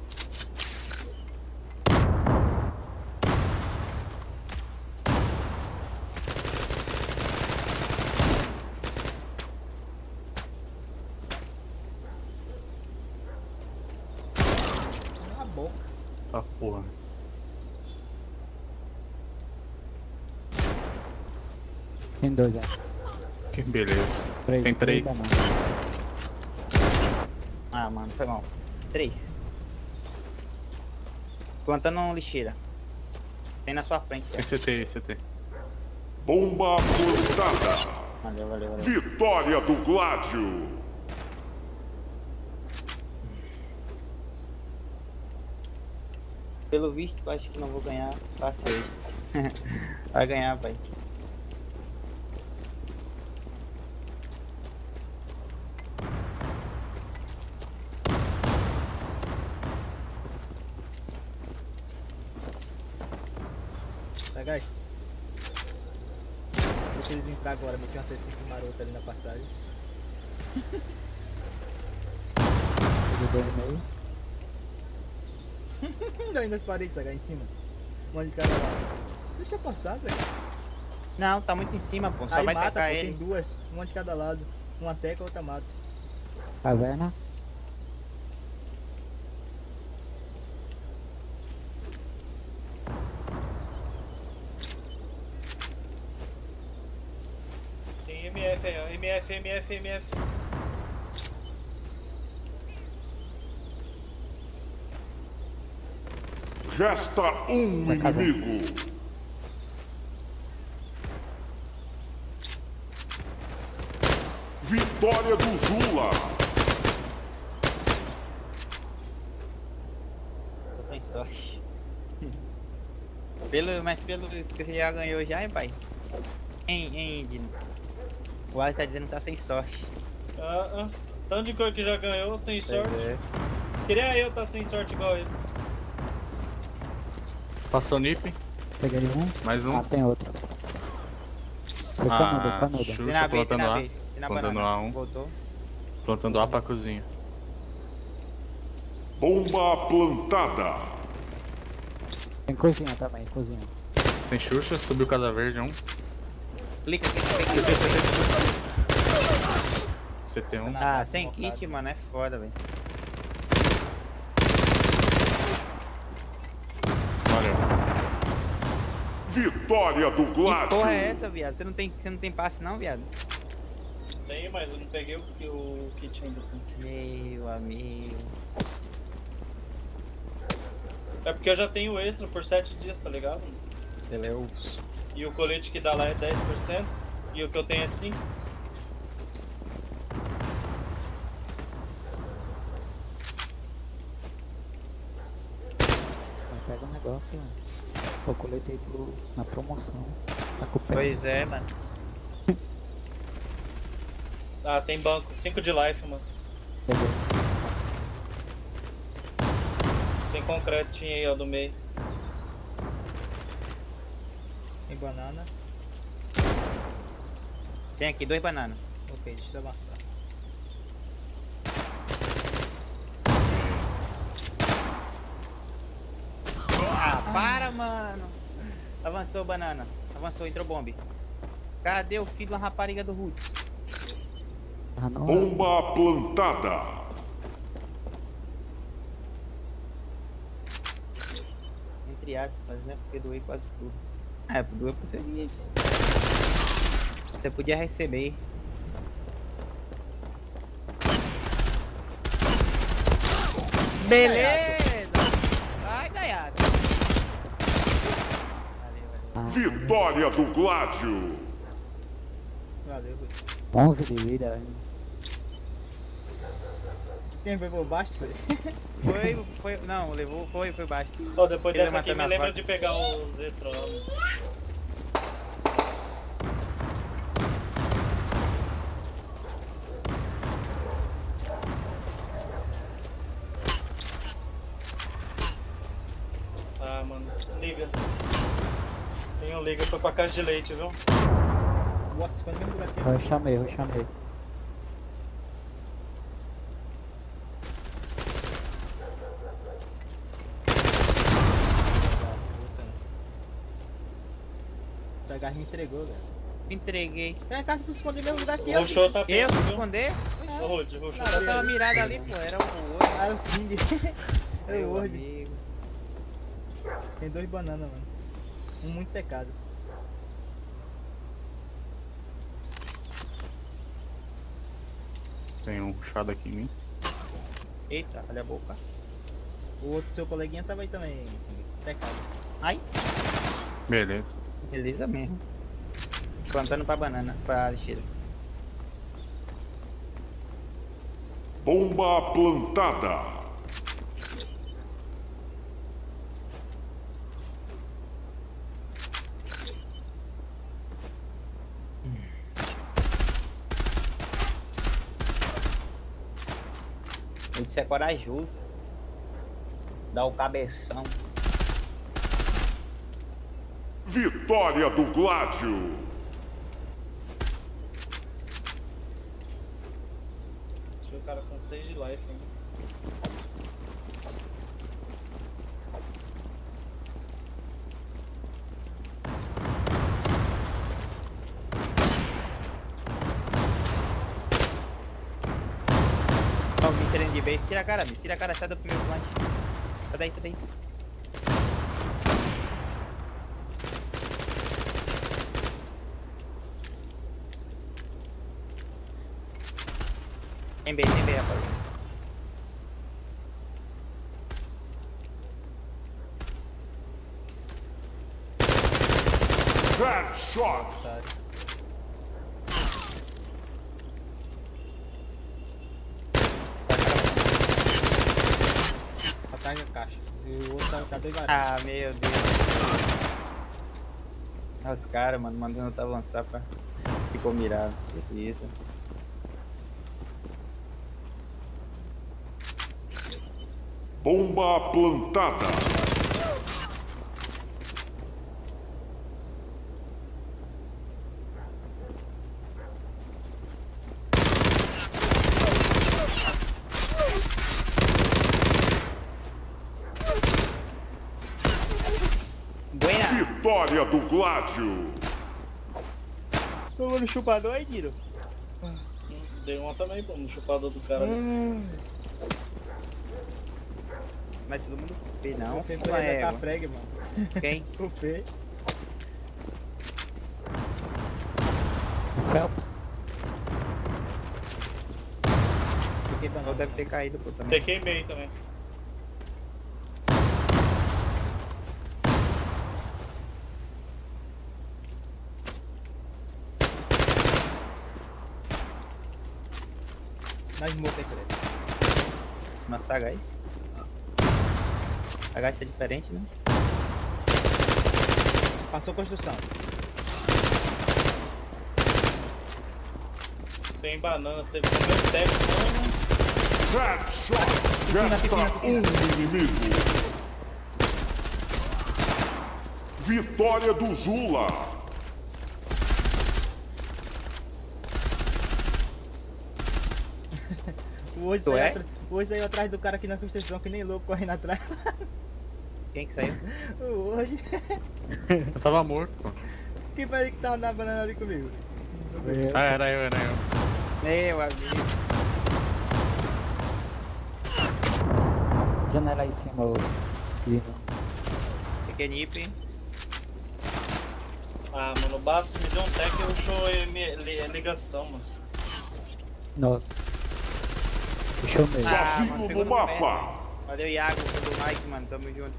Na boca. Ah, porra. Tem dois, é. Que beleza. Três, Tem três. três Ah, mano, foi mal. Três. Plantando lixeira. Tem na sua frente. Tem C T, C T. Bomba plantada. Valeu, valeu, valeu. Vitória do Gládio. Pelo visto, acho que não vou ganhar. Passei. Vai ganhar, pai. Sagaz. Deixa eles entrar agora, meter uma C cinco marota ali na passagem. dois no meio. Ainda as paredes, Sagaz, em cima. Um monte de cara lá. Deixa eu passar, velho. Não, tá muito em cima, pô. Só Aí vai mata, tacar pô, ele. tem duas, uma de cada lado. Uma teca, outra mata. Caverna. Tem M F aí, ó. M F, M F, M F. Resta um inimigo. Vitória do Zula. Tô sem sorte. Pelo, mas pelo que você já ganhou já, hein, pai? Hein, hein, Dino? O Alex tá dizendo que tá sem sorte. Ah, ah. Tanto de coisa que já ganhou, sem sorte. É. Queria eu estar sem sorte igual ele. Passou nip. Peguei um. Mais um. Ah, tem outro. Foi Ah, canudo, canudo. Xuxa, Tem na B, tem plantando na A. B. Tem na Plantando banana. A um. Voltou. Plantando A pra cozinha. Bomba plantada. Tem cozinha também, cozinha. Tem Xuxa, subiu casa verde, um. Clica, clica, clica. C T um. Ah, sem kit, mano, é foda, velho. Valeu. Vitória do Que Gládio. porra é essa, viado? Você não tem, você não tem passe não, viado? Tem, mas eu não peguei o, o kit ainda. Meu amigo. É porque eu já tenho extra por sete dias, tá ligado? Deus. E o colete que dá lá é dez por cento. E o que eu tenho é cinco. Pega um negócio, eu coletei pro, na promoção. Tá com o pé. Pois é, mano. Ah, tem banco. cinco de life, mano. Peguei. Tem concretinho aí, ó, do meio. Tem banana. Tem aqui dois bananas. Ok, deixa eu avançar. Ah, para, mano. Avançou, banana. Avançou, entrou bombe. Cadê o filho da rapariga do Ruth? Ah, não. Bomba plantada. Entre aspas, né? Porque doei quase tudo. Ah, doei pra você isso. Você podia receber. Beleza! Vai, Gaiato. Vitória do Gládio. Valeu, Rui. onze de vida, velho. Quem foi por baixo? Foi, foi, não, levou, foi, foi baixo. Ó, depois Ele dessa aqui, matou me na lembra vaca. de pegar os extras lá. Mano. Ah, mano, liga. Tem um liga, foi pra caixa de leite, viu? Nossa, quando mesmo lugar aqui. Eu chamei, eu chamei. Essa garra me entregou, velho. Entreguei. É, cara, tu se escondeu no mesmo lugar que O show tá Eu perto, se viu? esconder? Ô, Rude, o show Não, eu tava mirado ali, pô, era o outro. Ah, o King. É o Meu Word. amigo. Tem dois bananas, mano. Um muito pecado. Tem um puxado aqui em mim. Eita, olha a boca. O outro seu coleguinha tava aí também, pecado. Ai, Beleza. beleza mesmo. Plantando pra banana, pra lixeira. Bomba plantada. Ele disse é corajoso. Dá o cabeção. Vitória do Gládio. Deixa o cara com seis de life, hein? Ó, me serem de vez, tira a cara, me tira a cara, sai do primeiro planche. Sai daí, sai daí. Tem B, tem B, rapaz. Headshot. Atrás da caixa. E o outro tá, tá dois varinhos. Ah, meu Deus. Os caras, mano, mandando tu avançar pra... Ficou mirado. Beleza. Bomba plantada. Buena. Vitória do Gládio. Tomando chupador aí, Diro. Dei uma também, pô, no chupador do cara. Hum. Mas todo mundo P não, O Fê filho foi é. da frag, mano. Quem? O Fê. Phelps. Fiquei banana. Ou deve ter caído, pô, também. Peguei meio também. Mais smoke aí, Celeste. Uma sagaz. Sagaz é diferente, né? Passou construção. Tem banana, teve também teco, mano. Headshot. Resta um inimigo. Vitória do Zula. O hoje Tu saiu, é? atra... o hoje saiu atrás do cara aqui na construção, que nem louco, correndo atrás. Quem que saiu? O hoje. Eu tava morto, pô. Quem foi ele que tava na banana ali comigo? Ah, era eu, era eu. Meu amigo. Janela aí em cima, ô. Vivo. Pequenipe. Ah, mano, o Bastos me deu um tech e eu show li- li- ligação, mano. Não. Deixa eu ver. Ah, Sozinho mano, no pegou no mapa. Valeu, Iago, pelo like, mano. Tamo junto.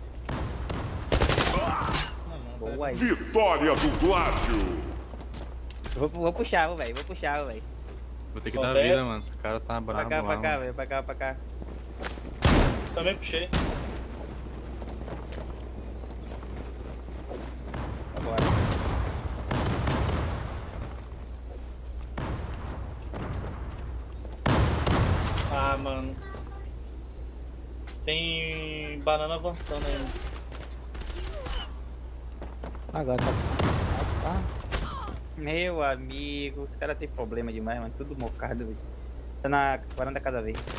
Boa aí. Vitória do Gládio. Vou, vou puxar, velho. Vou puxar, velho. Vou ter que dar vida, mano. Esse cara tá bravo. Pra cá, pra lá, cá, mano. velho. Pra cá, pra cá. Também puxei. Agora. Ah, mano. Tem banana avançando ainda. Agora tá. tá. Meu amigo, os caras têm problema demais, mano. Tudo mocado, velho. Tá na varanda da casa verde.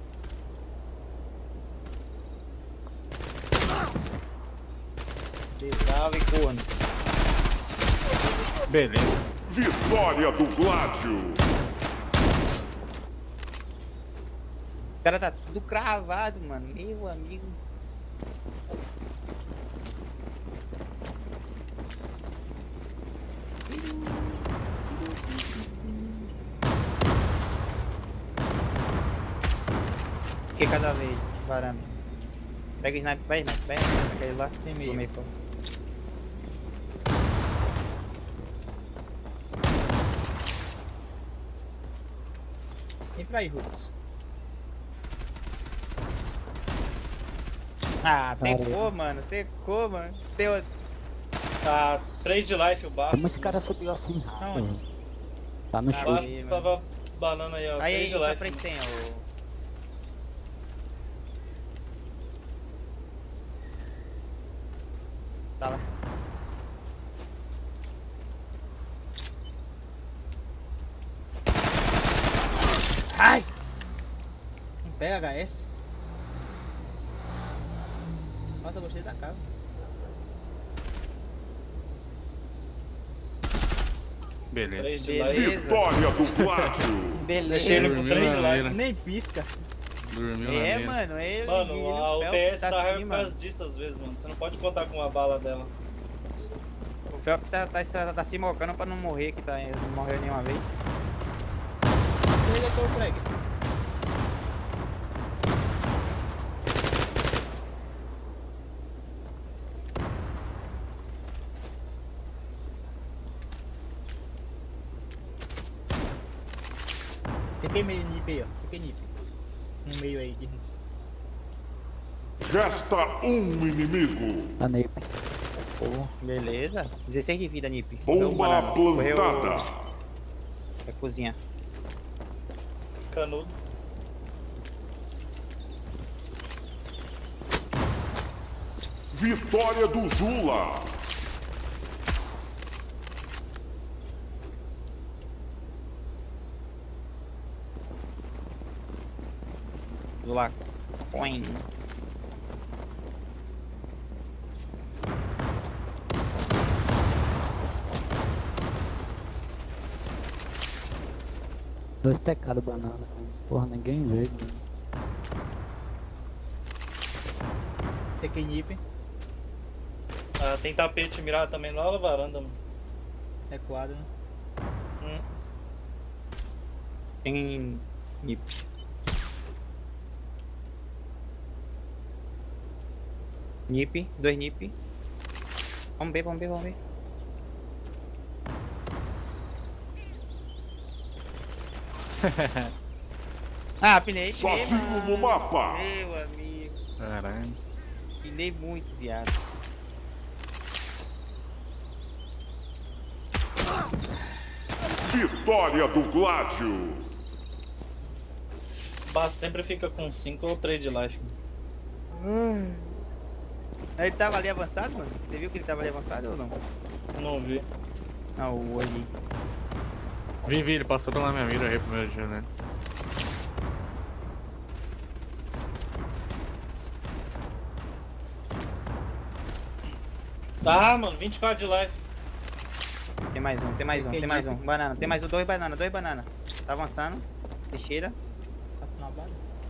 Salve, corno. Beleza. Vitória do Gládio. O cara tá tudo cravado, mano. Meu amigo. Que cada vez, varanda. Pega o sniper, vai, sniper, vai, aquele lá. Tem meio. meio pô. Vem pra aí, Rudes. Ah, tecou, mano. Tecou, mano. Tem outro. Tá três de life o Bastos. Como esse cara subiu assim rápido? Aonde? Tá no O chute. Bastos tava banana aí, ó. Aí, aí, três de na life. frente tem, ó. Tá lá. Ai! Não pega H S. Nossa, eu gostei da cara. Beleza. três de life. Vitória do Gládio. Beleza. Deixei ele com Dormiu três de na life. mira. Nem pisca. Dormiu na É, mira. mano, ele. Mano, ele a o U T Phelps S tá tá raiva assim, por mano. causa disso às vezes, mano. Você não pode contar com uma bala dela. O Phelps tá, tá, tá se mocando pra não morrer, que tá, não morreu nenhuma vez. Ele é o frag. Tem meio nip aí, ó. Tem nip. No meio aí de. Resta um inimigo. Tá nele. Beleza. dezesseis de vida, Nip. Bomba plantada. É cozinha. Canudo. Vitória do Zula. Vou lá. Põe. Dois tecados banana. Porra, ninguém vê. Tem nip. Ah, tem tapete mirado também lá na varanda, mano. É quadro, né? Hum. Tem Nip. Nip, dois Nip. Vamos ver, vamos ver, vamos ver. Ah, pinei, pinei. Sozinho mano. no mapa. Meu amigo. Caralho. Pinei muito, viado. Vitória do Gládio. O Bass sempre fica com cinco ou três de life. Hum. Ele tava ali avançado, mano? Você viu que ele tava ali avançado ou não? Não vi. Ah, o ali. Vi, vi, ele passou pela minha mira aí primeiro dia, né? Ah, mano, vinte e quatro de life. Tem mais um, tem mais um, tem mais um. Banana, tem mais um, dois banana, dois banana. Tá avançando. Teixeira. Tá na bala.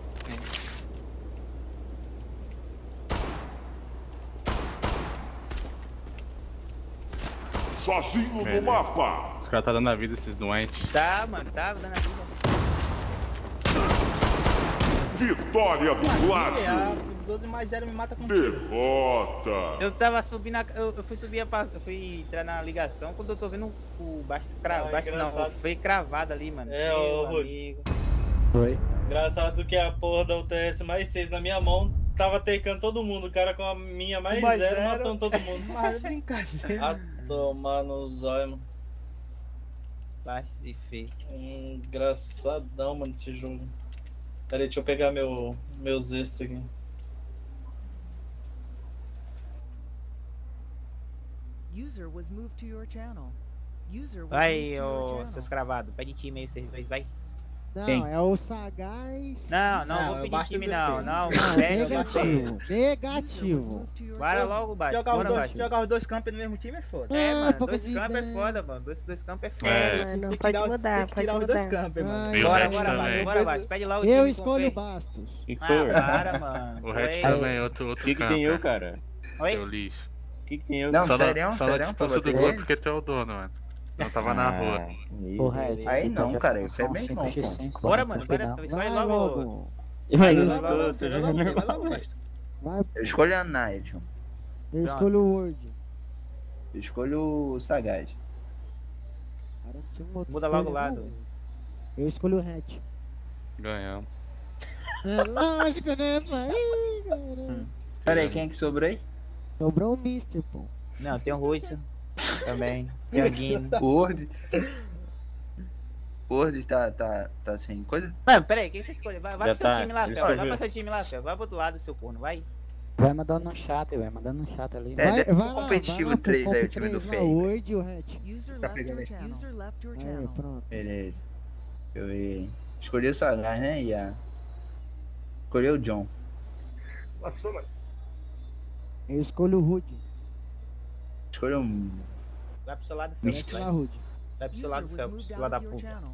Sozinho no Beleza. mapa. Os caras tá dando a vida esses doentes. Tá, mano, tá dando a vida. Vitória do Gládio. doze mais zero me mata com tiro. Derrota. Eu tava subindo, a, eu, eu fui subir a pass- eu fui entrar na ligação quando eu tô vendo o baixo, cra, Ah, baixo não, engraçado. foi cravado ali, mano. É, Meu ô, Rude. amigo. Foi. Engraçado que a porra da U T S mais seis na minha mão tava tecando todo mundo. O cara com a minha mais, Mais zero, zero. matando todo mundo. Mas é brincadeira. Ah, tomar no zóio, mano. Baixo e feio. Engraçadão, mano, esse jogo. Pera aí, deixa eu pegar meu, meus extras aqui. User was moved to your channel. User was moved Vai, to your ô, channel. seus cravados. Pede time aí, vocês dois, vai. Não, Quem? é o Sagaz. Não, não, Não, vou eu pedir baixo time do não, time. não. Não, Pede, negativo. Negativo. Bora logo, baixo. Jogar os, Bora, dois, baixo. jogar os dois campos no mesmo time é foda. É, Ah, mano, pouca dois campos é ideia. foda, mano. Dois, dois campos é foda. É. Mano, Tem que pode tirar, mudar, tem que pode tirar os dois mudar. campos, mano. Ai, E o Bora, Rex bora, também. baixo. Bora, baixo. Pede lá o time Eu com escolho o fé. Bastos. Que Ah, foi? para, mano. O Rex Oi. também, outro, outro O que que campo. tem eu, cara? Oi? Seu lixo. O que que tem eu? Não, Só sério, não, só não sério, pra expulso do bater gol ele? porque tu é o dono, mano. Não tava na rua. Ah, Ô, Red, Aí então não, já cara, tá isso é com bem cinco bom, x pô. cinco, Bora, no mano. Bora, final. escolhe Vai logo. logo. Mas Vai eu logo, vai tô- logo, tô vai logo, jogando- vai logo, resto. Vai, Eu escolho a Nigel. eu escolho o Word. Eu escolho o Sagaz. Cara, não tinha um outro Muda logo o escolha, lado. não. Eu escolho o Red. Ganhamos. É lógico, né, pai? Ih, caramba. Pera aí, quem é que sobrou aí? Sobrou o Mister, pô. Não, tem o Russo também. Tem o Guino. O Word. O Word tá, tá, tá sem coisa? Mano, pera aí, quem você escolheu? Vai, vai Já pro seu tá, time lá, já Fel. Vai escolheu. pro seu time lá, Fel. Vai pro outro lado, seu corno, vai. Vai mandando no chat, vai mandando no chat ali. É, Vai, desce vai pro lá, competitivo vai lá pro três aí, o comp time do três lá, Fake. o Word e o Red. User Tá left pegando your aí. channel. User left your Aí, channel. pronto. Beleza. Deixa eu ver. Escolhi o Sagaz, né? E a... Escolhi o John. Passou, mano. Eu escolho o Rude. Escolhi um... Vai pro seu lado, Fel. Mete lá, Vai, Rude. vai pro seu User lado, was Fel. moved Filho out da of your puta. channel.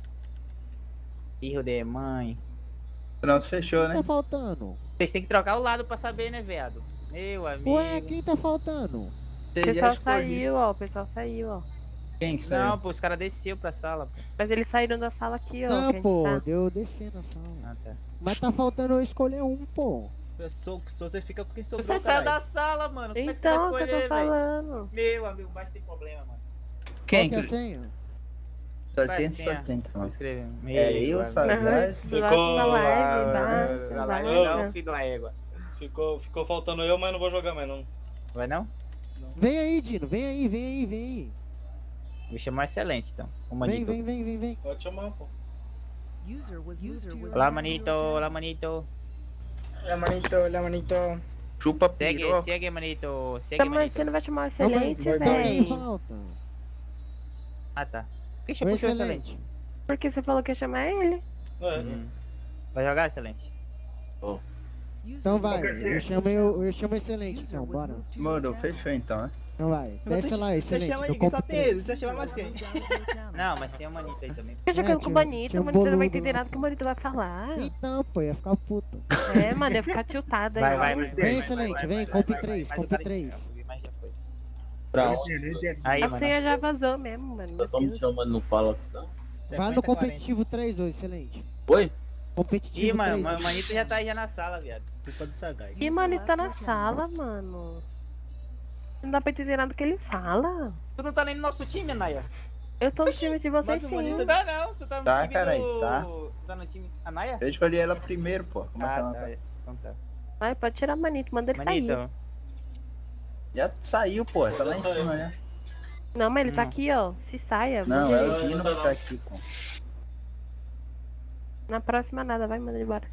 Filho de mãe. Pronto, fechou, Quem né? tá faltando? Vocês têm que trocar o lado pra saber, né, viado? Meu amigo. Ué, quem tá faltando? O Você já pessoal escolhi. saiu, ó. O pessoal saiu, ó. Quem que saiu? Não, pô, os caras desceu pra sala, pô. Mas eles saíram da sala aqui, ó. que a Não, gente pô, tá. deu descer na sala. Ah, tá. Mas tá faltando eu escolher um, pô. Eu sou, se você fica com quem sobrou, Você saiu caralho. da sala, mano. Como é que você vai Então, o que eu escolher, tô velho? falando. Meu amigo, baixo tem problema, mano. Quem Qual que é a que... senha? Só Vai tem, assim, só ó. tem, Vou então. escrever. É eu, amigo, Sagaz. Do lado da live, Da vai, live vai, não, vai. filho da égua. Ficou, ficou faltando eu, mas não vou jogar mais não. Vai não? Vem aí, Dino, vem aí, vem aí, vem aí. Vou chamar excelente, então. O Vem, manito. vem, vem, vem, vem. Pode chamar, pô. User was moved to your Olá, channel. manito. Olá, manito. Olha, manito, olha, manito. Chupa Segue, piroca. segue, manito. Segue, Tá, mas manito. você não vai chamar o Calma aí, excelente, vai dar um velho? falta. Ah, tá. Por que você Ô, puxou excelente. excelente? Porque você falou que ia chamar ele? É. Hum. Vai jogar excelente? User Então was vai, moved to eu your chamo, channel. eu, eu chamo excelente, User então, was bora. moved to your Mano, channel. fechou então, né? Então vai, desce Você- lá, Você excelente. chama eu aí, que só compro tem três. ele. Você chama mais quem? Moved out of your channel. Não, mas tem o manito aí também. Fica jogando com o tinha- Bonito, tinha um mano, você não vai boludo entender lá. nada que o Bonito vai falar. Então, pô, ia ficar puto. É, mano, ia ficar tiltado aí. Vai, ó. vai, vai. Vem, vai, excelente, vai, vem, vai, compre vai, três, vai, vai, compre vai, três. vai, mas já foi. Pra Não onde? entendo, não entendo. Aí, A mano. senha já vazou mesmo, mano. Só Meu tão me Deus. chamando, não fala. Não. Vai no cinquenta, competitivo três, ô, excelente. Oi? Competitivo Ih, mano, três. o manito já tá aí já na sala, viado. quarenta. Culpa do Sagaz. Ih, mano, ele tá na sala, mano. Não dá pra entender nada do que ele fala. Tu não tá nem no nosso time, Naya? Eu tô no time de vocês Mas o sim. Bonito Não tá não, você tá no Tá, time carai, do... tá. Você tá no time... A Naya? Eu escolhi ela primeiro, pô. Como é que Ah, ela tá. tá? Então tá. Vai, pode tirar o Manito, manda ele sair. Manito, Já saiu, pô. Tá lá em Já saiu. cima, né? Não, mas ele tá Hum. aqui, ó. Se saia. Não, manda é ele. o Dino que tá aqui, pô. Na próxima nada, vai, manda ele embora.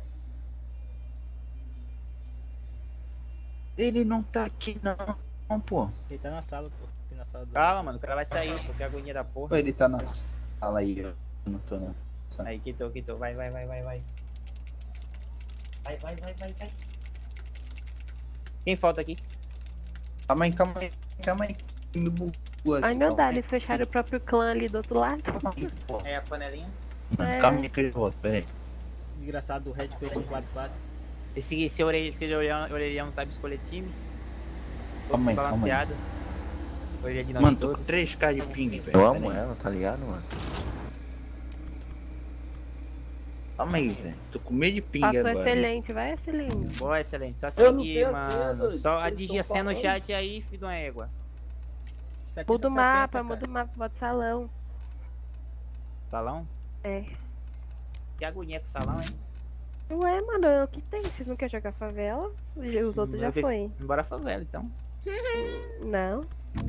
Ele não tá aqui, não, não, pô. Ele tá na sala, pô. Aqui na sala do... calma, mano, o cara vai sair, porque a agonia da Pô, porra. ele tá na sala aí, eu não tô não. Aí, quitou, quitou, vai, vai, vai, vai, vai. Vai, vai, vai, vai, vai. Quem falta aqui? Calma aí, calma aí, calma aí. Indo bugu aqui, Ai, meu calma Deus, aí. eles fecharam o próprio clã ali do outro lado. Calma aí, pô. É a panelinha. Mano, É. calma aí que eu volto, pera aí. Engraçado, o Red fez um quatro quatro. Esse, esse orelhão, esse orelhão, orelhão não sabe escolher time. Todo Calma aí, calma aí. desbalanceado. Orelha de nós Mano, tô com todos. três K de ping, velho. Eu pera amo aí. ela, tá ligado, mano? Calma aí, velho. Tô com medo de pinga Pato agora. excelente, vai excelente. Boa, excelente. Só Eu não seguir, tenho mano. medo, Só eles adigir a tão cena no falando. chat aí, filho de uma égua. Muda o mapa, muda o mapa, bota salão. Salão? É. Que agonia com salão, hein? Ué, mano, é o que tem? Vocês não querem jogar favela? Os outros já foi. Bora favela, então. Não.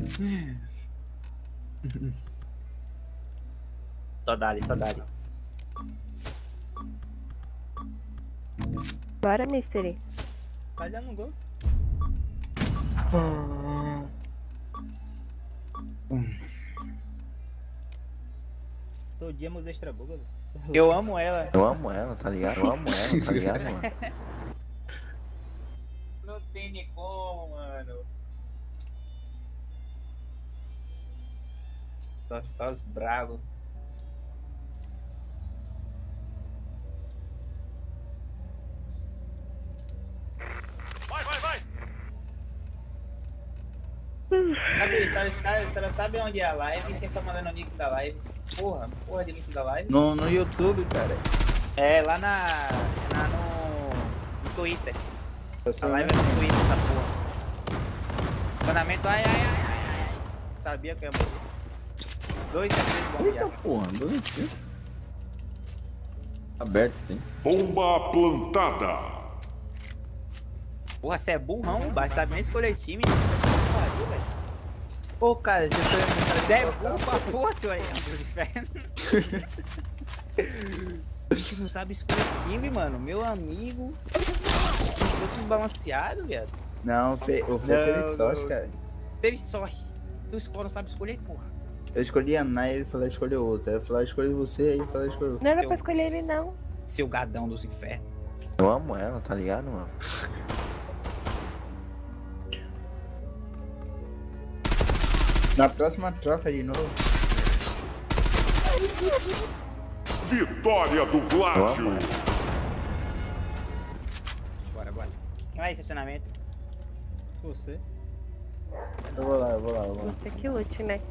Só dali, só dali. Bora, Mystery. Vai dando um gol. Todo dia meus extra buga, velho. Eu amo ela. Eu amo ela, tá ligado? Eu amo ela, tá ligado, mano? Não tem nem como, mano. Só, só os bravos. Vai, vai, vai! Sabe, sabe, sabe, você sabe onde é a live? Quem tá mandando o link da live? Porra, porra de link da live. No, no YouTube, cara. É, lá na, na no, no Twitter. A live é no Twitter, essa porra. Funcionamento, ai, ai, ai, ai, ai. Sabia que é muito. Dois segundos bom já. Porra, dois aqui. Aberto, sim. Bomba plantada. Porra, você é burrão, basta sabe nem escolher time. Pô, cara, já foi... Você é burro pra porra, seu aí, Deus inferno. Você não sabe escolher time, mano. Meu amigo. Tô desbalanceado, viado. Não, fe... o Fê teve sorte, cara. Teve sorte. Tu escolhe, não sabe escolher, porra. Eu escolhi a Nai, ele falou escolher outra. Aí eu falei, escolhi você, aí ele falou escolher outra. Não era pra escolher ele, não. Seu gadão dos infernos. Eu amo ela, tá ligado, mano? Na próxima troca de novo. Vitória do Gládio. Bora, bora. Quem vai estacionamento? Você. Eu vou lá, eu vou lá, eu vou lá. Você que lute, né?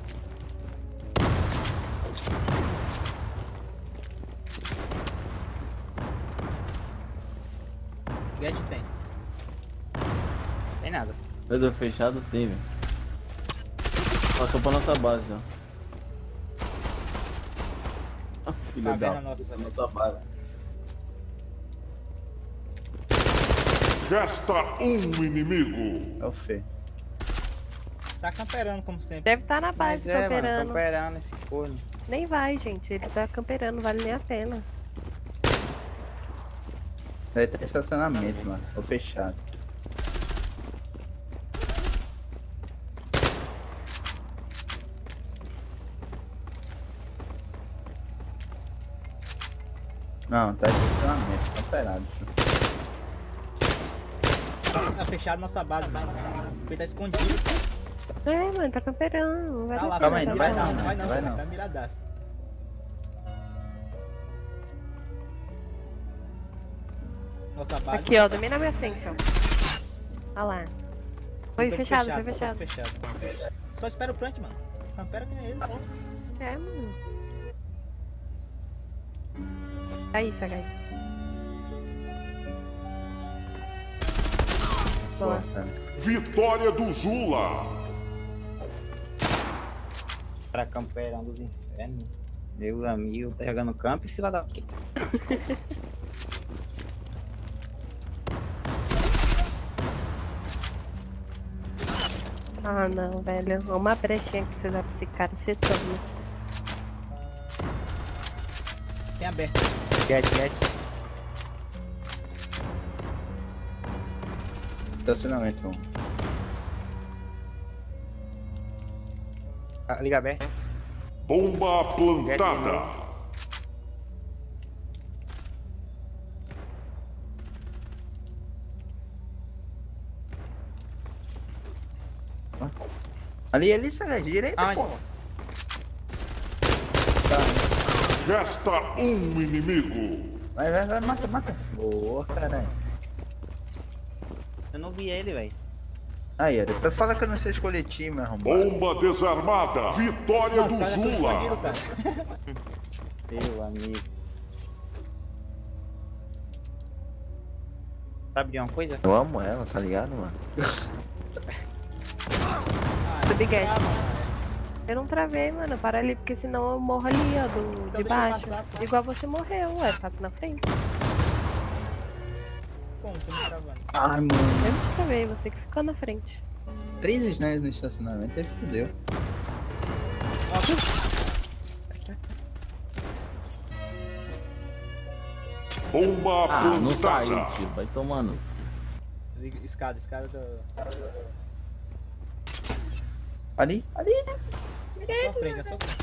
Get tem. Tem nada. Pedro fechado tem, velho. Passou pra nossa base, ó. Ah, filho Tá da vendo a nossa, nossa base. Resta um inimigo. É o Fê. Tá camperando como sempre. Deve estar na Mas base é, camperando. mano, camperando esse corno. Nem vai, gente. Ele tá camperando, não vale nem a pena. Vai ter estacionamento, mano. Tô fechado. Não, tá estacionamento, tá operado. Tá fechado nossa base, mano. Ele tá escondido. É, mano, tá camperando. Não vai Tá dar lá, pra calma aí, dar não vai pra não, dar. não vai não, vai vai não. tá miradaço. Nossa base. Aqui, ó, domina a minha frente, ó. Olha lá. Foi Tô fechado, foi tô fechado. fechado. Só espera o plant, mano. Campera que nem ele. É, mano. Aí, sagaz. Boa. Vitória do Zula. Pra camperão dos infernos. Meu amigo, tá jogando campo e fila da puta. Ah, não, velho. Uma brechinha que você dá pra esse cara, você toma. Tem aberto. Get, get. Estacionamento, mano. Ah, liga aberta. Bomba plantada. Ali, ali, Sagaz, direita, Aonde? pô. Resta um inimigo. Vai, vai, vai, mata, mata. Boa, caralho. Eu não vi ele, velho. Aí, ó, depois fala que eu não sei escolher time, arrombado. Bomba desarmada. Vitória do Zula. Meu amigo. Sabe de uma coisa? Eu amo ela, tá ligado, mano? Do Big Ed. Eu não travei, mano. Para ali, porque senão eu morro ali, ó, do, Então de deixa eu baixo. passar, pô. Igual você morreu, ué. Passa na frente. Como você me travando? Ai, mano. Eu não travei, você que ficou na frente. Três snares no estacionamento, ele fudeu. Bomba Ah, não plantada. saiu, tio. Vai tomando. Liga- Escada, escada do. Ali, ali, né? Só frente, é só frente.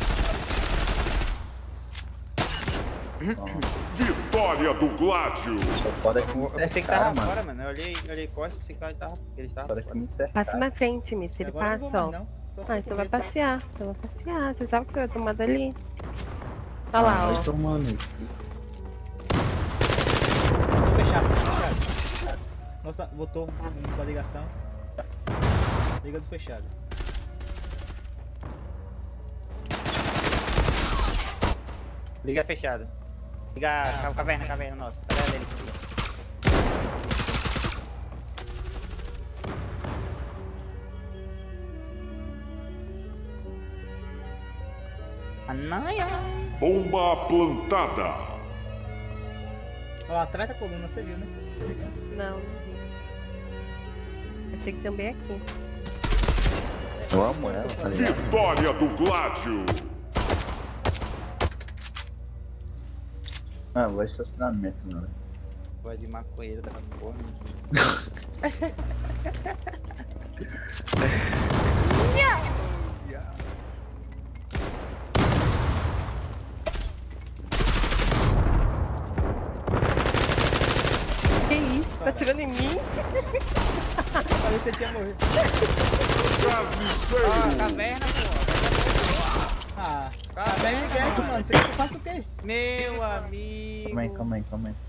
Vitória do Gládio. Foda Eu pensei que tava fora, mano. Eu olhei, eu olhei costas, pensei que ele tava, que ele tava fora. Passa na frente, mister. Ele Agora eu não passa, vou ó. mais, não. Só Ah, fico então com vai medo, tá? passear. Então vai passear. Você sabe que você vai tomar dali. Olha lá, ó. Vai tomando. Tô fechado, tô fechado. Nossa, voltou da ligação. Liga do fechado. Liga fechado. Liga a caverna, caverna nossa. Caverna deles. Anaia. Bomba plantada. Ó, atrás da coluna, você viu, né? Não, não vi. Eu sei que também é aqui. Eu amo ela, tá ligado? Vitória do Gládio. Ah, vou estacionamento, mano. Voz de maconheiro da porra. Que isso? Tá atirando em mim? Parece que você tinha morrido. Ah, caverna, pô. Ah, Caverna, Get, mano. Você quer que eu faça o quê? Meu amigo. Calma aí, calma aí, calma aí.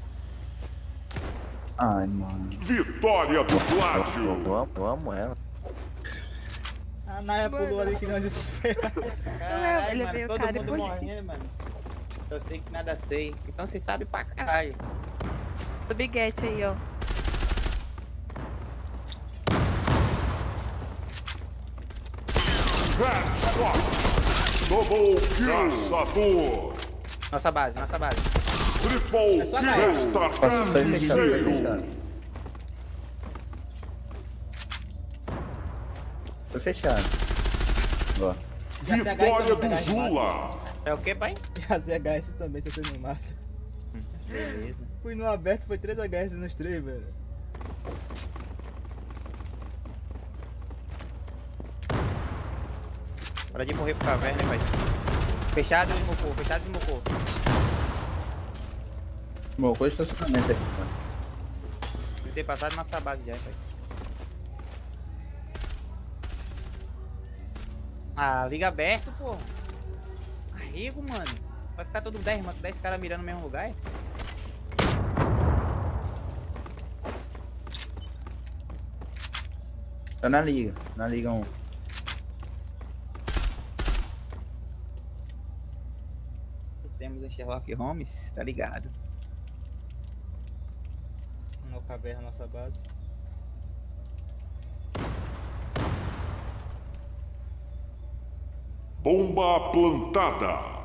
Ai, mano. Vitória do Gládio. Eu amo, eu amo ela. A Naya pulou ali que não desespera. Caralho, Ele mano, veio todo cara mundo depois. morrendo, mano. Eu sei que nada sei. Então você sabe pra caralho. Do Biguete aí, ó. Headshot. Double kill. Caçador. Nossa base, nossa base. Triple É só kill. cair. Está Posso sair fechado, sair carniceiro. fechado. Tô fechado. Ó. Vitória do Zula. É o que, pai? E a Z H S também, se você não mata. Beleza. Fui no aberto, foi três H S nos três, velho. Hora de morrer pro caverna, pai. Fechado e smocou, fechado e smocou. Bom, coisa estacionamento aqui, mano. Deve ter passado nossa base já, pai. Ah, liga aberto, pô. Arrego, mano. Vai ficar todo dez, mano. dez caras mirando no mesmo lugar, é? Tá na liga, na liga um. Temos o Sherlock Holmes, tá ligado? No caverna, nossa base. Bomba plantada.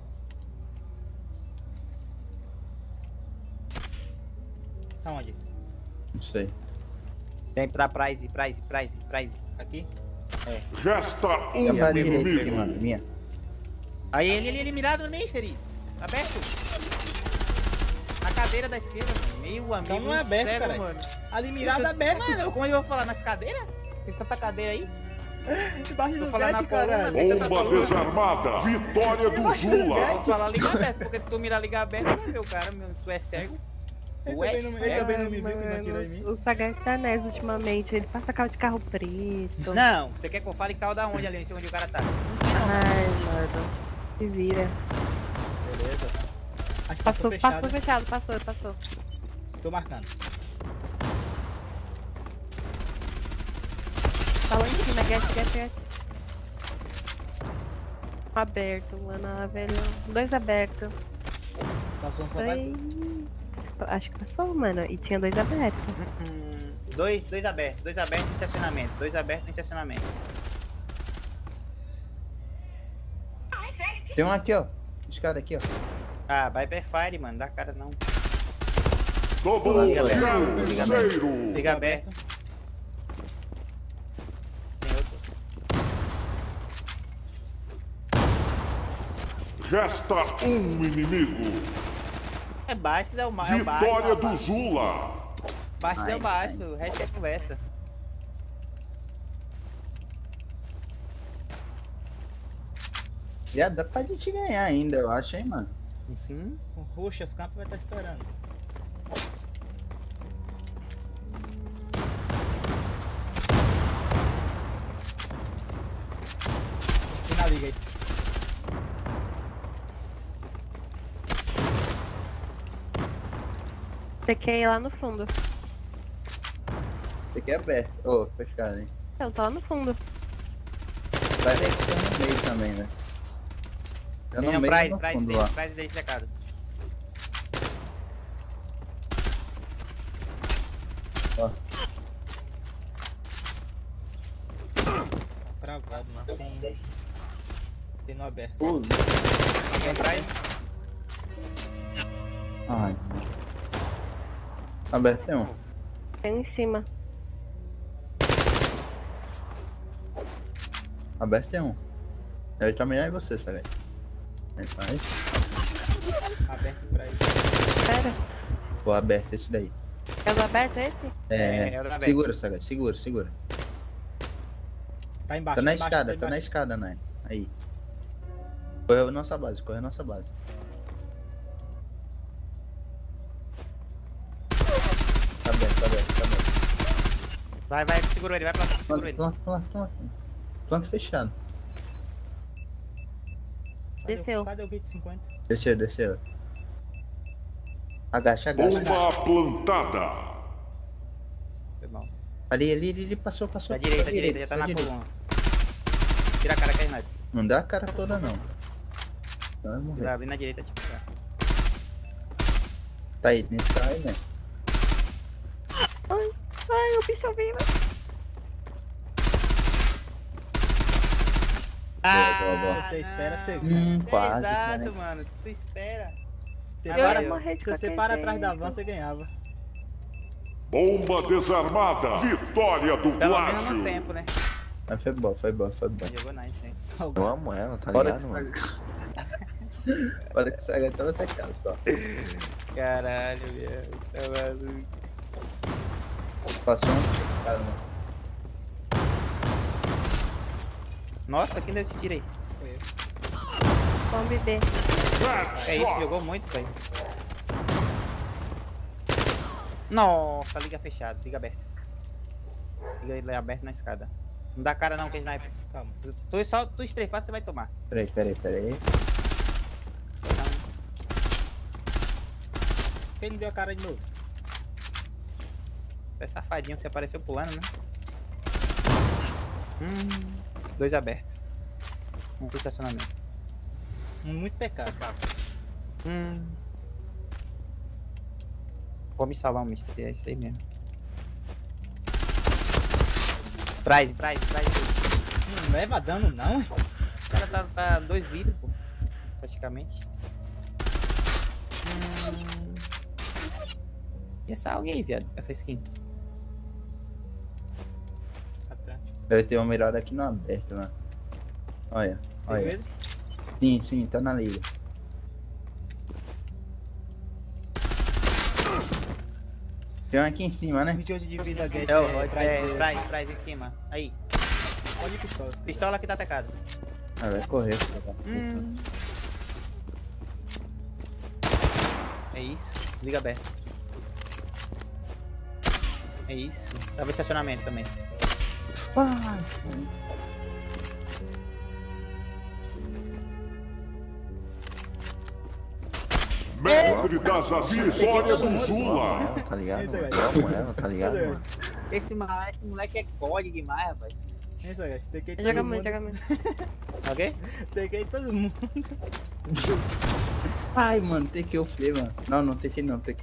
Tá onde? Não sei. Tem pra prize, prize, prize, prize. Aqui? É. Resta Fica um pra direita aqui, inimigo. mano. Minha. Aí ele, ele, ele mirado no Mystery. Aberto. Na cadeira da esquerda, mano. Meu amigo. Então não é aberto, cego, caralho. mano. Ali mirado aberto. Mano, como eu vou falar nas cadeiras? Tem tanta cadeira aí? Debaixo Tô do falando Get, na coluna, caralho. tem tanta Bomba coluna. desarmada. Vitória do Zula. Vou falar liga aberta, porque tu mirar liga aberta, não é meu cara, meu, tu é cego. Ele Tu é também não, ele cego. também não me viu que não atirou em mim. O Sagaz tá nessa ultimamente. Ele passa carro de carro preto. Não, você quer que eu fale cal da onde ali, em cima onde o cara tá? Ai, mano. Se vira. Beleza. Acho que Passou, fechado. passou fechado, passou, passou. Tô marcando. Tá lá em cima, get, get, get. Aberto, mano, ah, velho. Dois abertos. Passou só Ai, mais. Acho que passou, mano. E tinha dois abertos. Hum, dois, dois abertos. Dois abertos no estacionamento. Dois abertos no estacionamento. Tem um aqui, ó. Escada aqui, ó. Ah, vai pra Fire, mano. Dá cara não. Double Liga aberto. Canseiro. Liga aberto. Tem outro. Resta um inimigo. É baixo, é o mais. Vitória do Zula. Baixo é o baixo. O resto é conversa. Já dá pra gente ganhar ainda, eu acho, hein, mano. Sim. O Ruxa, os campos vai estar esperando. Na liga aí. Você quer ir lá no fundo. Esse aqui é aberto. Ô, oh, fechado, hein. Eu tô lá no fundo. Vai ter que ter no meio também, né? Eu Tem no um meio prize, no prize fundo dele, lá. prize dele secado. Ó. Travado, mano. Tem. Tem no aberto. Uh. Tem prize. Ai. Aberto tem um. Tem um em cima. Aberto tem um. Ele tá melhor em você, sabe? Aí faz. Aberto pra ele. Espera. Pô, aberto esse daí. É o aberto esse? É, É, é o aberto. segura, Saga, segura, segura. Tá embaixo. Tá na tá embaixo, escada, tá tá na embaixo. escada, né? Aí. Correu nossa base, correu nossa base. Tá aberto, tá aberto, tá aberto. Vai, vai, segurou ele, vai pra lá, segurou Planta, ele. planta, planta, planta. Planta fechado. Cadê o- Desceu. Cadê o kit cinquenta? Desceu, desceu. Agacha, agacha. Bomba plantada. Foi mal. Ali, ali, ali, ali, passou, passou. Da direita, pra da direita, já tá pra na direita. coluna. Tira a cara que é sniper. Não dá a cara toda, não. Vai morrer. Vai abrir na direita, tipo. Tá. Tá aí, nesse cara aí, né? Ai, ai, o bicho vivo. Ah, boa, boa. Você espera, você Hum, quase, Exato, né? mano. Se tu espera. Você Eu para, ia morrer de se você qualquer para atrás da jeito. van, você ganhava. Bomba desarmada. Vitória do Pelo menos no Gládio. tempo, né? Mas foi bom, foi bom, foi bom. Jogou nice, hein? Eu amo ela, tá Bora ligado, mano? Bora que sai até outra casa só. Caralho, meu. Tá maluco. Passou um cara, mano. Nossa, quem deu esse tiro aí? Foi eu. Bombe B. É isso, jogou muito, velho. Nossa, liga fechada, liga aberta. Liga ele aberto na escada. Não dá cara não, que é sniper. Calma. Tu, tu, só tu estrefar, você vai tomar. Peraí, peraí, peraí. Quem não deu a cara de novo? É safadinho, você apareceu pulando, né? Hum, dois abertos. Um pro estacionamento. Muito pecado. Hum. Come salão, mister. É isso aí mesmo. Prize, prize, prize. Não leva dano não, hein? O cara tá, tá dois vidros, pô. Praticamente. Hum. E essa alguém aí, viado, com essa skin. Atrás. Deve ter uma mirada aqui no aberto, né? Olha, Tem olha. medo? Sim, sim, tá na liga. Tem um aqui em cima, né? vinte e oito de vida, Gate. É o Rod, prize é, dele. prize, prize em cima. Aí. Pode ir pistola. Pistola que tá atacado. Ah, vai correr, filho da puta. Hum. É isso. Liga aberto. É isso. Tava estacionamento também. Ai, Mestre das Assis. Vitória do Zula. Tá ligado, Isso, mano? velho. Eu amo ela, tá ligado, Isso, mano? Esse, ma- esse moleque é código demais, rapaz. Hein, Sagaz? Tequei todo Joga mundo. muito, joga muito. Ok? Tequei todo mundo. Ai, mano, tem que eu fui, mano. Não, não tem que não, tem que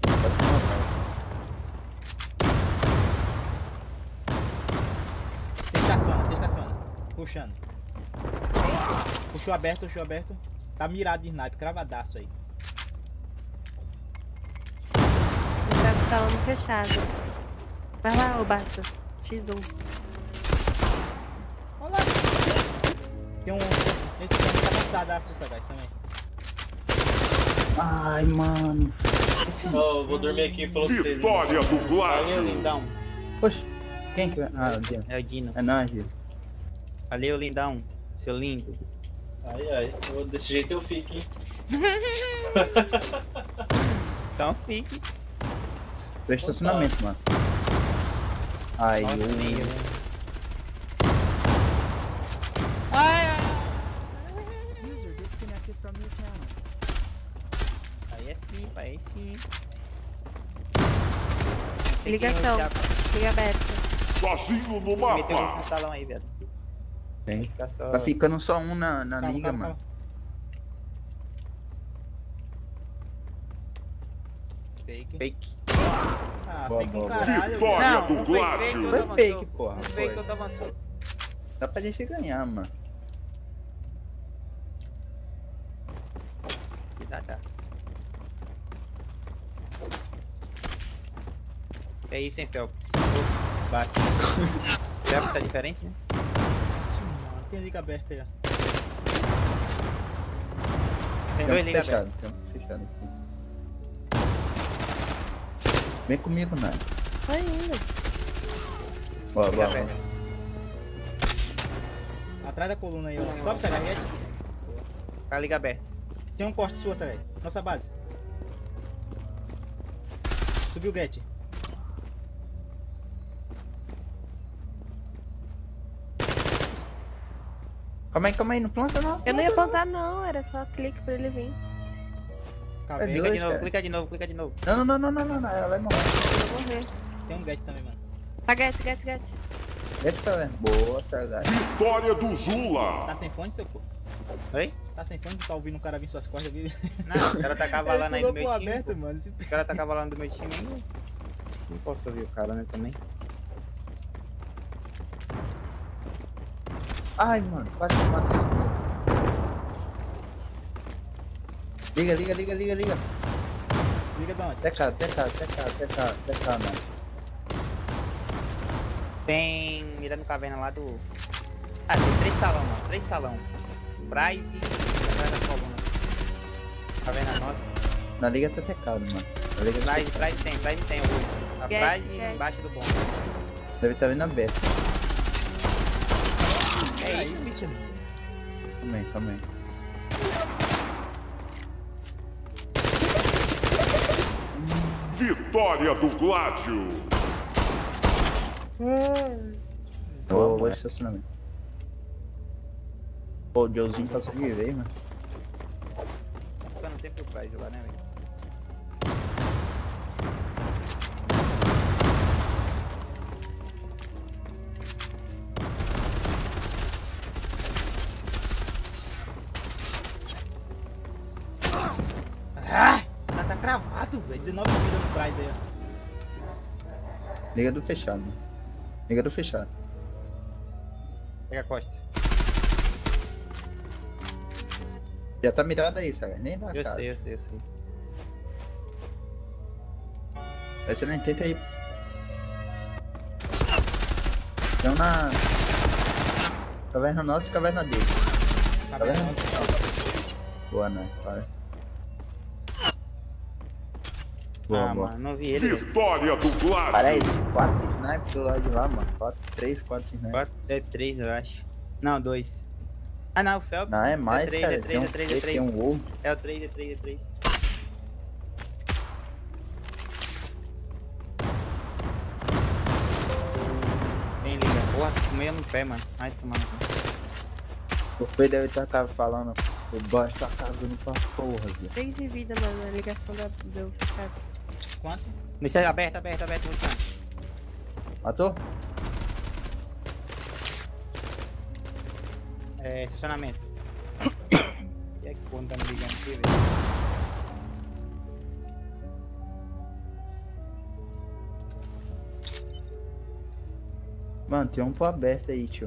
Testaciona, testaciona. Puxando. Puxou aberto, puxou aberto. Tá mirado de sniper, cravadaço aí. O tá falando fechado. Vai lá, ô Basta. xis um. Olha lá. Tem um... Esse tem um cabeçadaço, Sagaz, também. Ai, mano. Oh, vou dormir aqui falou pra vocês. Vitória do Valeu, Gládio. lindão. Poxa, quem que vai? Ah, o Dino. É o Dino. É nóis, Dino. Valeu, lindão. Seu lindo. Ai, ai. Eu- Desse jeito eu fico, hein? Então fique. Do estacionamento, mano. Ai, Nossa, eu... meio. Ai, ai. User disconnected from your channel. Aí é sim, pai, aí sim. Ligação. Liga aberta. Sozinho no Meteu mapa. no salão aí, velho. Tem. Fica só... Tá ficando só um na, na Calma, liga, calma, mano. Fake. Fake. Ah, Boa, fake um boa, boa. caralho. Vitória Não, do não foi fake, Gládio. outro Foi fake, avançou. porra, Um foi. fake, outro avançou. Dá pra gente ganhar, mano. Que dá, tá. É isso, hein, Felps? Basta. Felps tá diferente, né? Isso, mano. Tem liga aberta aí, ó. Tem Tem dois um ligas fechado, abertos. tem um fechado aqui. Vem comigo, né? Foi indo. Bora, Liga bora. aberta. Atrás da coluna aí, ó. Sobe, Sagaz, Red. Tá liga aberta. Tem um corte sua, Sagaz. Nossa base. Subiu o Get. Calma aí, calma aí, não planta não. Eu não ia plantar não, era só clique pra ele vir. Caveira. Clica dois, de novo, cara. clica de novo, clica de novo. Não, não, não, não, não, não, não, ela vai morrer. Eu vou morrer. Tem um Get também, mano. Ah, get, get, get. Deixa eu ver. Boa, Sargado. Vitória do Zula. Tá sem fone, seu cu? Oi? Tá sem fone? Tu tá ouvindo um cara vir suas costas aqui? Não, os caras tá cavalando aí do meu pro time. aberto, pô. mano. Esse- Os caras tá cavalando do meu time ainda. Não posso ouvir o cara, né, também. Ai, mano, quase que mata esse cara. Liga, liga, liga, liga, liga. Liga de onde? Até cá, até cá, até cá, até cá, até cá, mano. Tem mirando caverna lá do... Ah, tem três salão, mano. Três salão. Braz e... Atrás da coluna. Caverna nossa. Na liga tá até cá, mano. Na liga tá Braz, Braz tem, Braz tem o osso. A Get, Braz e get. embaixo do bom. deve estar vindo aberto. É isso, bicho. Calma aí, calma aí. Vitória do Gládio. Boa, boa estacionamento. Pô, o Joezinho passou de vez, mano. Tá ficando sempre o Braz lá, né, velho? Ah! Ela tá cravado, velho. dezenove vida no Braz aí, ó. Liga do fechado, mano. Liga do fechado. Pega a costa. Já tá mirado aí, sabe? Nem na Eu cara. sei, eu sei, eu sei. Aí você não tenta aí. Estão na... Caverna nossa e caverna dele. Caverna nossa. Boa, né? Para. Boa, Ah, boa. mano, não vi ele. velho. Vitória do Gládio. Parece quatro snipes do lado de lá, mano. quatro, três, quatro snipes. Quatro, é três, eu acho. Não, dois. Ah, não, o Phelps. Não, é mais, é três, cara. é três, Tem um é três, é três, três. tem um gol. É o três, é três, é três. Vem, liga. Porra, tô meio no pé, mano. Ai, tomar no cu. O Fê deve estar falando. O boss tá cagando pra porra, viu? três de vida, mano, a ligação da, do fechado. Quanto? Nesse é aberto, aberto, aberto, muito chão. Matou? É, estacionamento. E é que quando tá me ligando aqui, velho. Mano, tem um pô aberto aí, tio.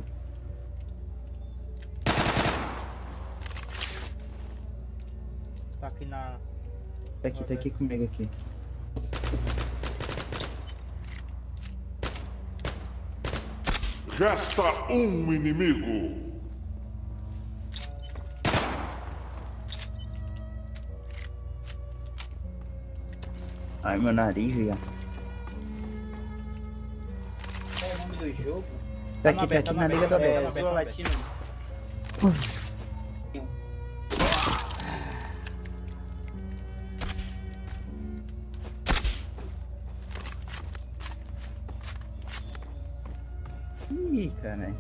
Tá aqui na... Tá aqui, tá aqui comigo aqui. Resta um inimigo. Ai, meu nariz, viado. Qual é o nome do jogo? Tá aqui, tá aqui na Liga do É, Aberto. Zula Latina. Ih, caralho.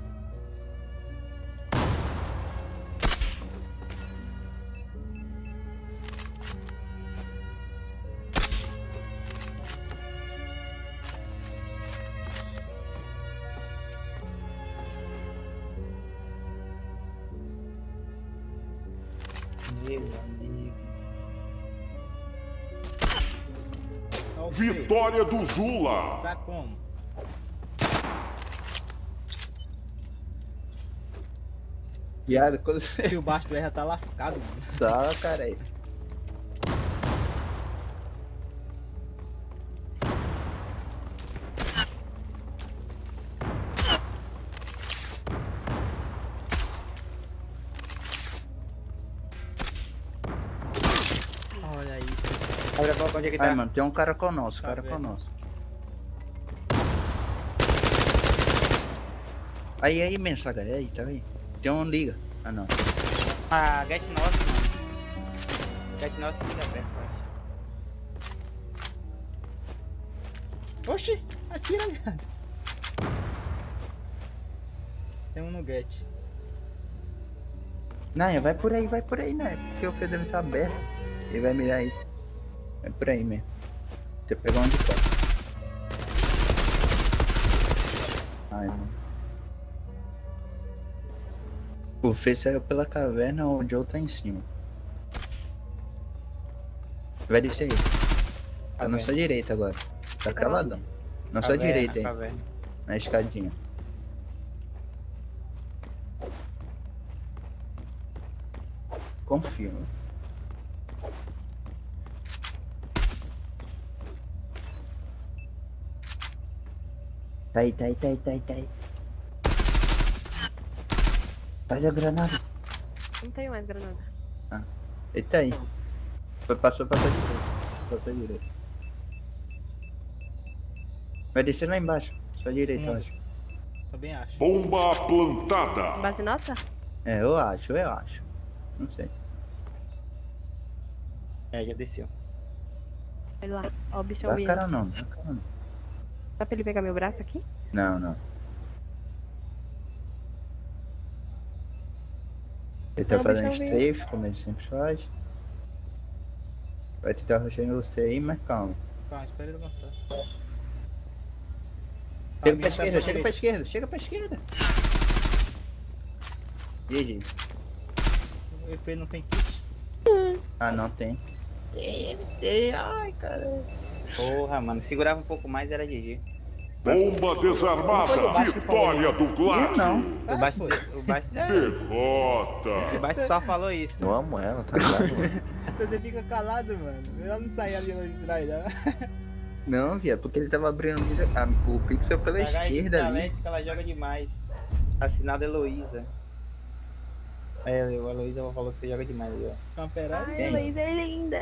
Meu amigo. Vitória do Zula. Tá como? Viado, quando Se o baixo do R já tá lascado, mano. Tá, caralho. Olha isso. Abre a boca, onde é que Ai, tá? mano, tem um cara com nosso, Tá cara com vendo? nosso. Aí, aí, mensagem, aí, tá aí. Tem um liga. Ah, não. Ah, Get nosso, mano. Get nosso liga perto, eu acho. Oxi, atira, viado. Tem um no get. Não, vai por aí, vai por aí, né? Porque o Pedro tá aberto. Ele vai mirar aí. Vai por aí mesmo. Você pegou onde tá. Ai, mano. O Fê saiu pela caverna, o Joe tá em cima. Vai descer aí. Tá na sua direita agora. Tá cravadão. Na sua Caverna, direita aí. caverna. Na escadinha. Confirma. Tá aí, tá aí, tá aí, tá aí, tá aí. Faz a granada. Não tenho mais granada. Ah, ele tá aí. Foi, passou pra sua direita. Passou à direita. Vai descer lá embaixo. Sua direita, eu Hum. acho. Também acho. Bomba plantada. Base nossa? É, eu acho, eu acho. Não sei. É, já desceu. Olha lá. Ó o bichão Dá vindo. cara não, dá cara não. Dá pra ele pegar meu braço aqui? Não, não. Ele tá Não, fazendo deixa eu ver. strafe, como ele sempre faz. Vai tentar rushar em você aí, mas calma. Calma, espera ele avançar. Chega pra vindo pra esquerda, sua chega pra direita. esquerda, chega pra esquerda. G G. O E P não tem kit. Ah, não tem. Tem, tem. Ai, caralho. Porra, mano. Segurava um pouco mais, era G G. Bomba desarmada. Vitória do Gládio. Não. O Baixo... O Baixo... É, Derrota. o Baixo só falou isso. Eu amo ela, tá ligado? Você fica calado, mano. Ela não sai ali de trás, não. Não, viado, porque ele tava abrindo a- o pixel pela esquerda ali. que ela joga demais. Assinado Heloísa. É, a Heloísa falou que você joga demais ali, ó. Camperado. Ai, a Luísa é linda.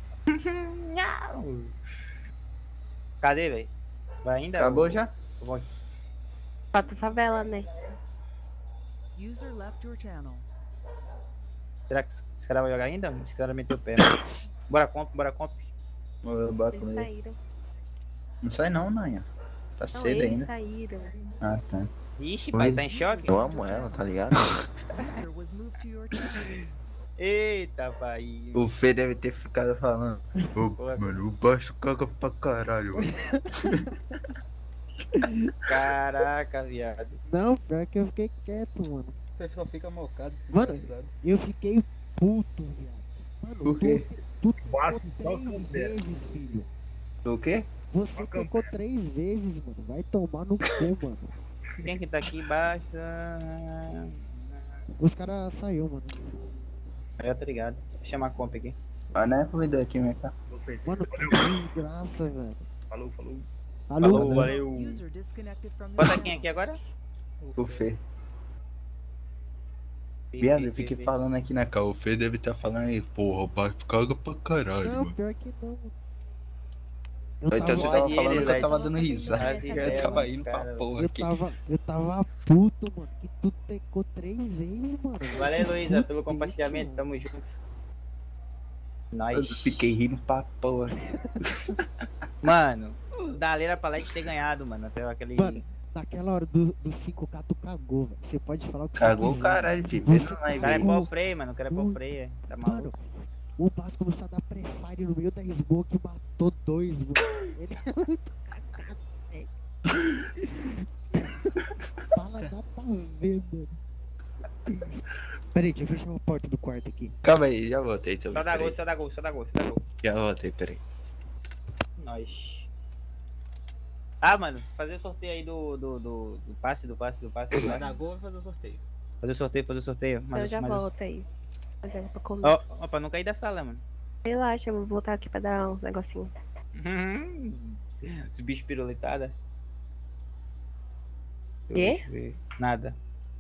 Cadê, velho? Vai ainda? Acabou já? Vou... Pato favela, né? User left your channel. Será que esse cara vai jogar ainda? Esse cara meteu o pé. Mano. Bora comp, bora comp. Eu bato Eles nele. saíram. Não sai não, Nanha. Tá Não, cedo eles ainda. saíram. Ah, tá. Ixi, pai, tá em choque? Eu amo ela, tá ligado? User was moved to your channel. Eita, pai. O Fê deve ter ficado falando. Ô, mano, o baixo caga pra caralho. mano." Caraca, viado. Não, pior que eu fiquei quieto, mano. Você só fica mocado, Mano, desgraçado. eu fiquei puto, viado. Mano, Por quê? tu, tu Basta tocou só três candeira. vezes, filho. O quê? Você tocou três vezes, mano. Vai tomar no cu, mano. Quem que tá aqui embaixo? Os caras saiu, mano. Eu tô ligado. Vou chamar a comp aqui. Ah, né? Convidou aqui, minha cara. Mano, que desgraça, velho. Falou, falou. Alô? Falou, valeu. User disconnected from your Bota channel. quem aqui agora? O Fê. Viado, eu fiquei falando aqui na cal. O Fê deve estar falando aí, porra, o pai caga pra caralho, Não, mano. pior que não, mano. Então você tava Pode ir, falando que eu Lex. tava dando risada. As Eu ideias, tava indo cara. pra porra Eu aqui. tava, eu tava puto, mano. Que tu tecou três vezes, mano. Valeu, Luísa, pelo compartilhamento. Tamo juntos. Eu Nós. fiquei rindo pra porra. Mano, da Leira pra Leite ter ganhado, mano. Até aquele. Mano, naquela hora do, do cinco K tu cagou, velho. Você pode falar o que Cagou você o quiser. caralho, filho. Vê Você na live O cara é aí. pro play, mano. O cara é pro play. Tá maluco. Mano, o Basso começou a dar pré-fire no meio da smoke e matou dois, mano. Ele é muito cagado, velho. Fala, dá pra ver, mano. Pera aí, deixa eu fechar a porta do quarto aqui. Calma aí, já voltei também. Só dá peraí. gol, só dá gol, só dá gol, só dá gol. Já voltei, peraí. Nós. Ah, mano, fazer o sorteio aí do, do, do, do passe, do passe, do passe, do Vai dar passe. gol e fazer o sorteio. Fazer o sorteio, fazer o sorteio. Mas, Eu já mas- volto aí. Fazendo pra comer. Ó, ó, pra não cair da sala, mano. Relaxa, eu vou voltar aqui pra dar uns negocinhos. Os bichos piruletada. Quê? Deixa eu ver. Nada.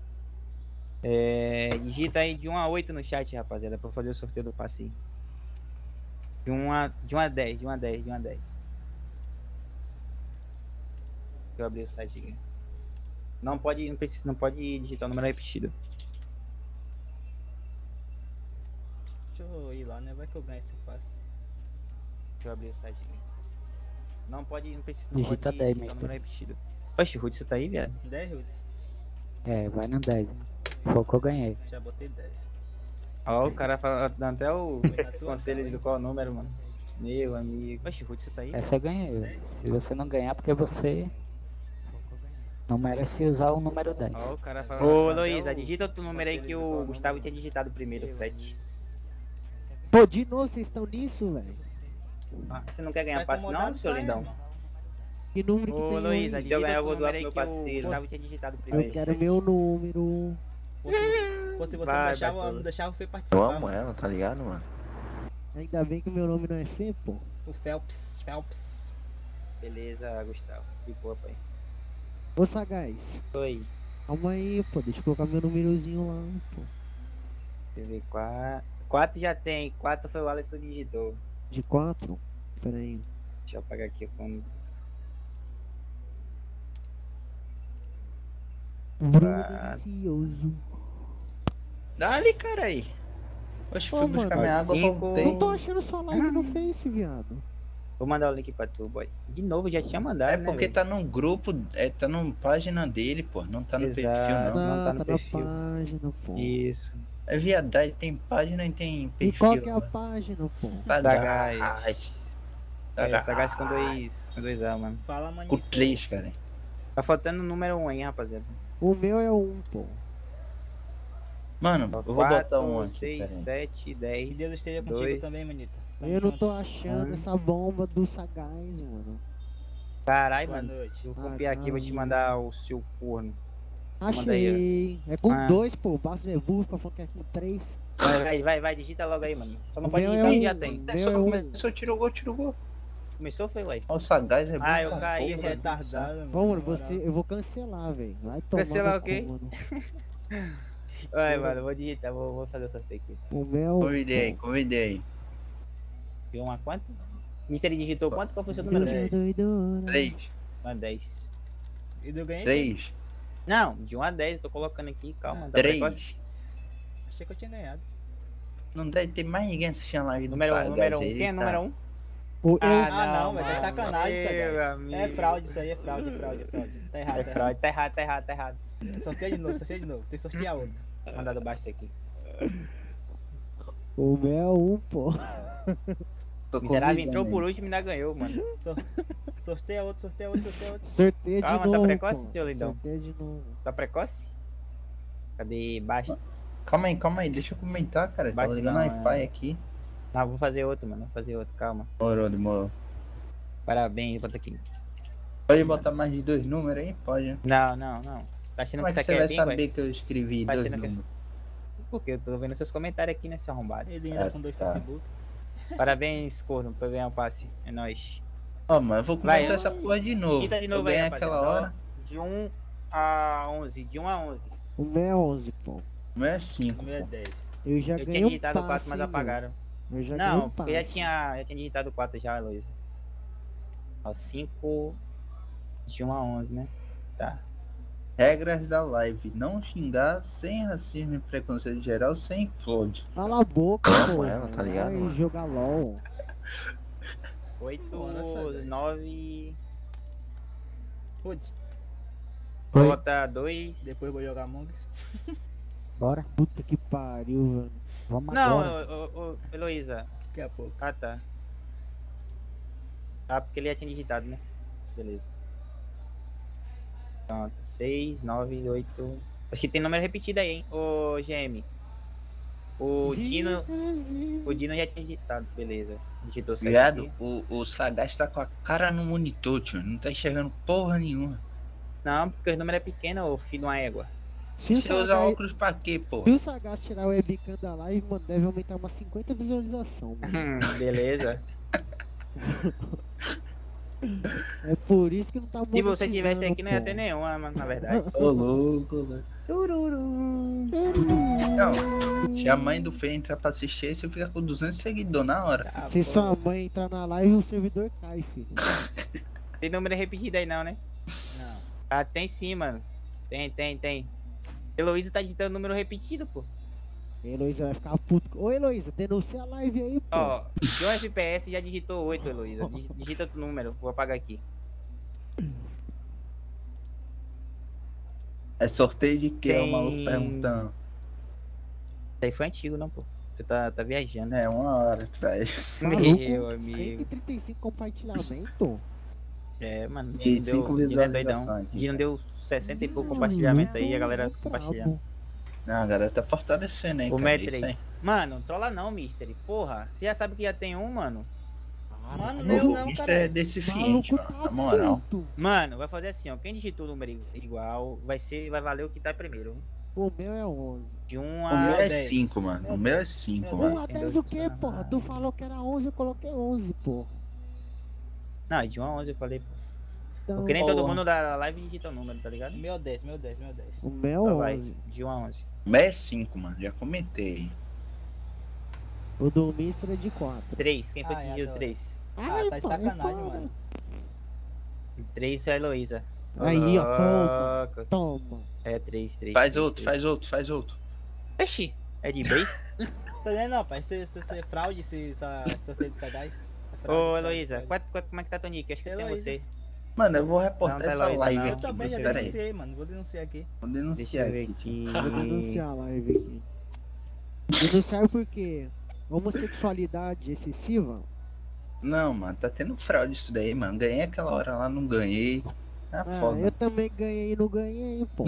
É, digita aí de um a oito no chat, rapaziada, pra fazer o sorteio do passe aí. De um a, de um a dez, de um a dez, de um a dez. Deixa eu abrir o site aqui. Não pode, não precisa, não pode digitar o número repetido. Deixa eu ir lá, né? Vai que eu ganho esse passe. Deixa eu abrir o site aqui. Não pode, não precisa, não Digita pode dez, digitar o mestre. número repetido. Oxe, Ruth, você tá aí, viado? dez Rudes. É, vai no dez. Foi o que eu ganhei. Já botei dez. Ó, o cara fala, dá até o na esse tua conselho cara, do qual número, mano. Meu amigo. Oxe, Ruth, você tá aí? Essa eu ganhei. Se você não ganhar, porque você não merece usar o número dez. Ó, o cara fala. Ô, Luísa, digita outro número aí que o Gustavo tinha digitado primeiro, o sete. Pô, de novo vocês estão nisso, velho? Ah, você não quer ganhar Tá passe não, incomodado, seu sai, lindão? irmão. Que número que Ô, tem Luísa, aí? digita ganhar, eu outro vou número doar aí pro que meu o parceiro. Gustavo tinha digitado Eu primeiro. quero meu número. Pô, se, pô, se você Vai, não deixava, Bertolo. não deixava o Fê participar. Eu amo mano. ela, tá ligado, mano? Ainda bem que meu nome não é Fê, pô. O Phelps, Phelps. Beleza, Gustavo. Que boa, pai. Ô, Sagaz. Oi. Calma aí, pô. Deixa eu colocar meu númerozinho lá, pô. Deixa eu ver, quatro. Quatro já tem, quatro foi o Alisson que digitou. De quatro? Pera aí. Deixa eu apagar aqui com. Bruno Quatro. Delicioso. Dá-lhe, cara aí. Oxe, Ô, fui buscar mano, minha água, cinco. voltei. Não tô achando sua live no Face, viado. Vou mandar o link pra tu, boy. De novo, já tinha mandado, É né, porque velho? tá num grupo, é, tá numa página dele, pô. Não tá no Exato. perfil, não. Não tá no na perfil. página, pô. Isso. É viadagem, tem página e tem E perfil. qual que é a né? página, pô? Sagaz. É, Sagaz. Sagaz com dois, com dois A, mano. Fala, maninho. Com três, cara. Tá faltando o número um aí, rapaziada. O meu é um, pô. Mano, eu vou quatro, botar um aqui, seis, peraí. sete, Que dez, Deus esteja contigo dois. também, manita. Tamo Eu não junto. tô achando Um. essa bomba do Sagaz, mano. Caralho, Boa mano. noite. Eu vou Ah, copiar aqui, vou te caralho. mandar o seu corno. Manda aí, Achei. É com Ah. dois, pô. O Basso é burro pra falar que é com três. Vai, vai, vai, vai, digita logo aí, mano. Só não O pode meu é digitar um, que já tem. meu Só é um. começou, tirou gol, tirou gol. Começou, foi, ué? Ó, o Sagaz é bom. Ah, eu pra caí, Que porra. mano. retardado, mano. Bom, mano, na moral. você, eu vou cancelar, velho. Vai tomar Cancelar no o quê? cu, mano. Vai, mano, vou digitar, vou, vou fazer o sorteio aqui. O meu. Convidei, convidei. Viu uma quanto? Mister digitou quanto? Qual foi o seu número? Doida, dez. doidona. Três, Uma dez. E eu ganhei? três, Não, de um a dez, eu tô colocando aqui, calma. Tá três. precoce? Achei que eu tinha ganhado. Não deve ter mais ninguém assistindo a live do Número um, Sagaz, número um. ele Quem é tá- número um? O, eu, Ah, não, velho. É mano. sacanagem isso Meu aí. amigo. É fraude isso aí, é fraude, é fraude, é fraude. Tá errado, É tá fraude, tá errado, tá errado, tá errado. errado. Sorteia de novo, sorteia de novo. Tem que sortear outro. Vou mandar do baixo isso aqui. o meu é um, pô. Tô Miserável convidando entrou ele. por último e ainda ganhou, mano. Sor- Sorteia outro, sorteia outro, sorteia outro. Sorteio Calma, de tá novo. precoce, pô. seu lindão? Sorteio de novo. Tá precoce? Cadê Bastos? Calma aí, calma aí, deixa eu comentar, cara. Tá Bastos ligando não, Wi-Fi é- aqui. Não, vou fazer outro, mano. Vou fazer outro, calma. Demorou, demorou. Parabéns, bota aqui. Pode botar mais de dois números aí? Pode, né? Não, não, não. Tá achando Como é que que isso você aqui é vai bingo, saber ué? que eu escrevi Tá dois achando que números? Porque eu tô vendo seus comentários aqui nesse arrombado. Ele ainda Ah, com dois tá. Facebook. Parabéns, corno, por ganhar o passe. É nóis. Ó, mas eu vou Vai, começar essa porra de novo. Quita de novo eu aí, ganhei rapaziada. aquela hora. Ó, De um a onze. De um a onze. O meu é onze, pô. O meu é cinco. O meu é dez. Eu já Eu ganhei tinha um digitado passe, quatro, mas hein, apagaram. meu. Eu já ganhei Não, um porque já passe. tinha, já tinha digitado quatro já, Heloísa. Ó, cinco. De um a onze, né? Tá. Regras da live. Não xingar sem racismo e preconceito geral, sem flood. Cala a boca, pô. ela, tá ligado, Vai mano? jogar LOL. oito, nove. Putz, Bota dois. depois eu vou jogar Among Us. Bora. Puta que pariu, velho. Vamos Não, agora. ô, ô, ô, Heloísa. Daqui a pouco. Ah, tá. Ah, porque ele já tinha digitado, né? Beleza. Pronto, seis, nove, oito. Acho que tem número repetido aí, hein? Ô, G M. O Dino. O Dino já tinha digitado, beleza. Digitou certo. Viado, aqui. o, o Sagaz tá com a cara no monitor, tio. Não tá enxergando porra nenhuma. Não, porque o número é pequeno, ô filho de uma égua. Se o Você usa Sagaz- óculos pra quê, porra? Se o Sagaz tirar o webcam da live, mano, deve aumentar umas cinquenta visualizações, mano. Beleza. É por isso que não tá Se você tivesse monetizando, aqui, não ia pô. ter nenhuma, mas na verdade. Ô, louco, louco. Não, se a mãe do Fê entrar pra assistir aí, você fica com duzentos seguidores na hora. Se sua mãe entrar na live, o servidor cai, filho. Tem número repetido aí não, né? Não. Ah, tem sim, mano. Tem, tem, tem. Heloísa tá digitando número repetido, pô. Heloísa vai ficar puto. Ô, Heloísa, denuncia a live aí, pô. Ó, de um F P S já digitou oito, Heloísa. Dig- Digita outro número, vou apagar aqui. É sorteio de quê? Tem- O maluco perguntando. Isso aí foi antigo, não, pô. Você tá, tá viajando. É, uma hora atrás. Meu Maluco, amigo. cento e trinta e cinco compartilhamento. É, mano. E Dino cinco deu- Dino é visualizações doidão. aqui, Dino cara. deu sessenta e pouco compartilhamento aí, a galera compartilhando. Não, a galera tá fortalecendo aí, O cara. meu é é isso aí. três. Mano, trola não, Mystery. Porra, você já sabe que já tem um, mano. Mano, O meu não, Mister cara. é deficiente, Maluco mano. tá Na moral. puto. Mano, vai fazer assim, ó. Quem digitou o número igual, vai ser, vai valer o que tá primeiro. O meu é onze. De um O a meu é dez. cinco, mano. O meu é cinco, Um mano. a dez o quê, porra? Tu falou que era onze, eu coloquei onze, porra. Não, de um a onze eu falei, pô. Então, Porque nem Ó. todo mundo da live digita o número, tá ligado? Meu dez, meu dez, meu dez. o meu Então é vai, onze. de um a onze. O meu é cinco, mano. Já comentei. O do Mister é de quatro. três, quem foi Ah, que é, digitou adoro. três? Ah, tá de sacanagem, mano. três foi a Heloísa. Aí, ó, toma. Louco. Toma. É três, três. Faz três, outro, três. faz outro, faz outro. Oxi, é de base? Tô dizendo não, pai. Você é fraude esse essa sorteio de sagaz. É fraude, Ô, fraude, Heloísa, fraude. qual- qual- como é que tá, Tonique? Acho que tem Heloísa. você. Mano, eu vou Não, reportar tá essa Heloísa, live não. Eu aqui. também já Pera aí. denunciei, mano. Vou denunciar aqui. Vou Deixa denunciar eu ver aqui. aqui. Vou denunciar a live aqui. Denunciar por quê? Homossexualidade excessiva? Não, mano, tá tendo fraude isso daí, mano. Ganhei aquela hora lá, não ganhei. Tá Ah, foda. eu também ganhei e não ganhei, pô.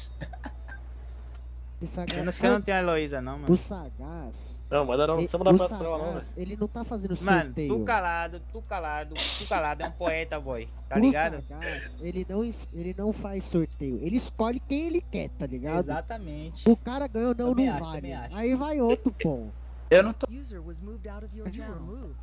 Esse Eu Sagaz, não sei que eu não tenho a Heloísa, não, o mano. Sagaz, Não, mas não, ele, você não dá o pra trocar não, Sagaz, velho. ele não tá fazendo Mano, sorteio. tu calado, tu calado, tu calado é um poeta, boy. Tá O ligado? Sagaz, ele não, es- ele não faz sorteio. Ele escolhe quem ele quer, tá ligado? Exatamente. O cara ganhou, não, Também não acho, vale. também acho. Aí vai outro, pô. Eu não tô. User was moved out of your channel. Moved.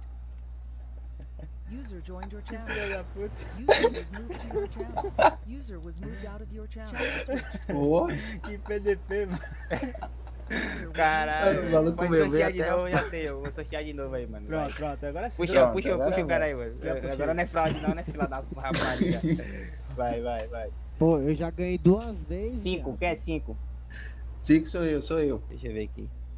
User joined your channel. Filha da puta. User was moved to your channel. User was moved out of your channel. Switch. Ô, Que P D P, mano. User was Caralho, O maluco pode meu sortear veio de até novo, a- já tem. Eu vou sortear de novo aí, mano. vai. Pronto, pronto. Agora sim. Puxa, Pronto, puxa, agora puxa o vai. cara aí, mano. Já puxei. Agora não é fraude, não, né, fila da rapariga. Vai, vai, vai. Pô, eu já ganhei duas vezes. Cinco, viado. quem é cinco? Cinco sou eu, sou eu. Deixa eu ver aqui.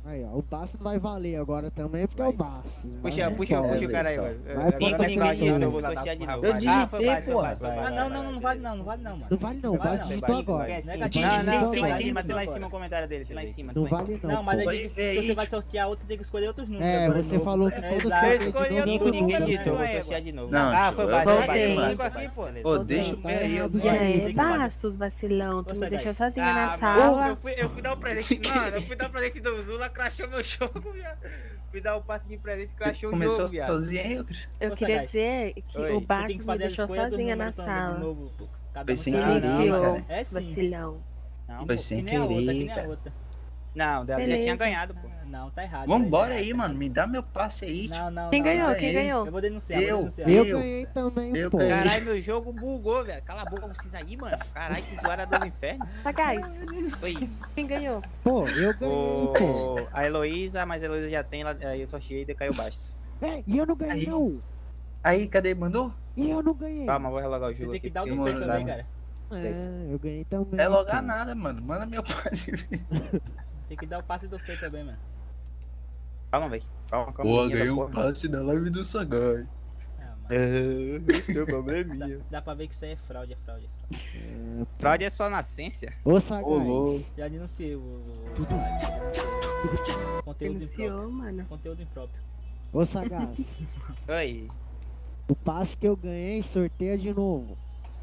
Aí, ó, o Bastos não vai valer agora também, porque é o Bastos. Puxa, puxa, puxa o cara aí, velho. Vai pra Agora quem não é ganhou. eu vou sortear de novo. Eu Ah, foi digitei, baixo, foi porra. baixo, foi baixo. Ah, não, não, não, não vale não, não vale não, mano. Não vale não, Vai Bastos não, digitou vai agora. sim, vai. Não, não, Digitou tem lá em agora. cima, tem lá em cima o comentário dele, tem lá em cima. Não tem lá em vale cima. não. Não, mas pô. aí se você vai sortear outro, tem que escolher outros números. É, agora de você novo. falou que todo Exato. sorteio Eu de escolhi novo o é do outro ninguém número, digitou, né? vou sortear de novo. Não, Ah, tio, foi eu baixo, vou foi baixo. baixar. Cinco aqui, pô. Pô, Tá deixa bom, o tá meu aí, eu errado, gosto. E aí, tem que fazer. Bastos, vacilão. Tu Ô, me Sagaz. deixou sozinha Ah, na mano, sala. eu fui, eu fui dar um presente. Mano, eu fui dar um presente do Zula, crashou meu jogo, viado. Fui dar um passe de presente, crashou o Começou jogo, viado. sozinho aí, eu Eu Ô, queria Sagaz. dizer que Oi. o Você Você tem Bastos que me fazer a deixou escolha do sozinha na número também de sala. novo, pô. Cada Foi um sem tem- querer, Não, não. cara. É sim. Vacilão. Não, Foi pô, sem que nem a outra, que querer, nem a cara. outra. Não, dela já Beleza. tinha ganhado, pô. Não, tá errado. Vambora tá aí, errado. mano. Me dá meu passe aí, tio. Não, não, Quem não, ganhou? não. Quem ganhei. ganhou? Eu vou denunciar, Eu, vou denunciar. Eu Eu. ganhei também, Eu pô. ganhei. Caralho, meu jogo bugou, velho. Cala a boca vocês aí, mano. Caralho, que zoada do inferno. Sagaz, Oi. quem ganhou? Pô, eu ganhei, pô. O... A Heloísa, mas a Heloísa já tem, ela- aí eu sorteei e decaiu Bastos. É, e eu não ganhei, Aí. não. Aí, cadê? Mandou? E eu não ganhei. Calma, vou relogar o Você jogo tem que aqui. dar o porque do eu peito não também, sabe. cara. É, eu ganhei também. É logar pô. nada, mano. Manda meu passe. Tem que dar o passe do peito também, mano. Calma, velho. Calma, calma. Pô, menina ganhei da um porra. passe na live do Sagai. Ah, mano. Seu probleminha. Dá pra ver que isso aí é fraude, é fraude. É fraude. Fraude é só nascença. Ô, Sagaz. Ô, louco. Já denunciei o. o- o- Conteúdo Denunciou, impróprio. mano. Conteúdo impróprio. Ô, Sagaz. Oi. O passe que eu ganhei, sorteia de novo.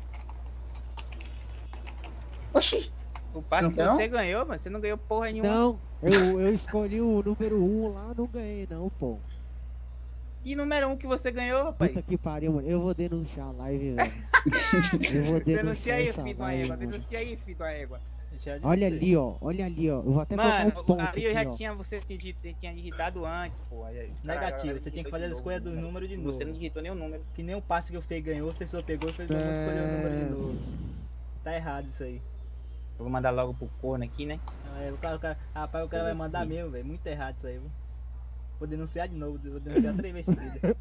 Oxi. O passe Você que não você ganhou, mano, você não ganhou porra nenhuma. Não, eu, eu escolhi o número um lá, não ganhei não, pô. Que número um que você ganhou, rapaz? Puta que pariu, mano. Eu vou denunciar a live, velho. Eu vou Denuncia denunciar aí, essa filho da live, égua. mano. Denuncia aí, filho da égua. Já Olha denunciei. ali, ó. Olha ali, ó. Eu vou até Mano, colocar um ponto ali eu já aqui, ó. tinha, você tinha tinha digitado antes, pô. Aí, caralho, Negativo, agora você tinha que digitou fazer a de escolha novo, dos né? números de novo. Você não digitou nenhum número. Que nem o passe que o Fê ganhou, você só pegou e fez o número, escolheu o número de novo. Tá errado isso aí. Eu vou mandar logo pro corno aqui, né? É, o cara, o cara, rapaz, o cara vai mandar mesmo, velho. Muito errado isso aí, viu? Vou denunciar de novo, vou denunciar três vezes seguidas.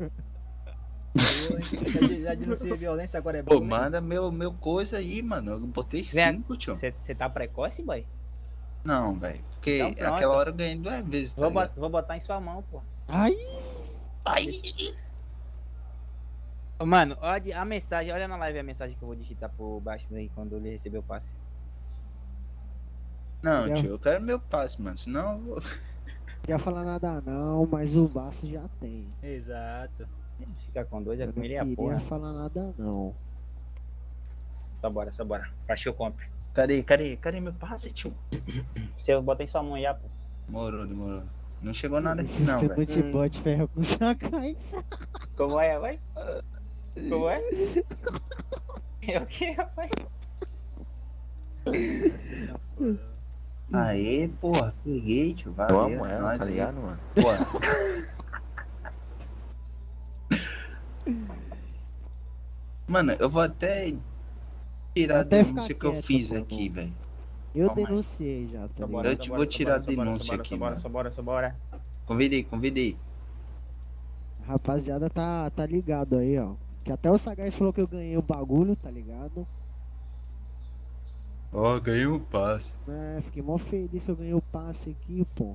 Eu, hein? já, já denunciei violência, agora é Pô, bom. manda meu, meu coisa aí, mano. Eu botei cinco, tio. Você tá precoce, boy? Não, velho. Porque Então pronto. aquela hora eu ganhei duas vezes. Tá Vou, ligado? bot- vou botar em sua mão, pô. Ai! Ai! Ô, mano, olha a mensagem, olha na live a mensagem que eu vou digitar pro Bastos aí quando ele receber o passe. Não, Eu- tio, eu quero meu passe, mano. Senão eu vou. Não ia falar nada não, mas o Bastos já tem. Exato. Fica com dois, é Eu com não ele e a queria porra. falar nada não. Só bora, só bora. Baixou o compre. Cadê, cadê, cadê meu passe, tio? Se eu botar em sua mão aí, pô. Demorou, demorou. Não chegou nada aqui, Esse não, sistema velho. de bot ferro com Sagaz. Como é, vai? Como é? É o que, rapaz? Aê, porra, peguei, tio. Valeu. Eu amo ela, nós tá aí. ligado, mano? Porra. Mano, eu vou até tirar a Até denúncia ficar que eu quieto, fiz pô, aqui, velho. Eu Calma aí. denunciei já, tá Só ligado? bora, Eu só te bora, vou só tirar bora, a só bora, denúncia só bora, aqui, só bora, mano. só bora, só bora. Convidei, convidei. Rapaziada tá, tá ligado aí, ó. Que até o Sagaz falou que eu ganhei o bagulho, tá ligado? Ó, oh, ganhei um passe. É, fiquei mó feliz que eu ganhei o passe aqui, pô.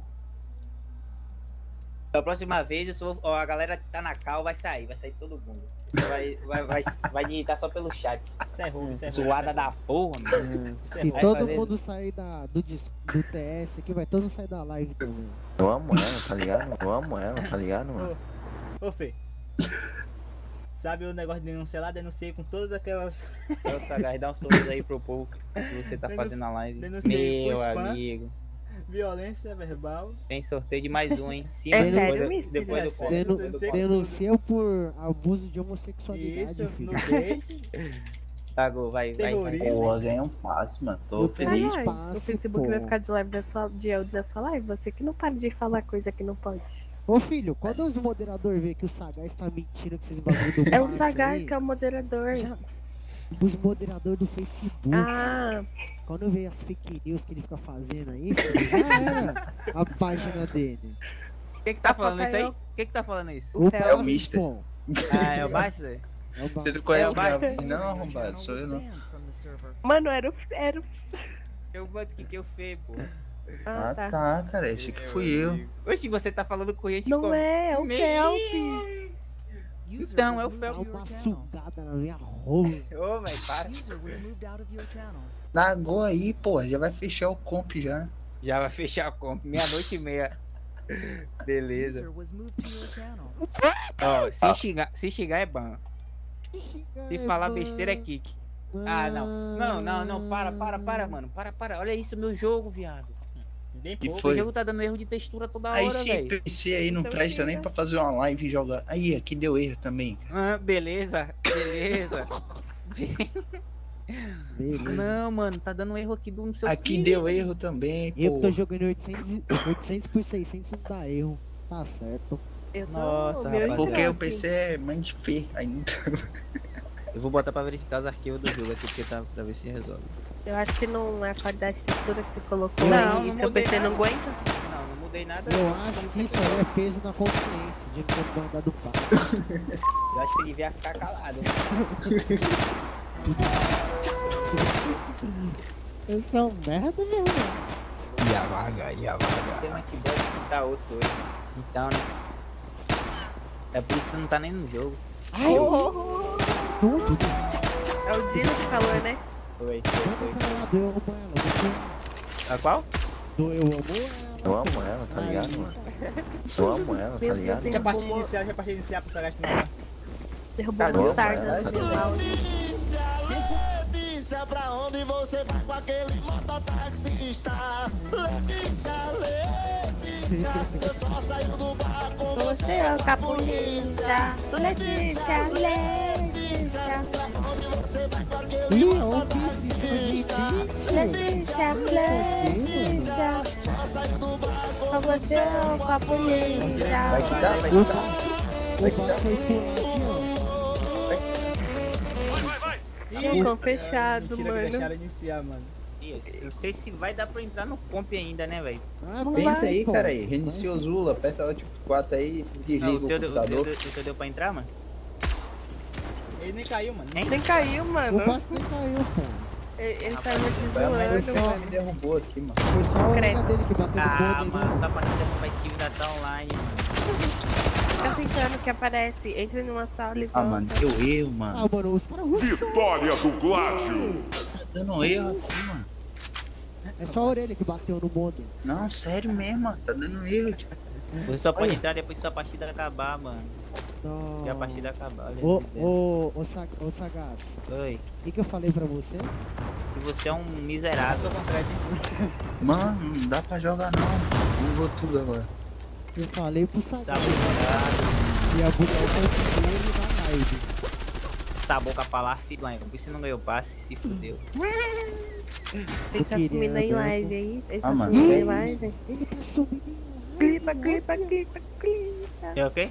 Da próxima vez, eu sou, ó, a galera que tá na cal vai sair, vai sair todo mundo. Você vai, vai, vai, vai digitar só pelo chat. Isso é roubo, isso é roubo. Zoada da porra, mano. Se Vai todo fazer- mundo sair da, do, dis- do T S aqui, vai todo mundo sair da live também. Eu amo ela, tá ligado? Eu amo ela, tá ligado, mano? Ô, Fê. Sabe o negócio de denunciar lá? Denunciei com todas aquelas. Ô, Sagaz, dá um sorriso aí pro povo que você tá Denunci- fazendo na live. denunciei Meu por spam. amigo. Violência verbal. Tem sorteio de mais um, hein? Sim, É mas sério, depois, do- mister? depois do É ponto. sério. Denu Depois do ponto. denuncia por abuso de homossexualidade, Isso, filho. nudez. Tá, Gol, vai, vai, vai. Terrorismo. Porra, ganhei um passe, mano. Tô Eu feliz. peguei- Sagaz, passe, o Facebook pô. vai ficar de live da sua, de áudio da sua live. Você que não para de falar coisa que não pode. Ô filho, quando os moderadores vê que o Sagaz tá mentindo com esses bagulho do É o passe Sagaz aí, que é o moderador. já- Os moderadores do Facebook, Ah, quando vê as fake news que ele fica fazendo aí, filho, já era a página dele. Quem que tá falando isso aí? Caiu. Quem que tá falando isso? O Fel. É o Mister. pô, Ah, é o Bastos? é o Você ba- não conhece É, o vai. meu? Não, arrombado, sou eu não. mano, era o. Era o... Eu boto que que eu fei, pô. Ah, Ah, tá. tá, cara. Esse que fui eu. Oxe, você tá falando com gente Não como? é, é o Me- Felps. Então, é o Dá Felps. uma sugada na minha rola. Ô, velho, para. Largou aí, pô. Já vai fechar o comp já. Já vai fechar a compra, meia-noite e meia. Beleza. Ó, se xingar, se xingar é ban. Se falar besteira é kick. Ah, não. Não, não, não. Para, para, para, mano. Para, para. Olha isso, meu jogo, viado. Nem Que O foi? jogo tá dando erro de textura toda hora, Aí esse velho. P C aí não Então, presta nem né? pra fazer uma live e jogar. Aí, aqui deu erro também. Ah, beleza, beleza. Não, mano, tá dando erro aqui do não sei o Aqui quê. deu erro também, Eu pô. tô jogando oitocentos, e- oitocentos por seiscentos não dá erro. Tá certo. Eu tô- Nossa, meu rapaziada. Porque o P C é mãe de P ainda. Eu vou botar pra verificar os arquivos do jogo aqui, porque tá pra ver se resolve. Eu acho que não é a qualidade de textura que você colocou Não, aí. não Seu mudei P C não nada. aguenta? Não, não mudei nada. Eu acho que isso aí é peso na consciência de ter mandado pau. Eu acho que você devia ficar calado. Esse é um merda, meu irmão. E a vaga, e a vaga. Tem mais que pode escutar osso hoje. Então, né? É por isso que você não tá nem no jogo. Ai, tudo. É o Dino que falou, né? Oi, Manda pra lá, eu amo ela. Você... A qual? Do eu amo ela. Eu amo ela, tá ligado, mano? Eu amo ela, tá ligado? Deixa a partida iniciar, deixa a partida iniciar pra essa gastar. Derrubou Cadê o essa? Star no geral. Letícia, pra onde você vai com aquele mototaxista? Letícia, Letícia, eu só saio do bar com Você é o capolista. Letícia, Letícia. pra onde você vai com aquele Leon, mototaxista? Letícia, Letícia. Só saio do bar com Você é o capolista. Vai que dá, vai que dá. Vai que dá. Ficou fechado, Mentira que mano. deixaram iniciar, mano. Isso, não sei se vai dar pra entrar no comp ainda, né, velho? Ah, Pensa vai, aí, pô. cara aí. Reinicia o Zula, aperta Alt F quatro aí, Não, desliga o o teu, deu- o teu, computador. deu- o teu deu pra entrar, mano? Ele nem caiu, mano. Nem? Nem caiu, O mano. Vasco nem caiu, pô. Ele, ele tava te Foi a mãe do zoando. cara me derrubou aqui, mano. Foi só a Credo. orelha dele que bateu no Ah, ponto. mano, essa partida competitiva ainda tá online, mano. Fica tentando que aparece. Entre numa sala e volta. Ah, mano, deu erro, mano. Ah, mano, os caras russaram. Vitória do Gládio. Tá dando erro aqui, mano. É só a orelha que bateu no modem. Não, sério mesmo, mano. Tá dando erro, tio. Você só pode Olha. entrar depois que sua partida acabar, mano. Não. E a partida acabar, olha. Ô, aí dentro. ô, ô, Sag- ô Sagaz, Oi. o que, que eu falei pra você? E você é um miserável. Mano, não dá pra jogar não. Bugou tudo agora. Eu falei pro Sagaz. Tá bugado. Ia bugar o ponto dele na live. Essa boca pra lá, filho. Por isso você não ganhou passe, se fudeu. Ele tá queria, sumindo aí em né? live aí. Ele Ah, tá mano. sumindo aí em live. Ele tá subindo. Clipa, clipa, clipa, clipa. É o quê?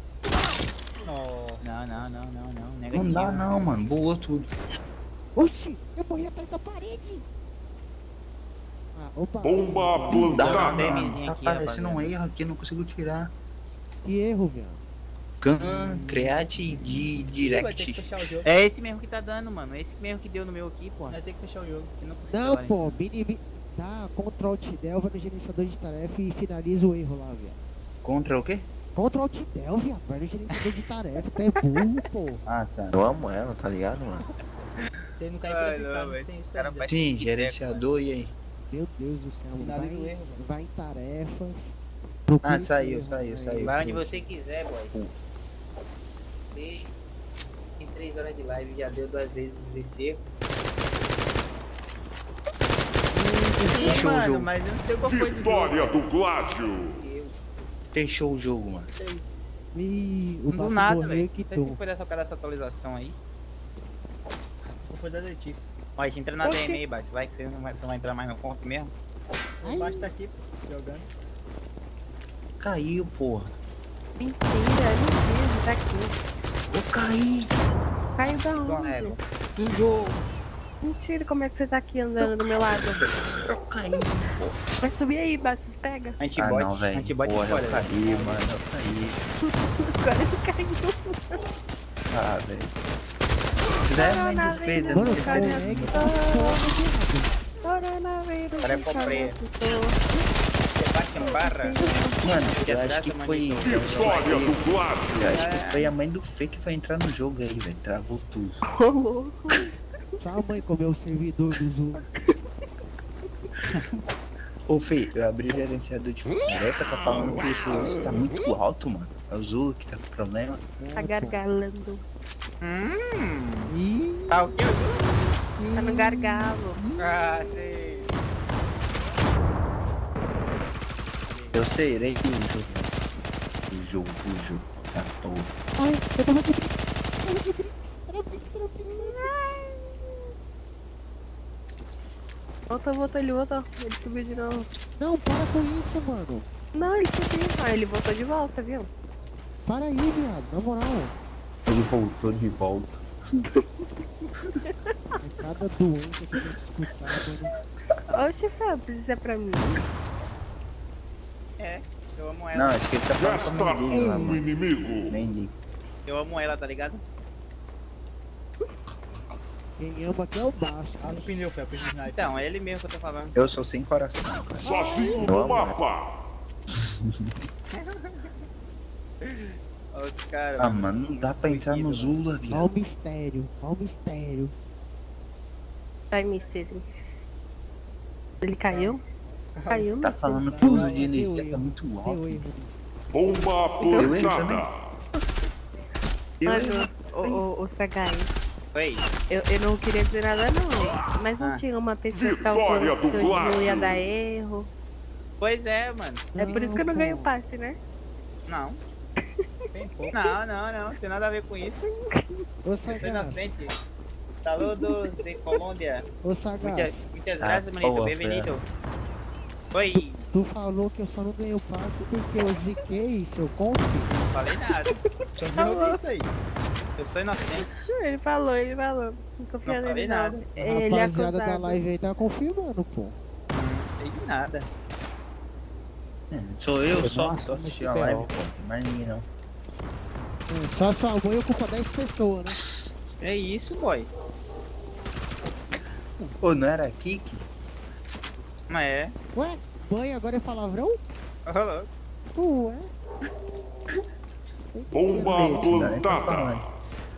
Nossa. Não, não, não, não, não. Não Negativo. dá não, mano. Bugou tudo. Oxi, eu morri atrás da parede. Ah, opa. Bomba Não dá, plantada. DMzinho Tá aqui, aparecendo um rapaziada. erro aqui, não consigo tirar. Que erro, viado. Can, create de Vai ter que direct. fechar o jogo. É esse mesmo que tá dando, mano. É esse mesmo que deu no meu aqui, pô. Nós tem que fechar o jogo. Eu não consigo Não, agora, pô, então. mini, mi- dá Ctrl Alt Del, vai no gerenciador de tarefa e finaliza o erro lá, viado. Contra o quê? Ctrl Alt Del, viado, vai no gerenciador de tarefa, tu é burro, pô. Ah, tá. Eu amo ela, tá ligado, mano? Você não cai Ai, verificado, não, não mas tem esse isso cara ainda. vai- Sim, gerenciador, e aí? Meu Deus do céu, mano. Vai, Finaliza o em- erro, mano. vai em tarefas. Ah, procura saiu, o erro, saiu, aí. saiu. Vai onde você quiser, boy. Dei. Em três horas de live já deu duas vezes esse erro. Sim, Fechou o mano, jogo. mas eu não sei qual foi do Vitória jogo. do Gládio. Esse erro. Fechou o jogo, mano. Ih, o Do Bato nada, morreu velho. e Não sei quitou. se foi dessa, dessa atualização aí. Não foi da Letícia. Ó, a gente entra na D M aí, Baixo. Vai que você não vai, você não vai entrar mais no ponto mesmo. O baixo tá aqui, pô, jogando. Caiu, porra. Mentira, mentira, tá aqui. Eu caí Caiu da Com onde? ego. do jogo. Mentira, como é que você tá aqui andando do meu lado? Eu caí, porra. Vai subir aí, Bastos, pega. Ah, Antibot, não, velho. antibot Porra, fora. eu caí, mano. Eu caí. Agora ele caiu. Ah, velho. Isso daí é mãe de Fê, Mano, dando cara, defesa. é que tá foda, viado. Corona, Agora é comprei. Sebastian Barra. Mano, eu acho que foi. Vitória do Gládio. Eu acho que foi a mãe do Fê que foi entrar no jogo aí, velho. Travou tudo. Ô, louco. Só a mãe comeu o servidor do Zoom. Ô Fê, eu abri o gerenciador de tarefa, tá falando que esse osso tá muito alto, mano. É o Zulu que tá com problema. Tá gargalando. Hum. Tá o que, Zulu? Tá no gargalo. Ah, sei. Eu sei, errei o jogo. O jogo, o jogo. Tá todo. Ai, eu tava aqui. Volta, volta, ele voltou. Ele subiu de novo. Não, para com isso, mano. Não, ele subiu. Ah, ele voltou de volta, viu? Para aí, viado, na moral. Ele voltou de volta. É cada doença que eu tenho que escutar, mano. Ô, chefe, isso é pra mim? É, eu amo ela. Não, acho que ele tá falando Resta com a mãe dele lá, um mano. inimigo. Nem ligo. Eu amo ela, tá ligado? Quem ama aqui é o baixo. Ah, no pneu, Fé, pneu de sniper. Então, é ele mesmo que eu tô falando. Eu sou sem coração, cara. Sozinho Eu no amo mapa. Os caras. Ah, mano, não dá pra entrar no Zula, Olha viado. o mistério, olha o mistério. Vai, mister. Ele caiu? Caiu, Tá mister. falando tudo de energia, tá muito alto. Bomba Eu erro também. plantada. Mano, o, o, o Sagai, Oi. eu, eu não queria dizer nada não, mas não Ah. tinha uma pessoa que Vitória do calculou que hoje não ia Gládio. dar erro. Pois é, mano. É por isso que eu não ganho passe, né? Não. Bem pouco. Não, não, não. Tem nada a ver com isso. Ô, Eu sou Sagaz, inocente. Saludo de Colômbia. ô, Sagaz, Muitas, muitas Ah, graças, manito. boa, Bem-vindo. Oi. tu falou que eu só não ganhei o passe porque eu ziquei seu comp. Não falei nada. Só viu ouvir isso aí. Eu sou inocente. Ele falou, ele falou. Não confia Não falei nele nada. nada. A Ele é rapaziada da acusado. live aí tá confirmando, pô. Não sei de nada. É, sou eu Eu só não que tô assumo assistindo a esse live, B O. pô. Mais ninguém não. É, só sua mãe ocupa dez pessoas, né? É isso, boy. Pô, não era Kiki? Mas é. Ué, mãe agora é palavrão? Ô, louco. Ué. Bomba Beijo, não dá nem pra plantada. falar.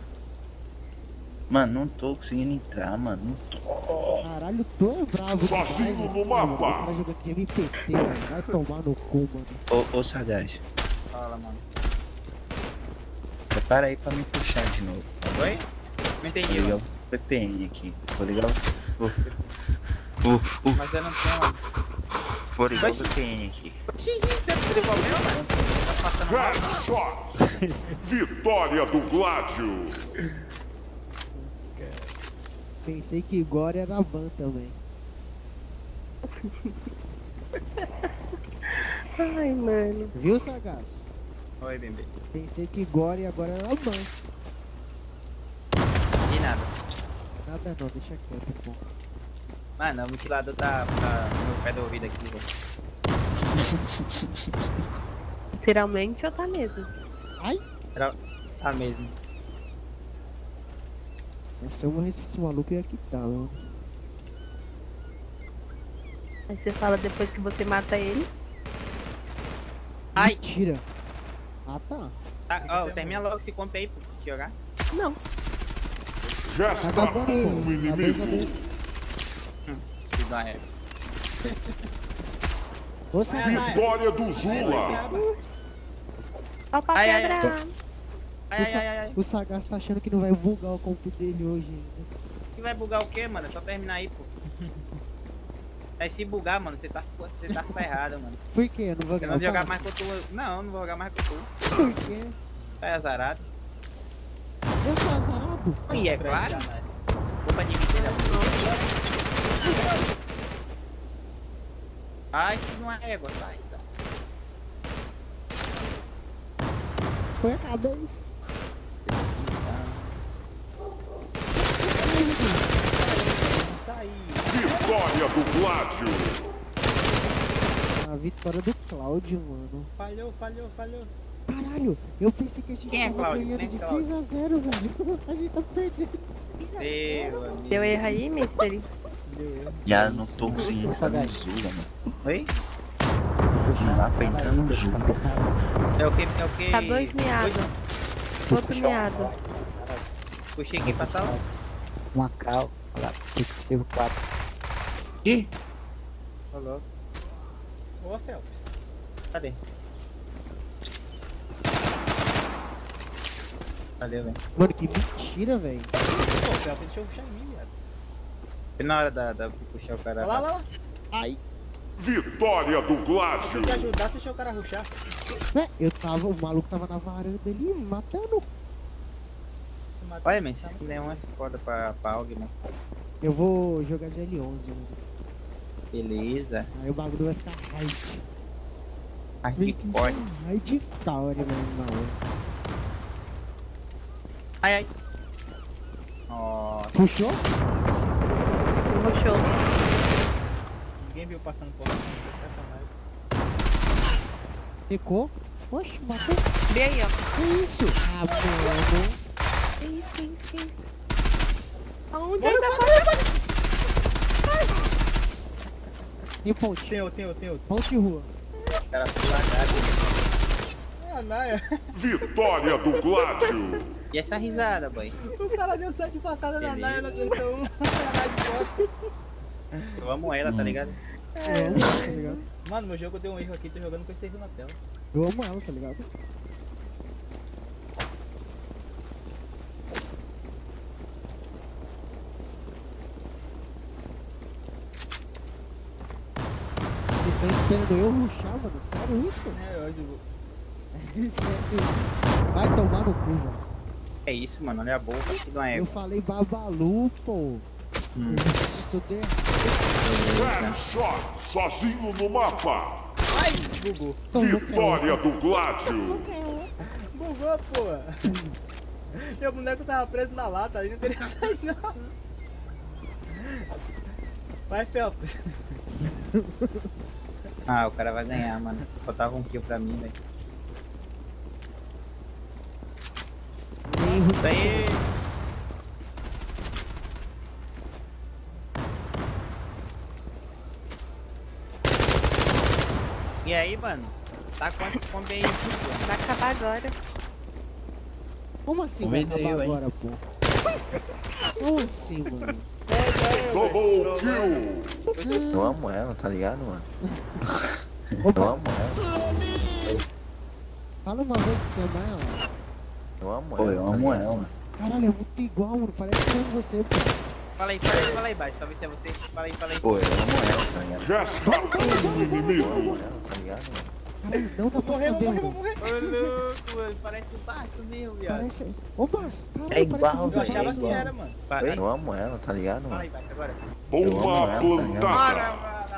Mano, não tô conseguindo entrar, mano. Não tô. Caralho, tu é bravo. Sozinho demais, no mano. mapa. Tá jogando de M P T, velho. Vai tomar no cu, mano. Ô, ô Sagaz, Fala, mano. prepara aí pra me puxar de novo. Oi? Não entendi, Vou ligar mano. o V P N aqui. Vou ligar o. Vou, vou, vou, Mas eu não tenho, mano. vou ligar o Oxi. V P N aqui. Sim, sim, tem que devolver, mano. Tá passando mal. Headshot. Vitória do Gládio. Pensei que Gore era ban também. Ai, mano. Viu, Sagaz? Oi, bebê. Pensei que Gore agora era ban. E nada. Nada não, deixa quieto, pô. Mano, o ventilador tá, tá no meu pé do ouvido aqui, velho. Literalmente ou tá mesmo? Ai! Era- Tá mesmo. Se eu morresse esse maluco, eu ia quitar, mano. Aí você fala depois que você mata ele. Ai! Mentira! Ah, tá. Tá, ó, termina logo esse comp aí, pô, de jogar. Não. Resta Acabou, pô. um A briga inimigo. dele. Que dá é. Ô, Sagaz. Vitória do Zula. Ó o pau Ai, ai, ai. quebrando. Ai, ai, ai, ai, ai. O Sagaz tá achando que não vai bugar o comp dele hoje ainda. E vai bugar o quê, mano? É só terminar aí, pô. Aí se bugar, mano, você tá, fu- você tá ferrado, mano. Por quê? Eu não vou Eu não ganhar. vou jogar mais com tu. Não, não vou jogar mais com tu. Por quê? Tá azarado. Eu sou azarado? E é claro. Culpa de mentira. Ai, que não é égua, sai, sai. Foi a cabeça. Isso aí. Vitória do Gládio. A vitória do Cláudio, mano. Falhou, falhou, falhou. Caralho, eu pensei que a gente Quem é tava Cláudio? ganhando Quem é de Cláudio? seis a zero, velho. A gente tá perdendo. Meu amigo. Deu erro aí, mister? Já não tô conseguindo entrar no Zula, mano. Oi? Não dá pra entrar no Zula. É o que? É o que? Tá dois miados. Outro miado. Puxei aqui pra sala. Uma cal, lá, positivo quatro. Ih! Falou. Ô, Felps. Cadê? Valeu, velho. Mano, que mentira, velho. Pô, Felps, deixa eu puxar em mim, viado. Foi na hora da, da puxar o cara. Olha lá, olha lá. Ai. Vitória do Gládio. Se eu te ajudar, deixa o cara rushar. É, eu tava, o maluco tava na varanda ali, me matando. Olha, man, esse skin é foda pra, pra A U G, mano. Eu vou jogar de L onze. Né? Beleza. Aí o bagulho vai ficar hard. Hardcore. Hardcore, mano. Ai, ai. Nossa. Puxou? Puxou. Ninguém viu passando por lá. Ficou? Oxe, matou. Vem aí, ó. Que isso? Ah, mano. Que isso, que isso, que isso? Aonde ele tá fazendo? Tem ponte. Tem outro, tem outro, tem outro. Ponte de rua. Cara, lagado. É a Naya. Vitória do Gládio. E essa risada, boy? O cara deu sete facadas na Naya, ela acertou uma. Naya de costa. Eu amo ela, tá ligado? É, tá ligado? Mano, meu jogo deu um erro aqui, tô jogando com esse erro na tela. Eu amo ela, tá ligado? Vocês estão esperando eu rushar, mano? Sério isso? É, hoje eu vou. Sério. Vai tomar no cu, mano. É isso, mano, olha a boca aqui do Eu ego. falei Babalu, pô. Hum. Eu tô Headshot, sozinho no mapa. Ai, bugou. Vitória do Gládio. Bugou, pô. Meu boneco tava preso na lata, aí não queria sair, não. Vai, Felps. Ah, o cara vai ganhar, mano. Faltava um kill pra mim, velho. Isso aí. E aí, mano? Tá quantos combos aí? Vai acabar agora. Como assim vai acabar eu, agora, pô? Como assim, mano? Double kill. Eu amo ela, tá ligado, mano? Eu amo ela. Fala uma vez que você ama ela. Eu amo ela. Eu amo ela, mano. Caralho, é muito igual, mano. Parece que é você, pô. Fala aí, fala aí, fala aí, baixo. Talvez seja você. Fala aí, fala aí. Pô, eu amo ela, tá ligado? Resta um inimigo. Eu amo ela, tá ligado, mano? Caralho, não dá pra Morreu, saber, morreu, mano. morreu. Ô, louco, mano. Parece o Basto mesmo, viado. Parece... Ô, Basto, caralho, É igual, Eu velho. achava É que igual. era, mano. Fala aí, Eu amo ela, tá ligado, fala mano? aí, baixo, agora. Bomba plantada.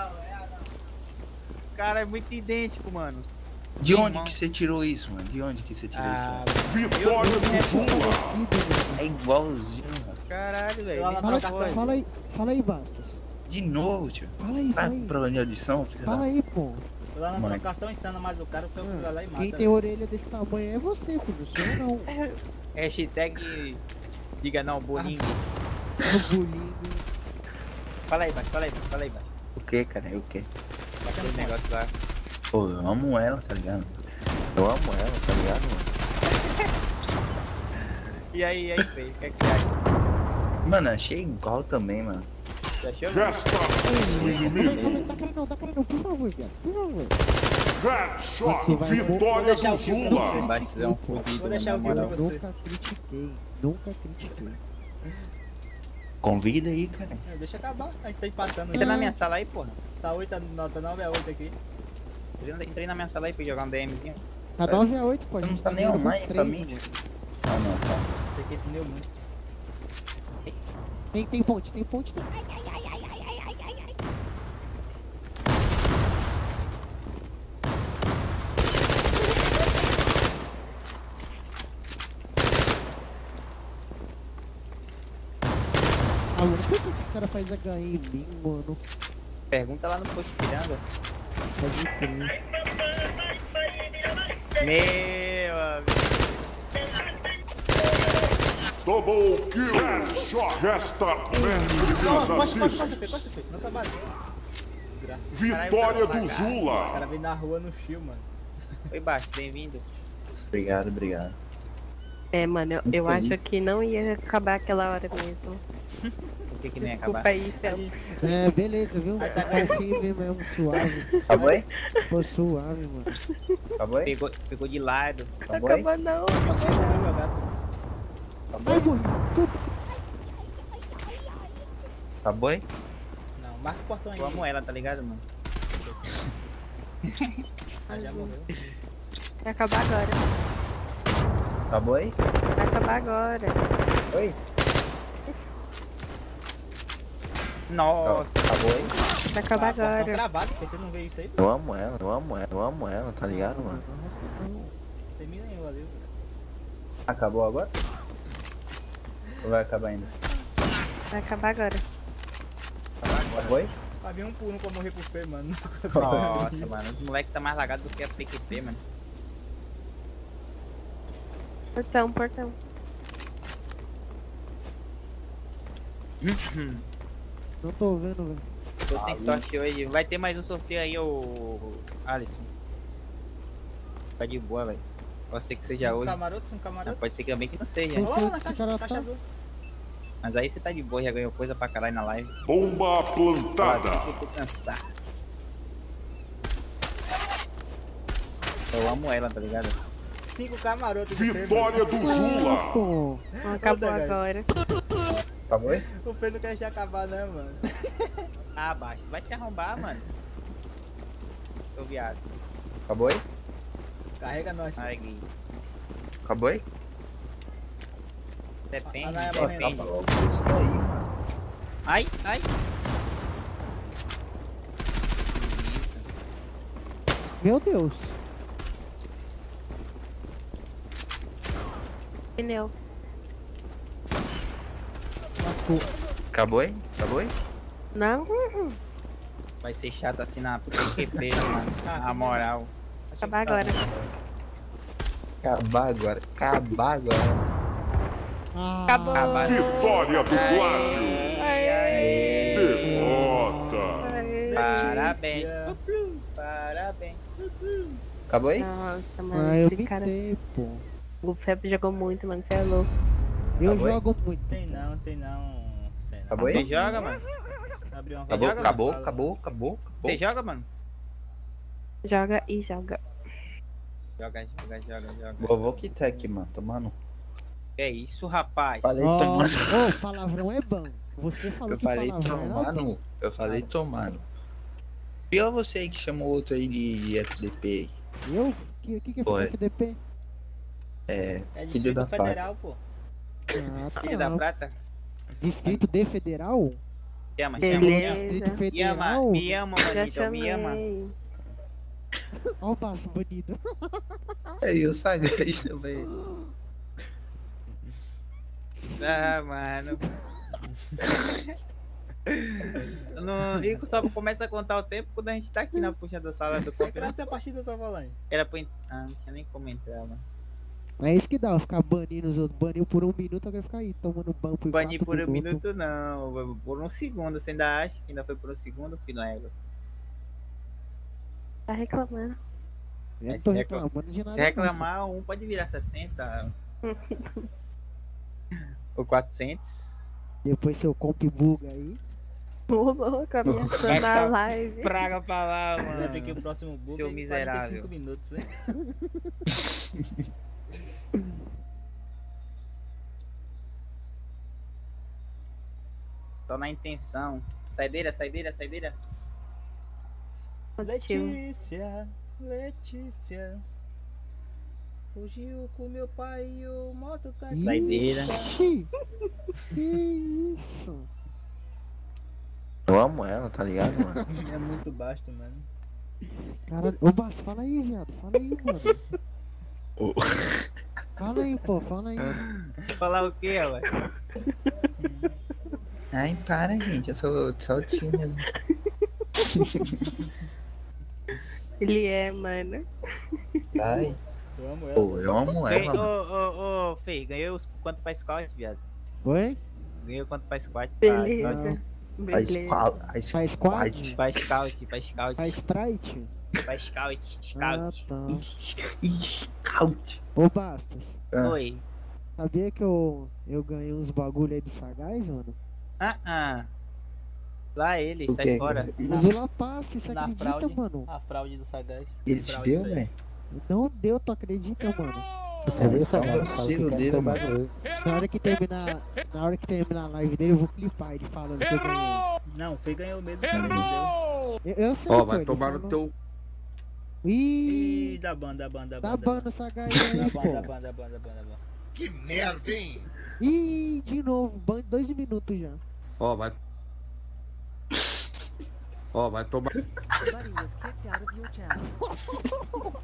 O cara é muito idêntico, mano. De onde que você tirou isso, mano? De onde que você tirou Ah, isso? Vitória do Zula. É igualzinho, mano. caralho, velho. Lá na Fala, trocação. fala aí, fala aí, Bastos. De novo, tio. Fala aí, Tá fala com aí. problema de audição, filho Fala da... aí, pô. Foi lá na Mano. trocação, insana mais o cara, o Felps vai lá e mata. Quem tem orelha desse tamanho é você, pô. Não sou eu, não. Hashtag diga não, bolinho. O bullying. Fala aí, baixo, fala aí, baixo, fala aí, baixo. O que, cara? O que? Aquele negócio lá. Pô, eu amo ela, tá ligado? Eu amo ela, tá ligado, mano? E aí, e aí, feio, o que é que você acha? Mano, achei igual também, mano. Você achou? Resta um Calma aí, inimigo. calma aí. Dá cara não, dá cara não. Por favor, viado. Por favor. Headshot, vitória do Você Zula. vai ser um fudido, Vou deixar na o kill pra moral. você. Nunca critiquei. Nunca critiquei. Convida aí, cara. É, deixa acabar, a gente tá empatando. Entra na minha sala aí, porra. Tá oito, tá nove a oito aqui. Entrei na minha sala aí pra jogar um DMzinho. Tá nove a oito, pô. a Você não gente tá nem ganhando por online pra três, mim, mano. Ah, não, tá. Esse aqui entendeu muito. Tem, tem ponte, tem ponte, tem. Ah, mano, por que esse cara faz H em mim, mano? Pergunta lá no post piranga. Pode crer. Meu amigo. Double kill. Headshot. Resta mestre das Costa, costa, assists. costa, Fê, costa, Fê. Nossa base. Vitória do O Zula. cara vem na rua no fio, mano. Oi, Baixo, bem-vindo. Obrigado, obrigado. É, mano, eu, eu acho que não ia acabar aquela hora mesmo. Por que que não ia Desculpa acabar? aí, Fel. É, beleza, viu? Confio mesmo, suave. Acabou aí? Pô, suave, mano. Acabou aí? Pegou, pegou de lado. Acabou aí? Acabou não. Acabou aí? Acabou aí? Não, marca o portão aí. Eu amo ela, tá ligado, mano? Ah, já morreu. Vai acabar agora. Acabou aí? Vai acabar agora. Oi? Nossa. Acabou aí? Vai acabar Portão agora. gravado, Fê, você não vê isso aí? Eu amo ela, eu amo ela, eu amo ela, tá ligado, mano? Termina aí, valeu. Acabou agora? Ou vai acabar ainda? Vai acabar agora. Acabou aí? Havia um por um pra morrer pro Fê, mano. Nossa, mano. Os moleques tá mais lagado do que a P Q P, mano. Portão, portão. Não tô vendo, velho. Tô sem sorte hoje. Vai ter mais um sorteio aí, ô Alisson. Tá de boa, velho. Pode ser que seja Um hoje. camarote, um camarote. Mas pode ser também que não seja. Olha lá na caixa, caixa azul. Mas aí você tá de boa, já ganhou coisa pra caralho na live. Bomba plantada. Eu tô cansado. Eu amo ela, tá ligado? Cinco camarotes. Vitória do Zula. Pô. Acabou agora. Acabou aí? O Fê não quer deixar acabar, né, mano? Ah, baixo. Vai se arrombar, mano. Tô viado. Acabou aí? Carrega nós. Carreguei. Acabou aí? Depende, Ah, não, é depende. morrendo. Acabou isso daí, mano. Ai, ai. Meu Deus. Pneu. Acabou aí? Acabou aí? Não. Vai ser chato assim na P Q P, mano. Na moral. Vai acabar agora. Acabar agora. Acabar agora. Acabou. Vitória do Plágio. Aê. Derrota. Aê. Parabéns. Parabéns. Acabou aí? Nossa, mano. Ah, eu esse cara... pitei, pô. O Feb jogou muito, mano. Você é louco. Eu Acabou aí? jogo muito. Tem não, tem não. Sei não. Acabou Você aí? joga, mano? Abriu uma Acabou, vaga, acabou, fala. acabou, acabou, acabou. Você joga, mano? Joga e joga. Joga, joga, joga, joga. Vovô que tá aqui, mano, tomando. É isso, rapaz. Falei Ó, tomando. ô, palavrão é bom. Você falou Eu que falei palavrão era bom. tomando. Eu falei tomando. Pior você aí que chamou outro aí de F D P. Eu? Que que, que é Foi. F D P? É, É filho Distrito da Federal, pô. Ah, Filho da tá. prata. Distrito de Federal? Chama, chama, Beleza. chama. Distrito Me Federal? ama, me ama, Já manito, me ama. chamei. Ó o passo banido. É, e o Sagaz também. Ah, mano. Não, e só começa a contar o tempo quando a gente tá aqui na puxa da sala do Qual compra. essa partida eu tô falando? Era pra. en- Ah, não tinha nem como entrar, mano. É isso que dá, ficar banindo os outros. Baniu por um minuto, agora ficar aí tomando ban por Banir quatro por um minutos. minuto, não. Por um segundo. Você ainda acha que ainda foi por um segundo, filho? É, Tá reclamando. Eu não se tô recla- reclamando de nada. se reclamar, um pode virar sessenta. Ou quatrocentos. não. Depois seu comp buga aí. Ô, louco, ameaçando Vai na essa live. praga pra lá, mano. Vai ver que o próximo bug Seu é em miserável. quarenta e cinco minutos, hein? Tô na intenção. Saideira, saideira, saideira. Letícia, Letícia. Fugiu com meu pai e o moto tá aqui. Saideira. Ixi, que isso? Eu amo ela, tá ligado, mano? É muito baixo, mano. Caralho, ô Basso, fala aí, viado. Fala aí, mano. Fala aí, pô, fala aí. Falar o quê, ué? Ai, para, gente. Eu sou só tímido. Ele é, mano. Ai. Eu amo ela. Pô, eu amo Ganhei- ela. Ô, ô, ô, Fê, ganhei os quanto pra scout, viado? Oi? Ganhei o quanto pra scout. Beleza. Pra scout. A squad. A Faz squad? Pra scout, pra scout. Faz Sprite? Pra scout, Ah, scout. tá. Scout. Ô, Bastos. Oi. Sabia que eu, eu ganhei uns bagulho aí do Sagaz, mano? Ah, ah. Lá ele, O sai quê? fora. Zula Passa, você Na acredita, fraude, mano? a fraude do Sagaz. Ele te deu, velho? Não deu, tu acredita, mano? Você viu, É um Sagaz? Fala que vacilo quer dele, seu mano. bagulho. Na hora que terminar, na hora que terminar a live dele, eu vou clipar ele falando que eu ganhei. Não, o Fê ganhou mesmo, cara. Ele deu. Eu, eu sei, Ó, pô, vai ele tomar no falou. teu. Ih, Ih, da banda, da banda, da tá banda. bando o Sagaz Da aí, banda, da pô. banda, da banda, da banda, da banda. Que merda, hein? Ih, de novo, ban dois minutos já. Ó, vai. Ó, vai tomar. Buddy was kicked out of your channel.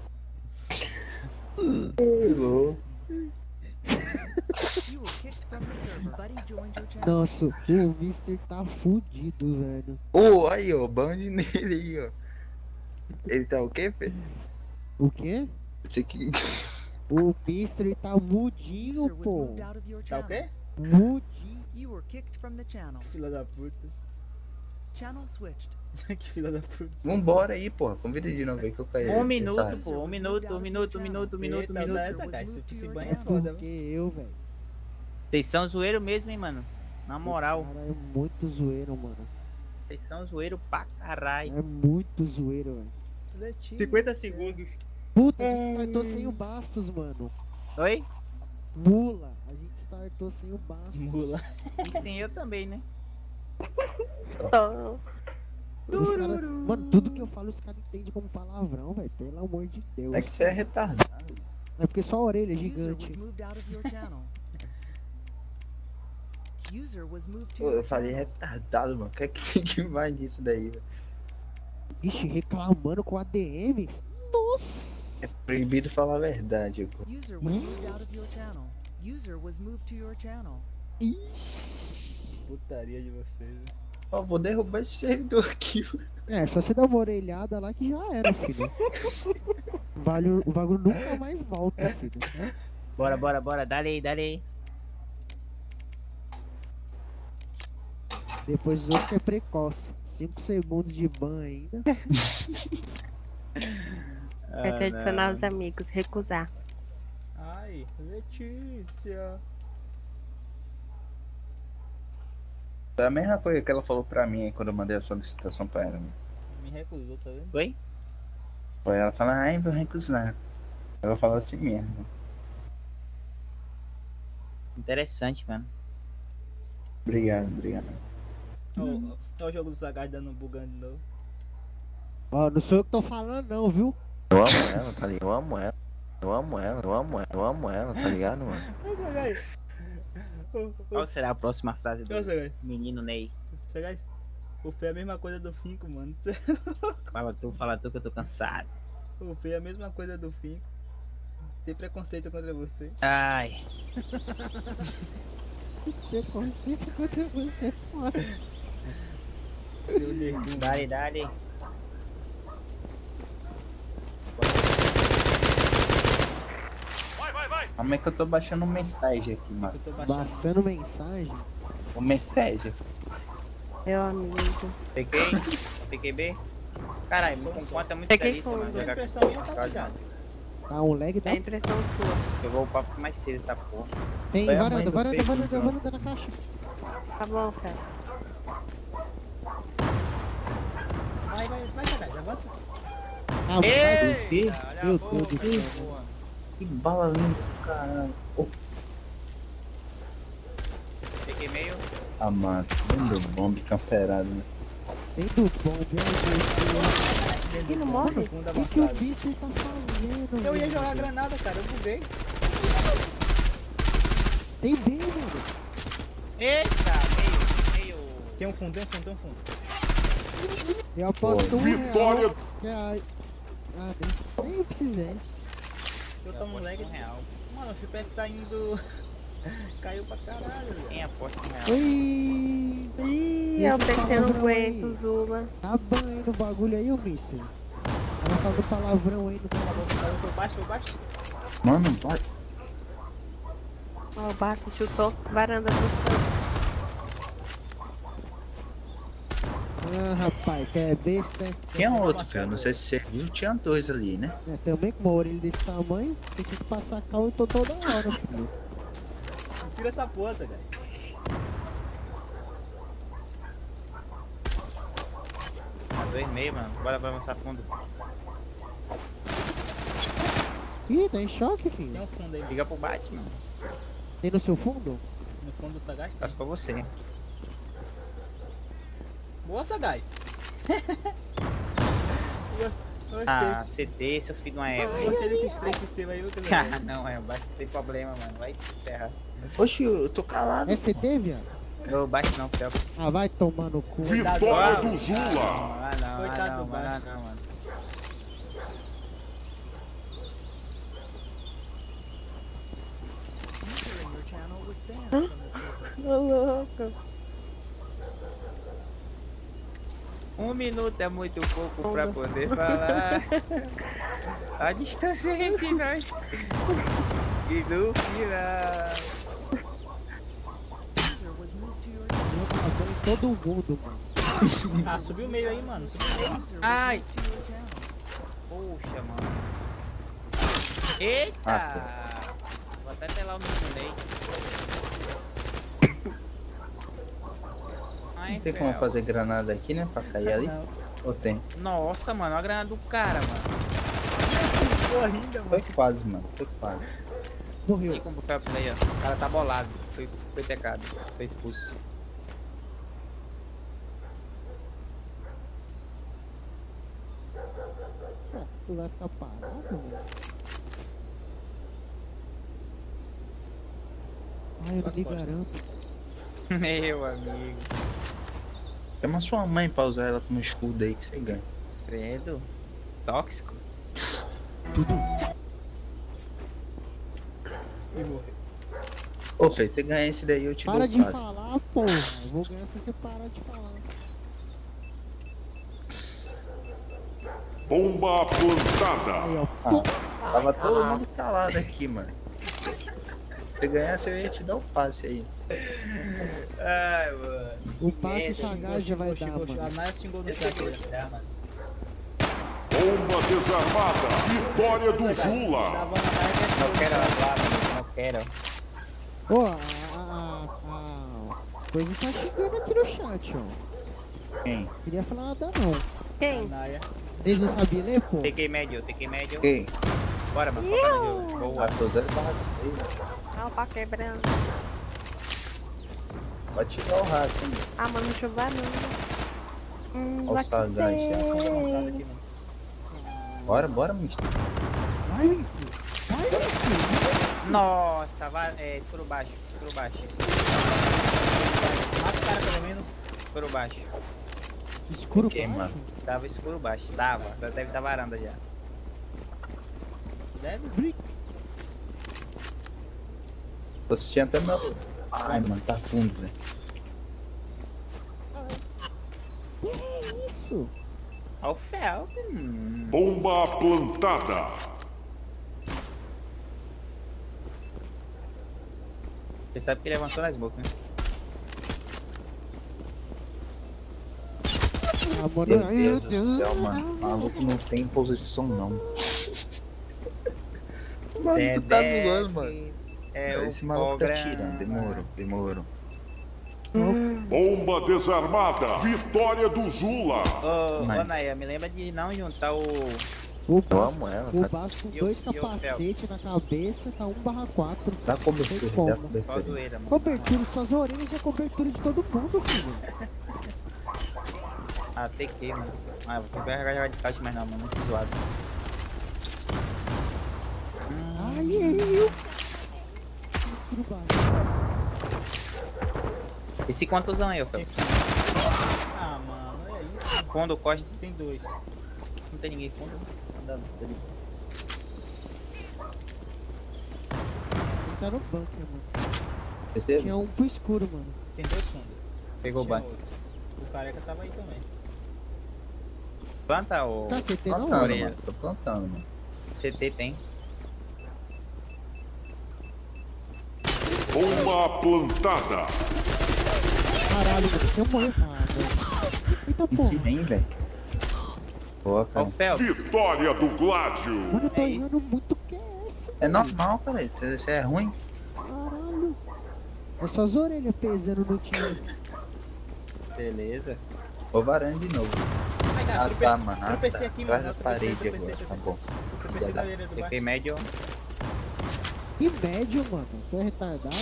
You were kicked from the server. Buddy joined your channel. Nossa, o Mister tá fudido, velho. Ô, aí, ó, band nele aí, ó. Ele tá o quê, Fê? O quê? Esse aqui. O Mister tá mudinho, User was pô. moved out of your Tá o channel. quê? Mudinho. You were kicked from the channel. Filha da puta. Channel switched. Que filha da puta. Vambora aí, porra. Convida de novo aí que eu caí. Um minuto, pô. Um minuto, um minuto, um minuto, um minuto, um Eita, minuto. essa, cara, esse, esse banho é foda, Porque velho. eu, velho. Vocês são zoeiro mesmo, hein, mano? Na moral. Cara, é muito zoeiro, mano. Vocês são zoeiro pra caralho. É muito zoeiro, velho. Tudo é time. cinquenta segundos. Puta, a gente startou sem o Bastos, mano. Oi? Mula, a gente startou sem o Bastos. Mula. E sem eu também, né? Os cara, mano, tudo que eu falo os caras entendem como palavrão, velho. Pelo amor de Deus. É que você é retardado. É porque só a orelha é User was gigante. moved out of your channel. User was moved to Pô, eu your falei channel. retardado, mano. O que é que tem que mais disso daí, velho? Ixi, reclamando com a D M. Nossa. É proibido falar a verdade, Hugo. User was moved out of your channel. User was moved to your channel. Putaria de vocês, velho. Ó, vou derrubar esse servidor aqui, mano. É, só você dar uma orelhada lá que já era, filho. Vale, o bagulho nunca mais volta, filho. Né? Bora, bora, bora. Dá aí, dá aí. Depois os outros que é precoce. cinco segundos de ban ainda. Vai te adicionar os amigos, recusar. Ai, Letícia. Foi a mesma coisa que ela falou pra mim aí quando eu mandei a solicitação pra ela. Mano. Me recusou, tá vendo? Oi? Foi ela falar, ai, vou recusar. Ela falou assim mesmo. Interessante, mano. Obrigado, obrigado. Olha o jogo do Sagaz dando bugando de novo. Ó, não sou eu que tô falando não, viu? Eu amo ela, tá ligado? Eu amo ela. Eu amo ela, eu amo ela, eu amo ela, tá ligado, mano? Ô, Sagaz. Qual será a próxima frase do Ô, Sagaz. menino Ney? Sagaz. O Fê é a mesma coisa do Finco, mano. Fala tu, fala tu que eu tô cansado. O Fê é a mesma coisa do Finco. Tem preconceito contra você. Ai. Preconceito contra você, foda. Dale, dale. Calma aí que eu tô baixando mensagem aqui, mano. Baixando mensagem? O mensagem. Meu amigo. Peguei. Peguei B. Caralho, com conta é muito Peguei delícia, fundo. mano. Jogar Impressão minha, com tá ligado? Tá um lag da... É impressão sua. Eu vou upar mais cedo essa porra. Tem Foi a mãe varanda, do varanda, Fê que varanda, entrou. varanda na caixa. Tá bom, cara. Vai, vai, vai, Sagaz, avança. Ah, o Ei! o quê? Olha Meu a Deus do boca, céu. porra. Que bala linda, caralho. Oh. Peguei meio. Ah, mano, lindo bombe cancerado, né? Tem do bom, meu Deus. Ih, não morre? O que, que o bicho tá fazendo? Eu ia velho? jogar granada, cara, eu buguei. Tem bem, mano. Eita, meio, meio. Tem um fundo, tem um fundo, tem um fundo. Eu aposto um Vitória! real. Que a... Ah, nem, nem precisei. Eu tomo um lag um real. Mano, o F P S tá indo. Caiu pra caralho, velho. Quem aposta um real? Ui! Ih, Deixa eu pensei, eu não palavrão aguento, aí. Zula. Tá banho no bagulho aí, ô mister. Ela falando palavrão aí no Falou, foi baixo, foi baixo. Mano, vai. Ó, o Basta chutou. Varanda do Ah, rapaz, que é besta. Tinha outro, filho. Não sei se você viu, tinha dois ali, né? É, também com uma orelha desse tamanho, você tem que passar cal e tô toda hora, filho. Tira essa porra, velho. Dois e meio, mano. Bora pra avançar fundo. Ih, tá em choque, filho. Tem um fundo aí. Liga pro Batman. Tem no seu fundo? No fundo do Sagaz? Só se for você. Boa, Sagaz. Ah, C T, seu filho de uma égua. Gostei desses três sistemas aí, Lucas. Ah, não, é, o Batman tem problema, mano. Vai se ferrar. Oxi, eu tô calado. É C T, viado? Ô, Batman não, Felps. Ah, vai tomar no cu. Vitória do Zula. Ah, não, Coitado ah, não, do mano, ah, Batman. não, mano. User in your channel was banned from the server. Ô, louco. Um minuto é muito pouco pra poder falar. A distância entre nós. E no final. User was moved to your Eu tava em todo mundo, mano. Ah, subiu o meio aí, mano. Subiu o meio. user was Ai. moved to your channel. Poxa, mano. Eita! Vou até pelar o meu delay. Ai, Não tem como Fel. fazer granada aqui, né? Pra cair ali? Ou tem? Nossa, mano, olha a granada do cara, mano. Corrida, Foi mano. quase, mano. Foi quase. E Morreu. como o Felps aí, ó. O cara tá bolado. Foi, foi pecado. Foi expulso. Ah, tu vai ficar parado, velho? Ai, eu não me garanto. Meu amigo. Chama sua mãe pra usar ela como escudo aí que você ganha. Credo. Tóxico. E morreu. Ô, Fê, você ganha esse daí, eu te Para dou de passe. falar, porra. Eu vou ganhar se você parar de falar. Bomba plantada. Aí, ó. Ah, tava todo mundo calado aqui, mano. Se ganhasse, eu ia te dar o passe aí. Ai, mano. O passe sagaz já vai dar, Xingou, xingou. A mano. Naya xingou no Esse é chat. dois, né, mano? Bomba desarmada. Vitória do Zula. Não quero lá, mano. Não quero. Ô, a, a, a, a coisa tá chegando aqui no chat, ó. Quem? Queria falar nada não. Quem? Naya. Eles não sabiam ler, pô? Tequei médio, tequei médio. Quem? Bora, mano. Foca no jogo. Boa. Ah, tô zero barra três. Ah, o pau quebrando. Pode tirar o rato, hein? Ah, mano, deixa eu ver não. Hum, Ó o vai que sagaz. sei. Bora, bora, mister. Vai, filho. Vai, filho. Nossa, vai, é, escuro baixo, escuro baixo. Mata o cara pelo menos. Escuro baixo. Escuro Quem, baixo? mano? Tava escuro baixo, tava. Deve estar varanda já. Deve? Tô assistindo até meu... Ai, mano, tá fundo, velho. Que isso? Ó o Fel. Hum. Bomba plantada. Você sabe que ele avançou na smoke, né? Ah, mano, Meu ai, Deus do céu, mano. Maluco não tem posição, não. Mano, Zé tu tá dez, zoando, mano. É Esse o maluco tá cobra. tirando. Demorou, demorou. Bomba desarmada. Vitória do Zula. Ô, Mãe. ô Naya, me lembra de não juntar o. O Eu Baço, amo ela, o tá? Baço com E o- dois e o capacetes na cabeça, tá um barra quatro. Dá cobertura, Tem dá como. Só cobertura. zoeira, mano. Cobertura, suas orelhas é cobertura de todo mundo, filho. Ah, T Q, mano. Ah, vou pegar jogar de scout mais não, mano. Muito zoado. Ai, ai, ai. Escuro baixo. Esse quantos anos aí, ô Fel? Ah, mano, é isso. Fundo, Costa. Tem dois. Não tem ninguém fundo. Anda, tá de- Ele tá no bunker, mano. Certeza? Tinha um pro escuro, mano. Tem dois fundos. Pegou o Tinha banho. outro. O careca tava aí também. planta ou. Tá, C T não, Plantando, Orelha? mano. Tô plantando, mano. C T tem. Bomba plantada. Caralho, mano, se eu morrer. Ah, velho. Eita Em porra. cima, hein, velho. Boa, Ó cara. o Phelps. Vitória do Gládio. Mano, eu tô É errando isso. muito Q S. É normal, cara. Isso é ruim. Caralho. É só as orelhas pesando no time. Beleza. Vou varando de novo. Ai, cara, Ah, trope- tá, mano. Ah, tropecei tá. aqui, Atrás mano. da eu tropecei, parede tropecei, agora. Tá tropecei. bom. Tropecei na orelha do Fiquei baixo. médio. Que médio, mano. Tu é retardado,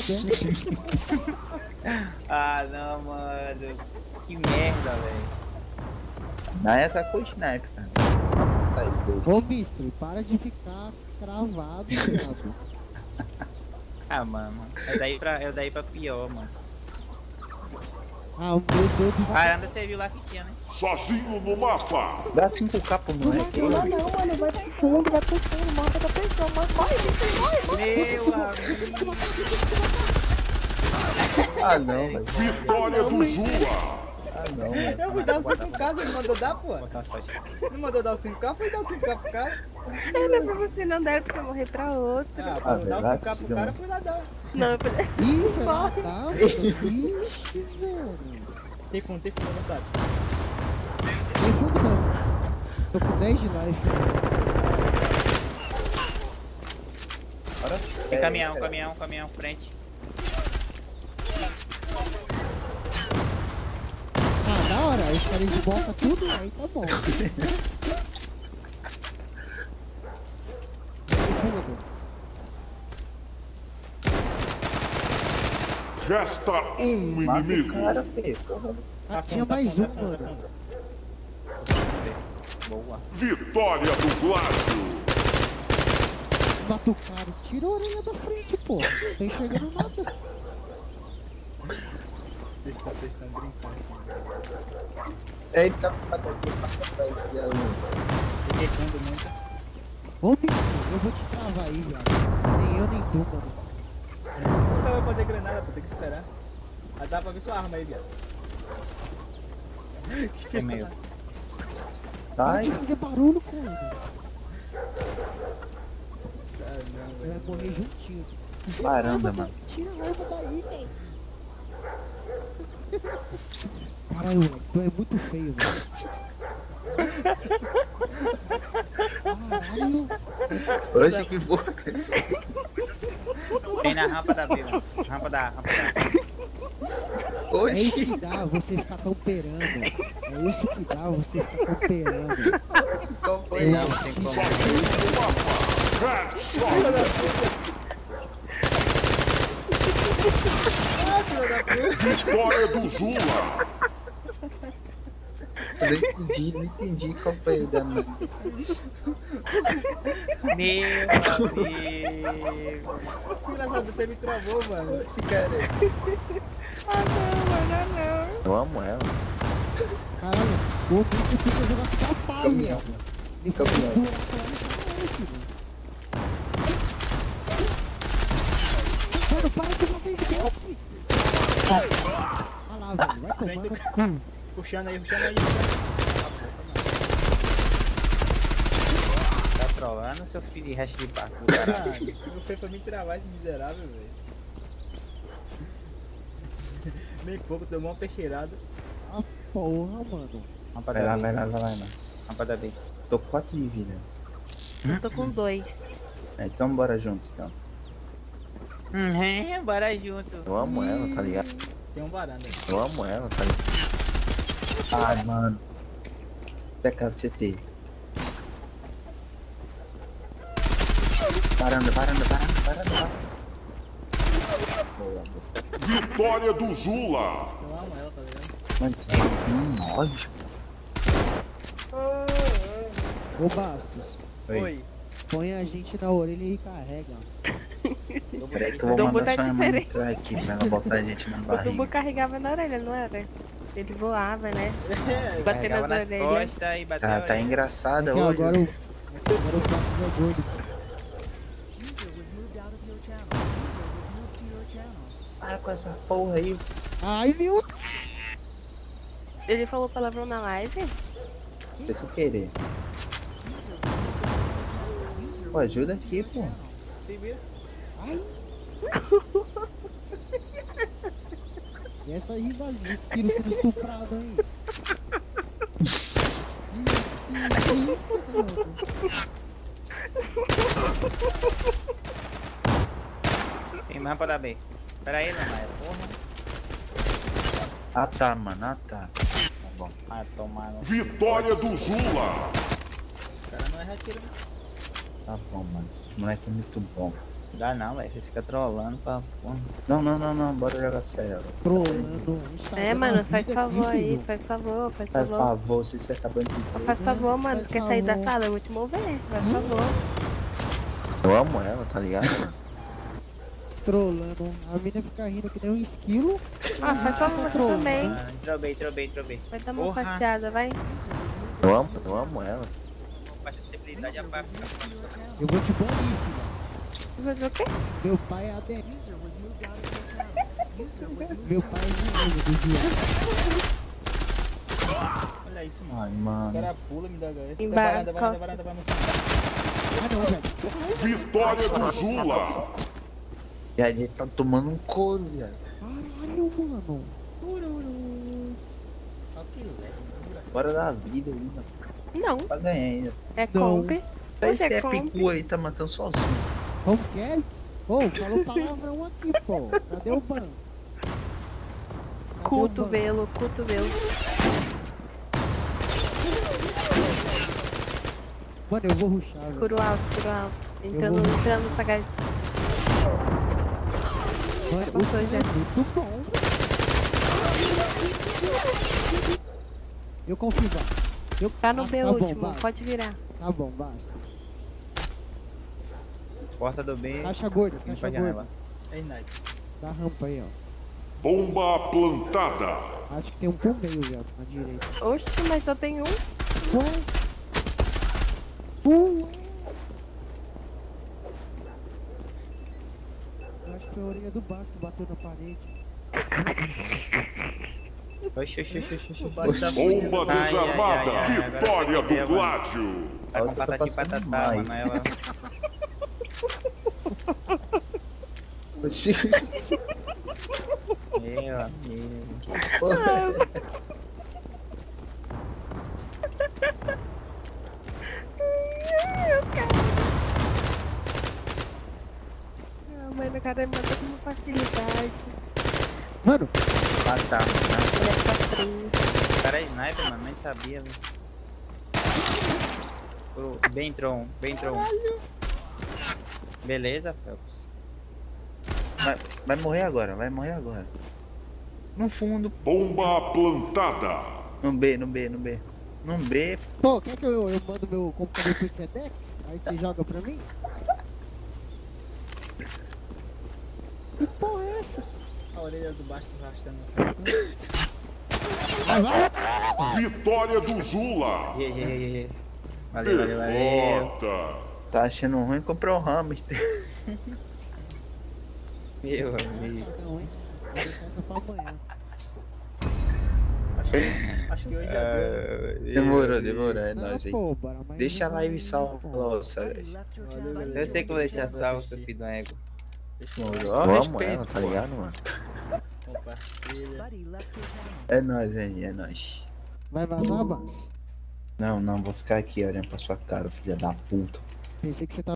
é? Ah, não, mano. Que merda, velho. Naya tá com o sniper, cara. Tá aí, doido. Ô, mister, para de ficar cravado, viado. Ah, mano. É daí pra, é daí pra pior, mano. Ah, o meu dedo vai... Caramba, você viu lá que tinha, né? Sozinho no mapa. Dá cinco K pro moleque. Não, não, mano, vai pro fundo, vai pro fundo, mata da pessoa, mas morre, morre, morre. Meu amigo. Ah, não, velho. Vitória do Zula. Ah, não, velho. Eu fui dar o cinco K, não mandou dar, pô. Botar só isso. Não mandou dar o cinco K, fui dar o cinco K pro cara. Eu não pra você não der pra você morrer pra outro. Ah, Ah, pra velho, dar o cinco K pro vacilão. cara, fui lá dar. Não, eu falei. Ih, vai matar, mano. Ixi, velho. Tem fundo, tem fundo, avançado. Tem fundo não. Tô com dez de life. Bora. Tem caminhão, caminhão, caminhão, frente. Ah, da hora. Aí os caras desbocam tudo, aí tá bom. Tem fundo. Resta um Mata o inimigo. cara, filho. Porra. Ah, tinha mais um, mano. Boa. Vitória do Gládio. Mata o cara. Tira a orelha da frente, pô. Não tô enxergando nada. Deixa vocês estão brincando. Eita, pata aqui, pata pra esse diabo. Fiquei fundo muito. Ô, bicho, eu vou te travar aí, velho. Nem eu, nem tu, mano. Nunca vai poder granada, pô, tem que esperar. Mas dá pra ver sua arma aí, viado. Que É meio. Para de fazer barulho, cara. Ah, não, Vai velho. morrer juntinho. Varanda, mano. Tira a arma daí, velho. Caralho, moleque, tu é muito feio, velho. Caralho. Oxe, que porra. Tem na rampa da B, mano. Rampa da rampa da. É isso que dá você ficar camperando. É isso que dá você ficar camperando. Qual foi? Não, não tem como. Sozinho no mapa. Headshot. Ah, filha da puta. Vitória do Zula. Eu não entendi, não entendi qual foi o dano. Meu amigo. Que engraçado, você me travou, mano. Oxe, cara. Ah, não, mano, ah, não. Eu amo ela. Caralho, o outro fica jogando com a pau, Caminhão. velho. Ele fica Caminhão. com caralho, filho. Mano, para de fazer stealth. Olha lá, velho, vai tomar no cu. Puxando aí, puxando aí. Tá trolando, seu filho de resto de barco. Caralho, não foi pra me travar esse miserável, velho. Nem pouco, tomou uma peixeirada. Ah, porra, mano. Rampa Vai da lá, B. vai lá, vai lá, mano. Rampa da B. Tô com quatro de vida. Eu tô com dois. É, então bora junto, então. Uhum, bora junto. Eu amo ela, tá ligado? Tem um varanda. Eu amo ela, tá ligado? Ai, mano. Pecado C T. Varanda, varanda, varanda, varanda, varanda. Boa, boa. Vitória do Zula. Eu amo ela, tá ligado? Mano, você é um nojo. Ô, Bastos, Oi. põe a gente na orelha e carrega. Peraí que eu vou Dom mandar botar sua irmã diferente. entrar aqui pra ela botar a gente na O Dumbo barriga. carregava na orelha, não era? Ele voava, né? Bater Carregava nas nas orelhas. costas e bateu Tá, a tá orelha. engraçada Aqui, ó, hoje. agora o, agora o Bastos é gordo. User was moved out of your channel. User was moved to your channel. Para com essa porra aí. Ai, meu... Ele falou palavrão na live? Foi sem querer. Pô, ajuda aqui, pô. Se vira. Ai. E essa rival de esquilo sendo estuprado aí. Tem mais pra dar B. Pera aí, Lamaia, porra. Ah tá, mano, ah tá. Tá bom. Ah, tomar no... Vitória do Zula. Os caras não erram tiro. Tá bom, mano. Esse moleque é muito bom. Dá não, velho. Você fica trolando pra porra. Não, não, não, não. Bora jogar sério. Trolando. É, mano, faz favor aí, faz favor, faz Faz favor. favor, se você acabou de ver. Faz favor, mano, quer sair da sala? Eu vou te mover, faz favor. Eu amo ela, tá ligado? Trolando. A mina fica rindo que nem um esquilo. Ah, faz favor, você também. Ah, entrou bem, entrou bem, entrou bem. Vai dar uma passeada, vai. Eu amo, eu amo ela. Acessibilidade a parte. Eu vou te banir, filha. Você vai fazer o quê? Meu pai é A D M. Meu pai é dinheiro do dia. Olha isso, mano. Ai, mano. O cara pula, me dá H S. Embaixo, Varanda, varanda, varanda, varanda. Ah, não, velho. Vitória do Zula. E a gente tá tomando um couro, viado. Caralho, mano. Bora dar a vida aí, mano. Não. Pra ganhar ainda. É comp. Esse Hoje é é comp. picu aí, tá matando sozinho. Como que é? Ô, falou palavrão aqui, pô. Cadê o ban? Cotovelo, cotovelo. Mano, eu vou rushar. Escuro alto, escuro alto. Entrando, Eu vou- entrando no sagaz. Mano, Já passou, já. é muito bom. Eu confio, vai. Eu... Tá no ah, B tá último, bom, basta. pode virar. Tá bom, basta. Porta do B. Caixa gorda, Indo caixa pra janela. gorda. É sniper. Dá rampa aí, ó. Bomba plantada. Acho que tem um pro meio, velho, na direita. Oxe, mas só tem um. Ué? Ué? Eu acho que foi a orelha do Basco que bateu na parede. Oxi, oxi, oxi, oxi, oxi. Bomba desarmada. Vitória do Gládio. Tá com patati patatá, mano. Ela... Oxi. Meu amigo. Ah, mãe do cara manda com facilidade. Mano. Ah, tá, mano. O cara é sniper, mano. Nem sabia, velho. Pro- Bem Tron, bem Tron. Beleza, Phelps. Vai, vai morrer agora, vai morrer agora. No fundo. Bomba plantada. No B, no B, no B. No B. Pô, quer que eu, eu mando meu computador pro Sedex? Aí você joga pra mim? Que porra é essa? A orelha do baixo tá arrastando. Vitória do Zula. G, G, G, G. Valeu, valeu, valeu. Derrota. Tá achando ruim, comprou o hamster. Meu amigo. Não, hein? Vou deixar essa pra amanhã. Acho que, acho que hoje já deu. Demorou, demorou, é nóis aí. Pô, bora, mas Deixa a não live vai- salva, nossa. Valeu, galera. Eu sei que vou deixar salvo, seu filho do ego. Ó, Vamos respeito, ela, tá pô. ligado, mano? Compartilha. É nóis, hein, é nóis. Vai vazar, Bas? Não, não, vou ficar aqui olhando pra sua cara, filha da puta. Pensei que você tava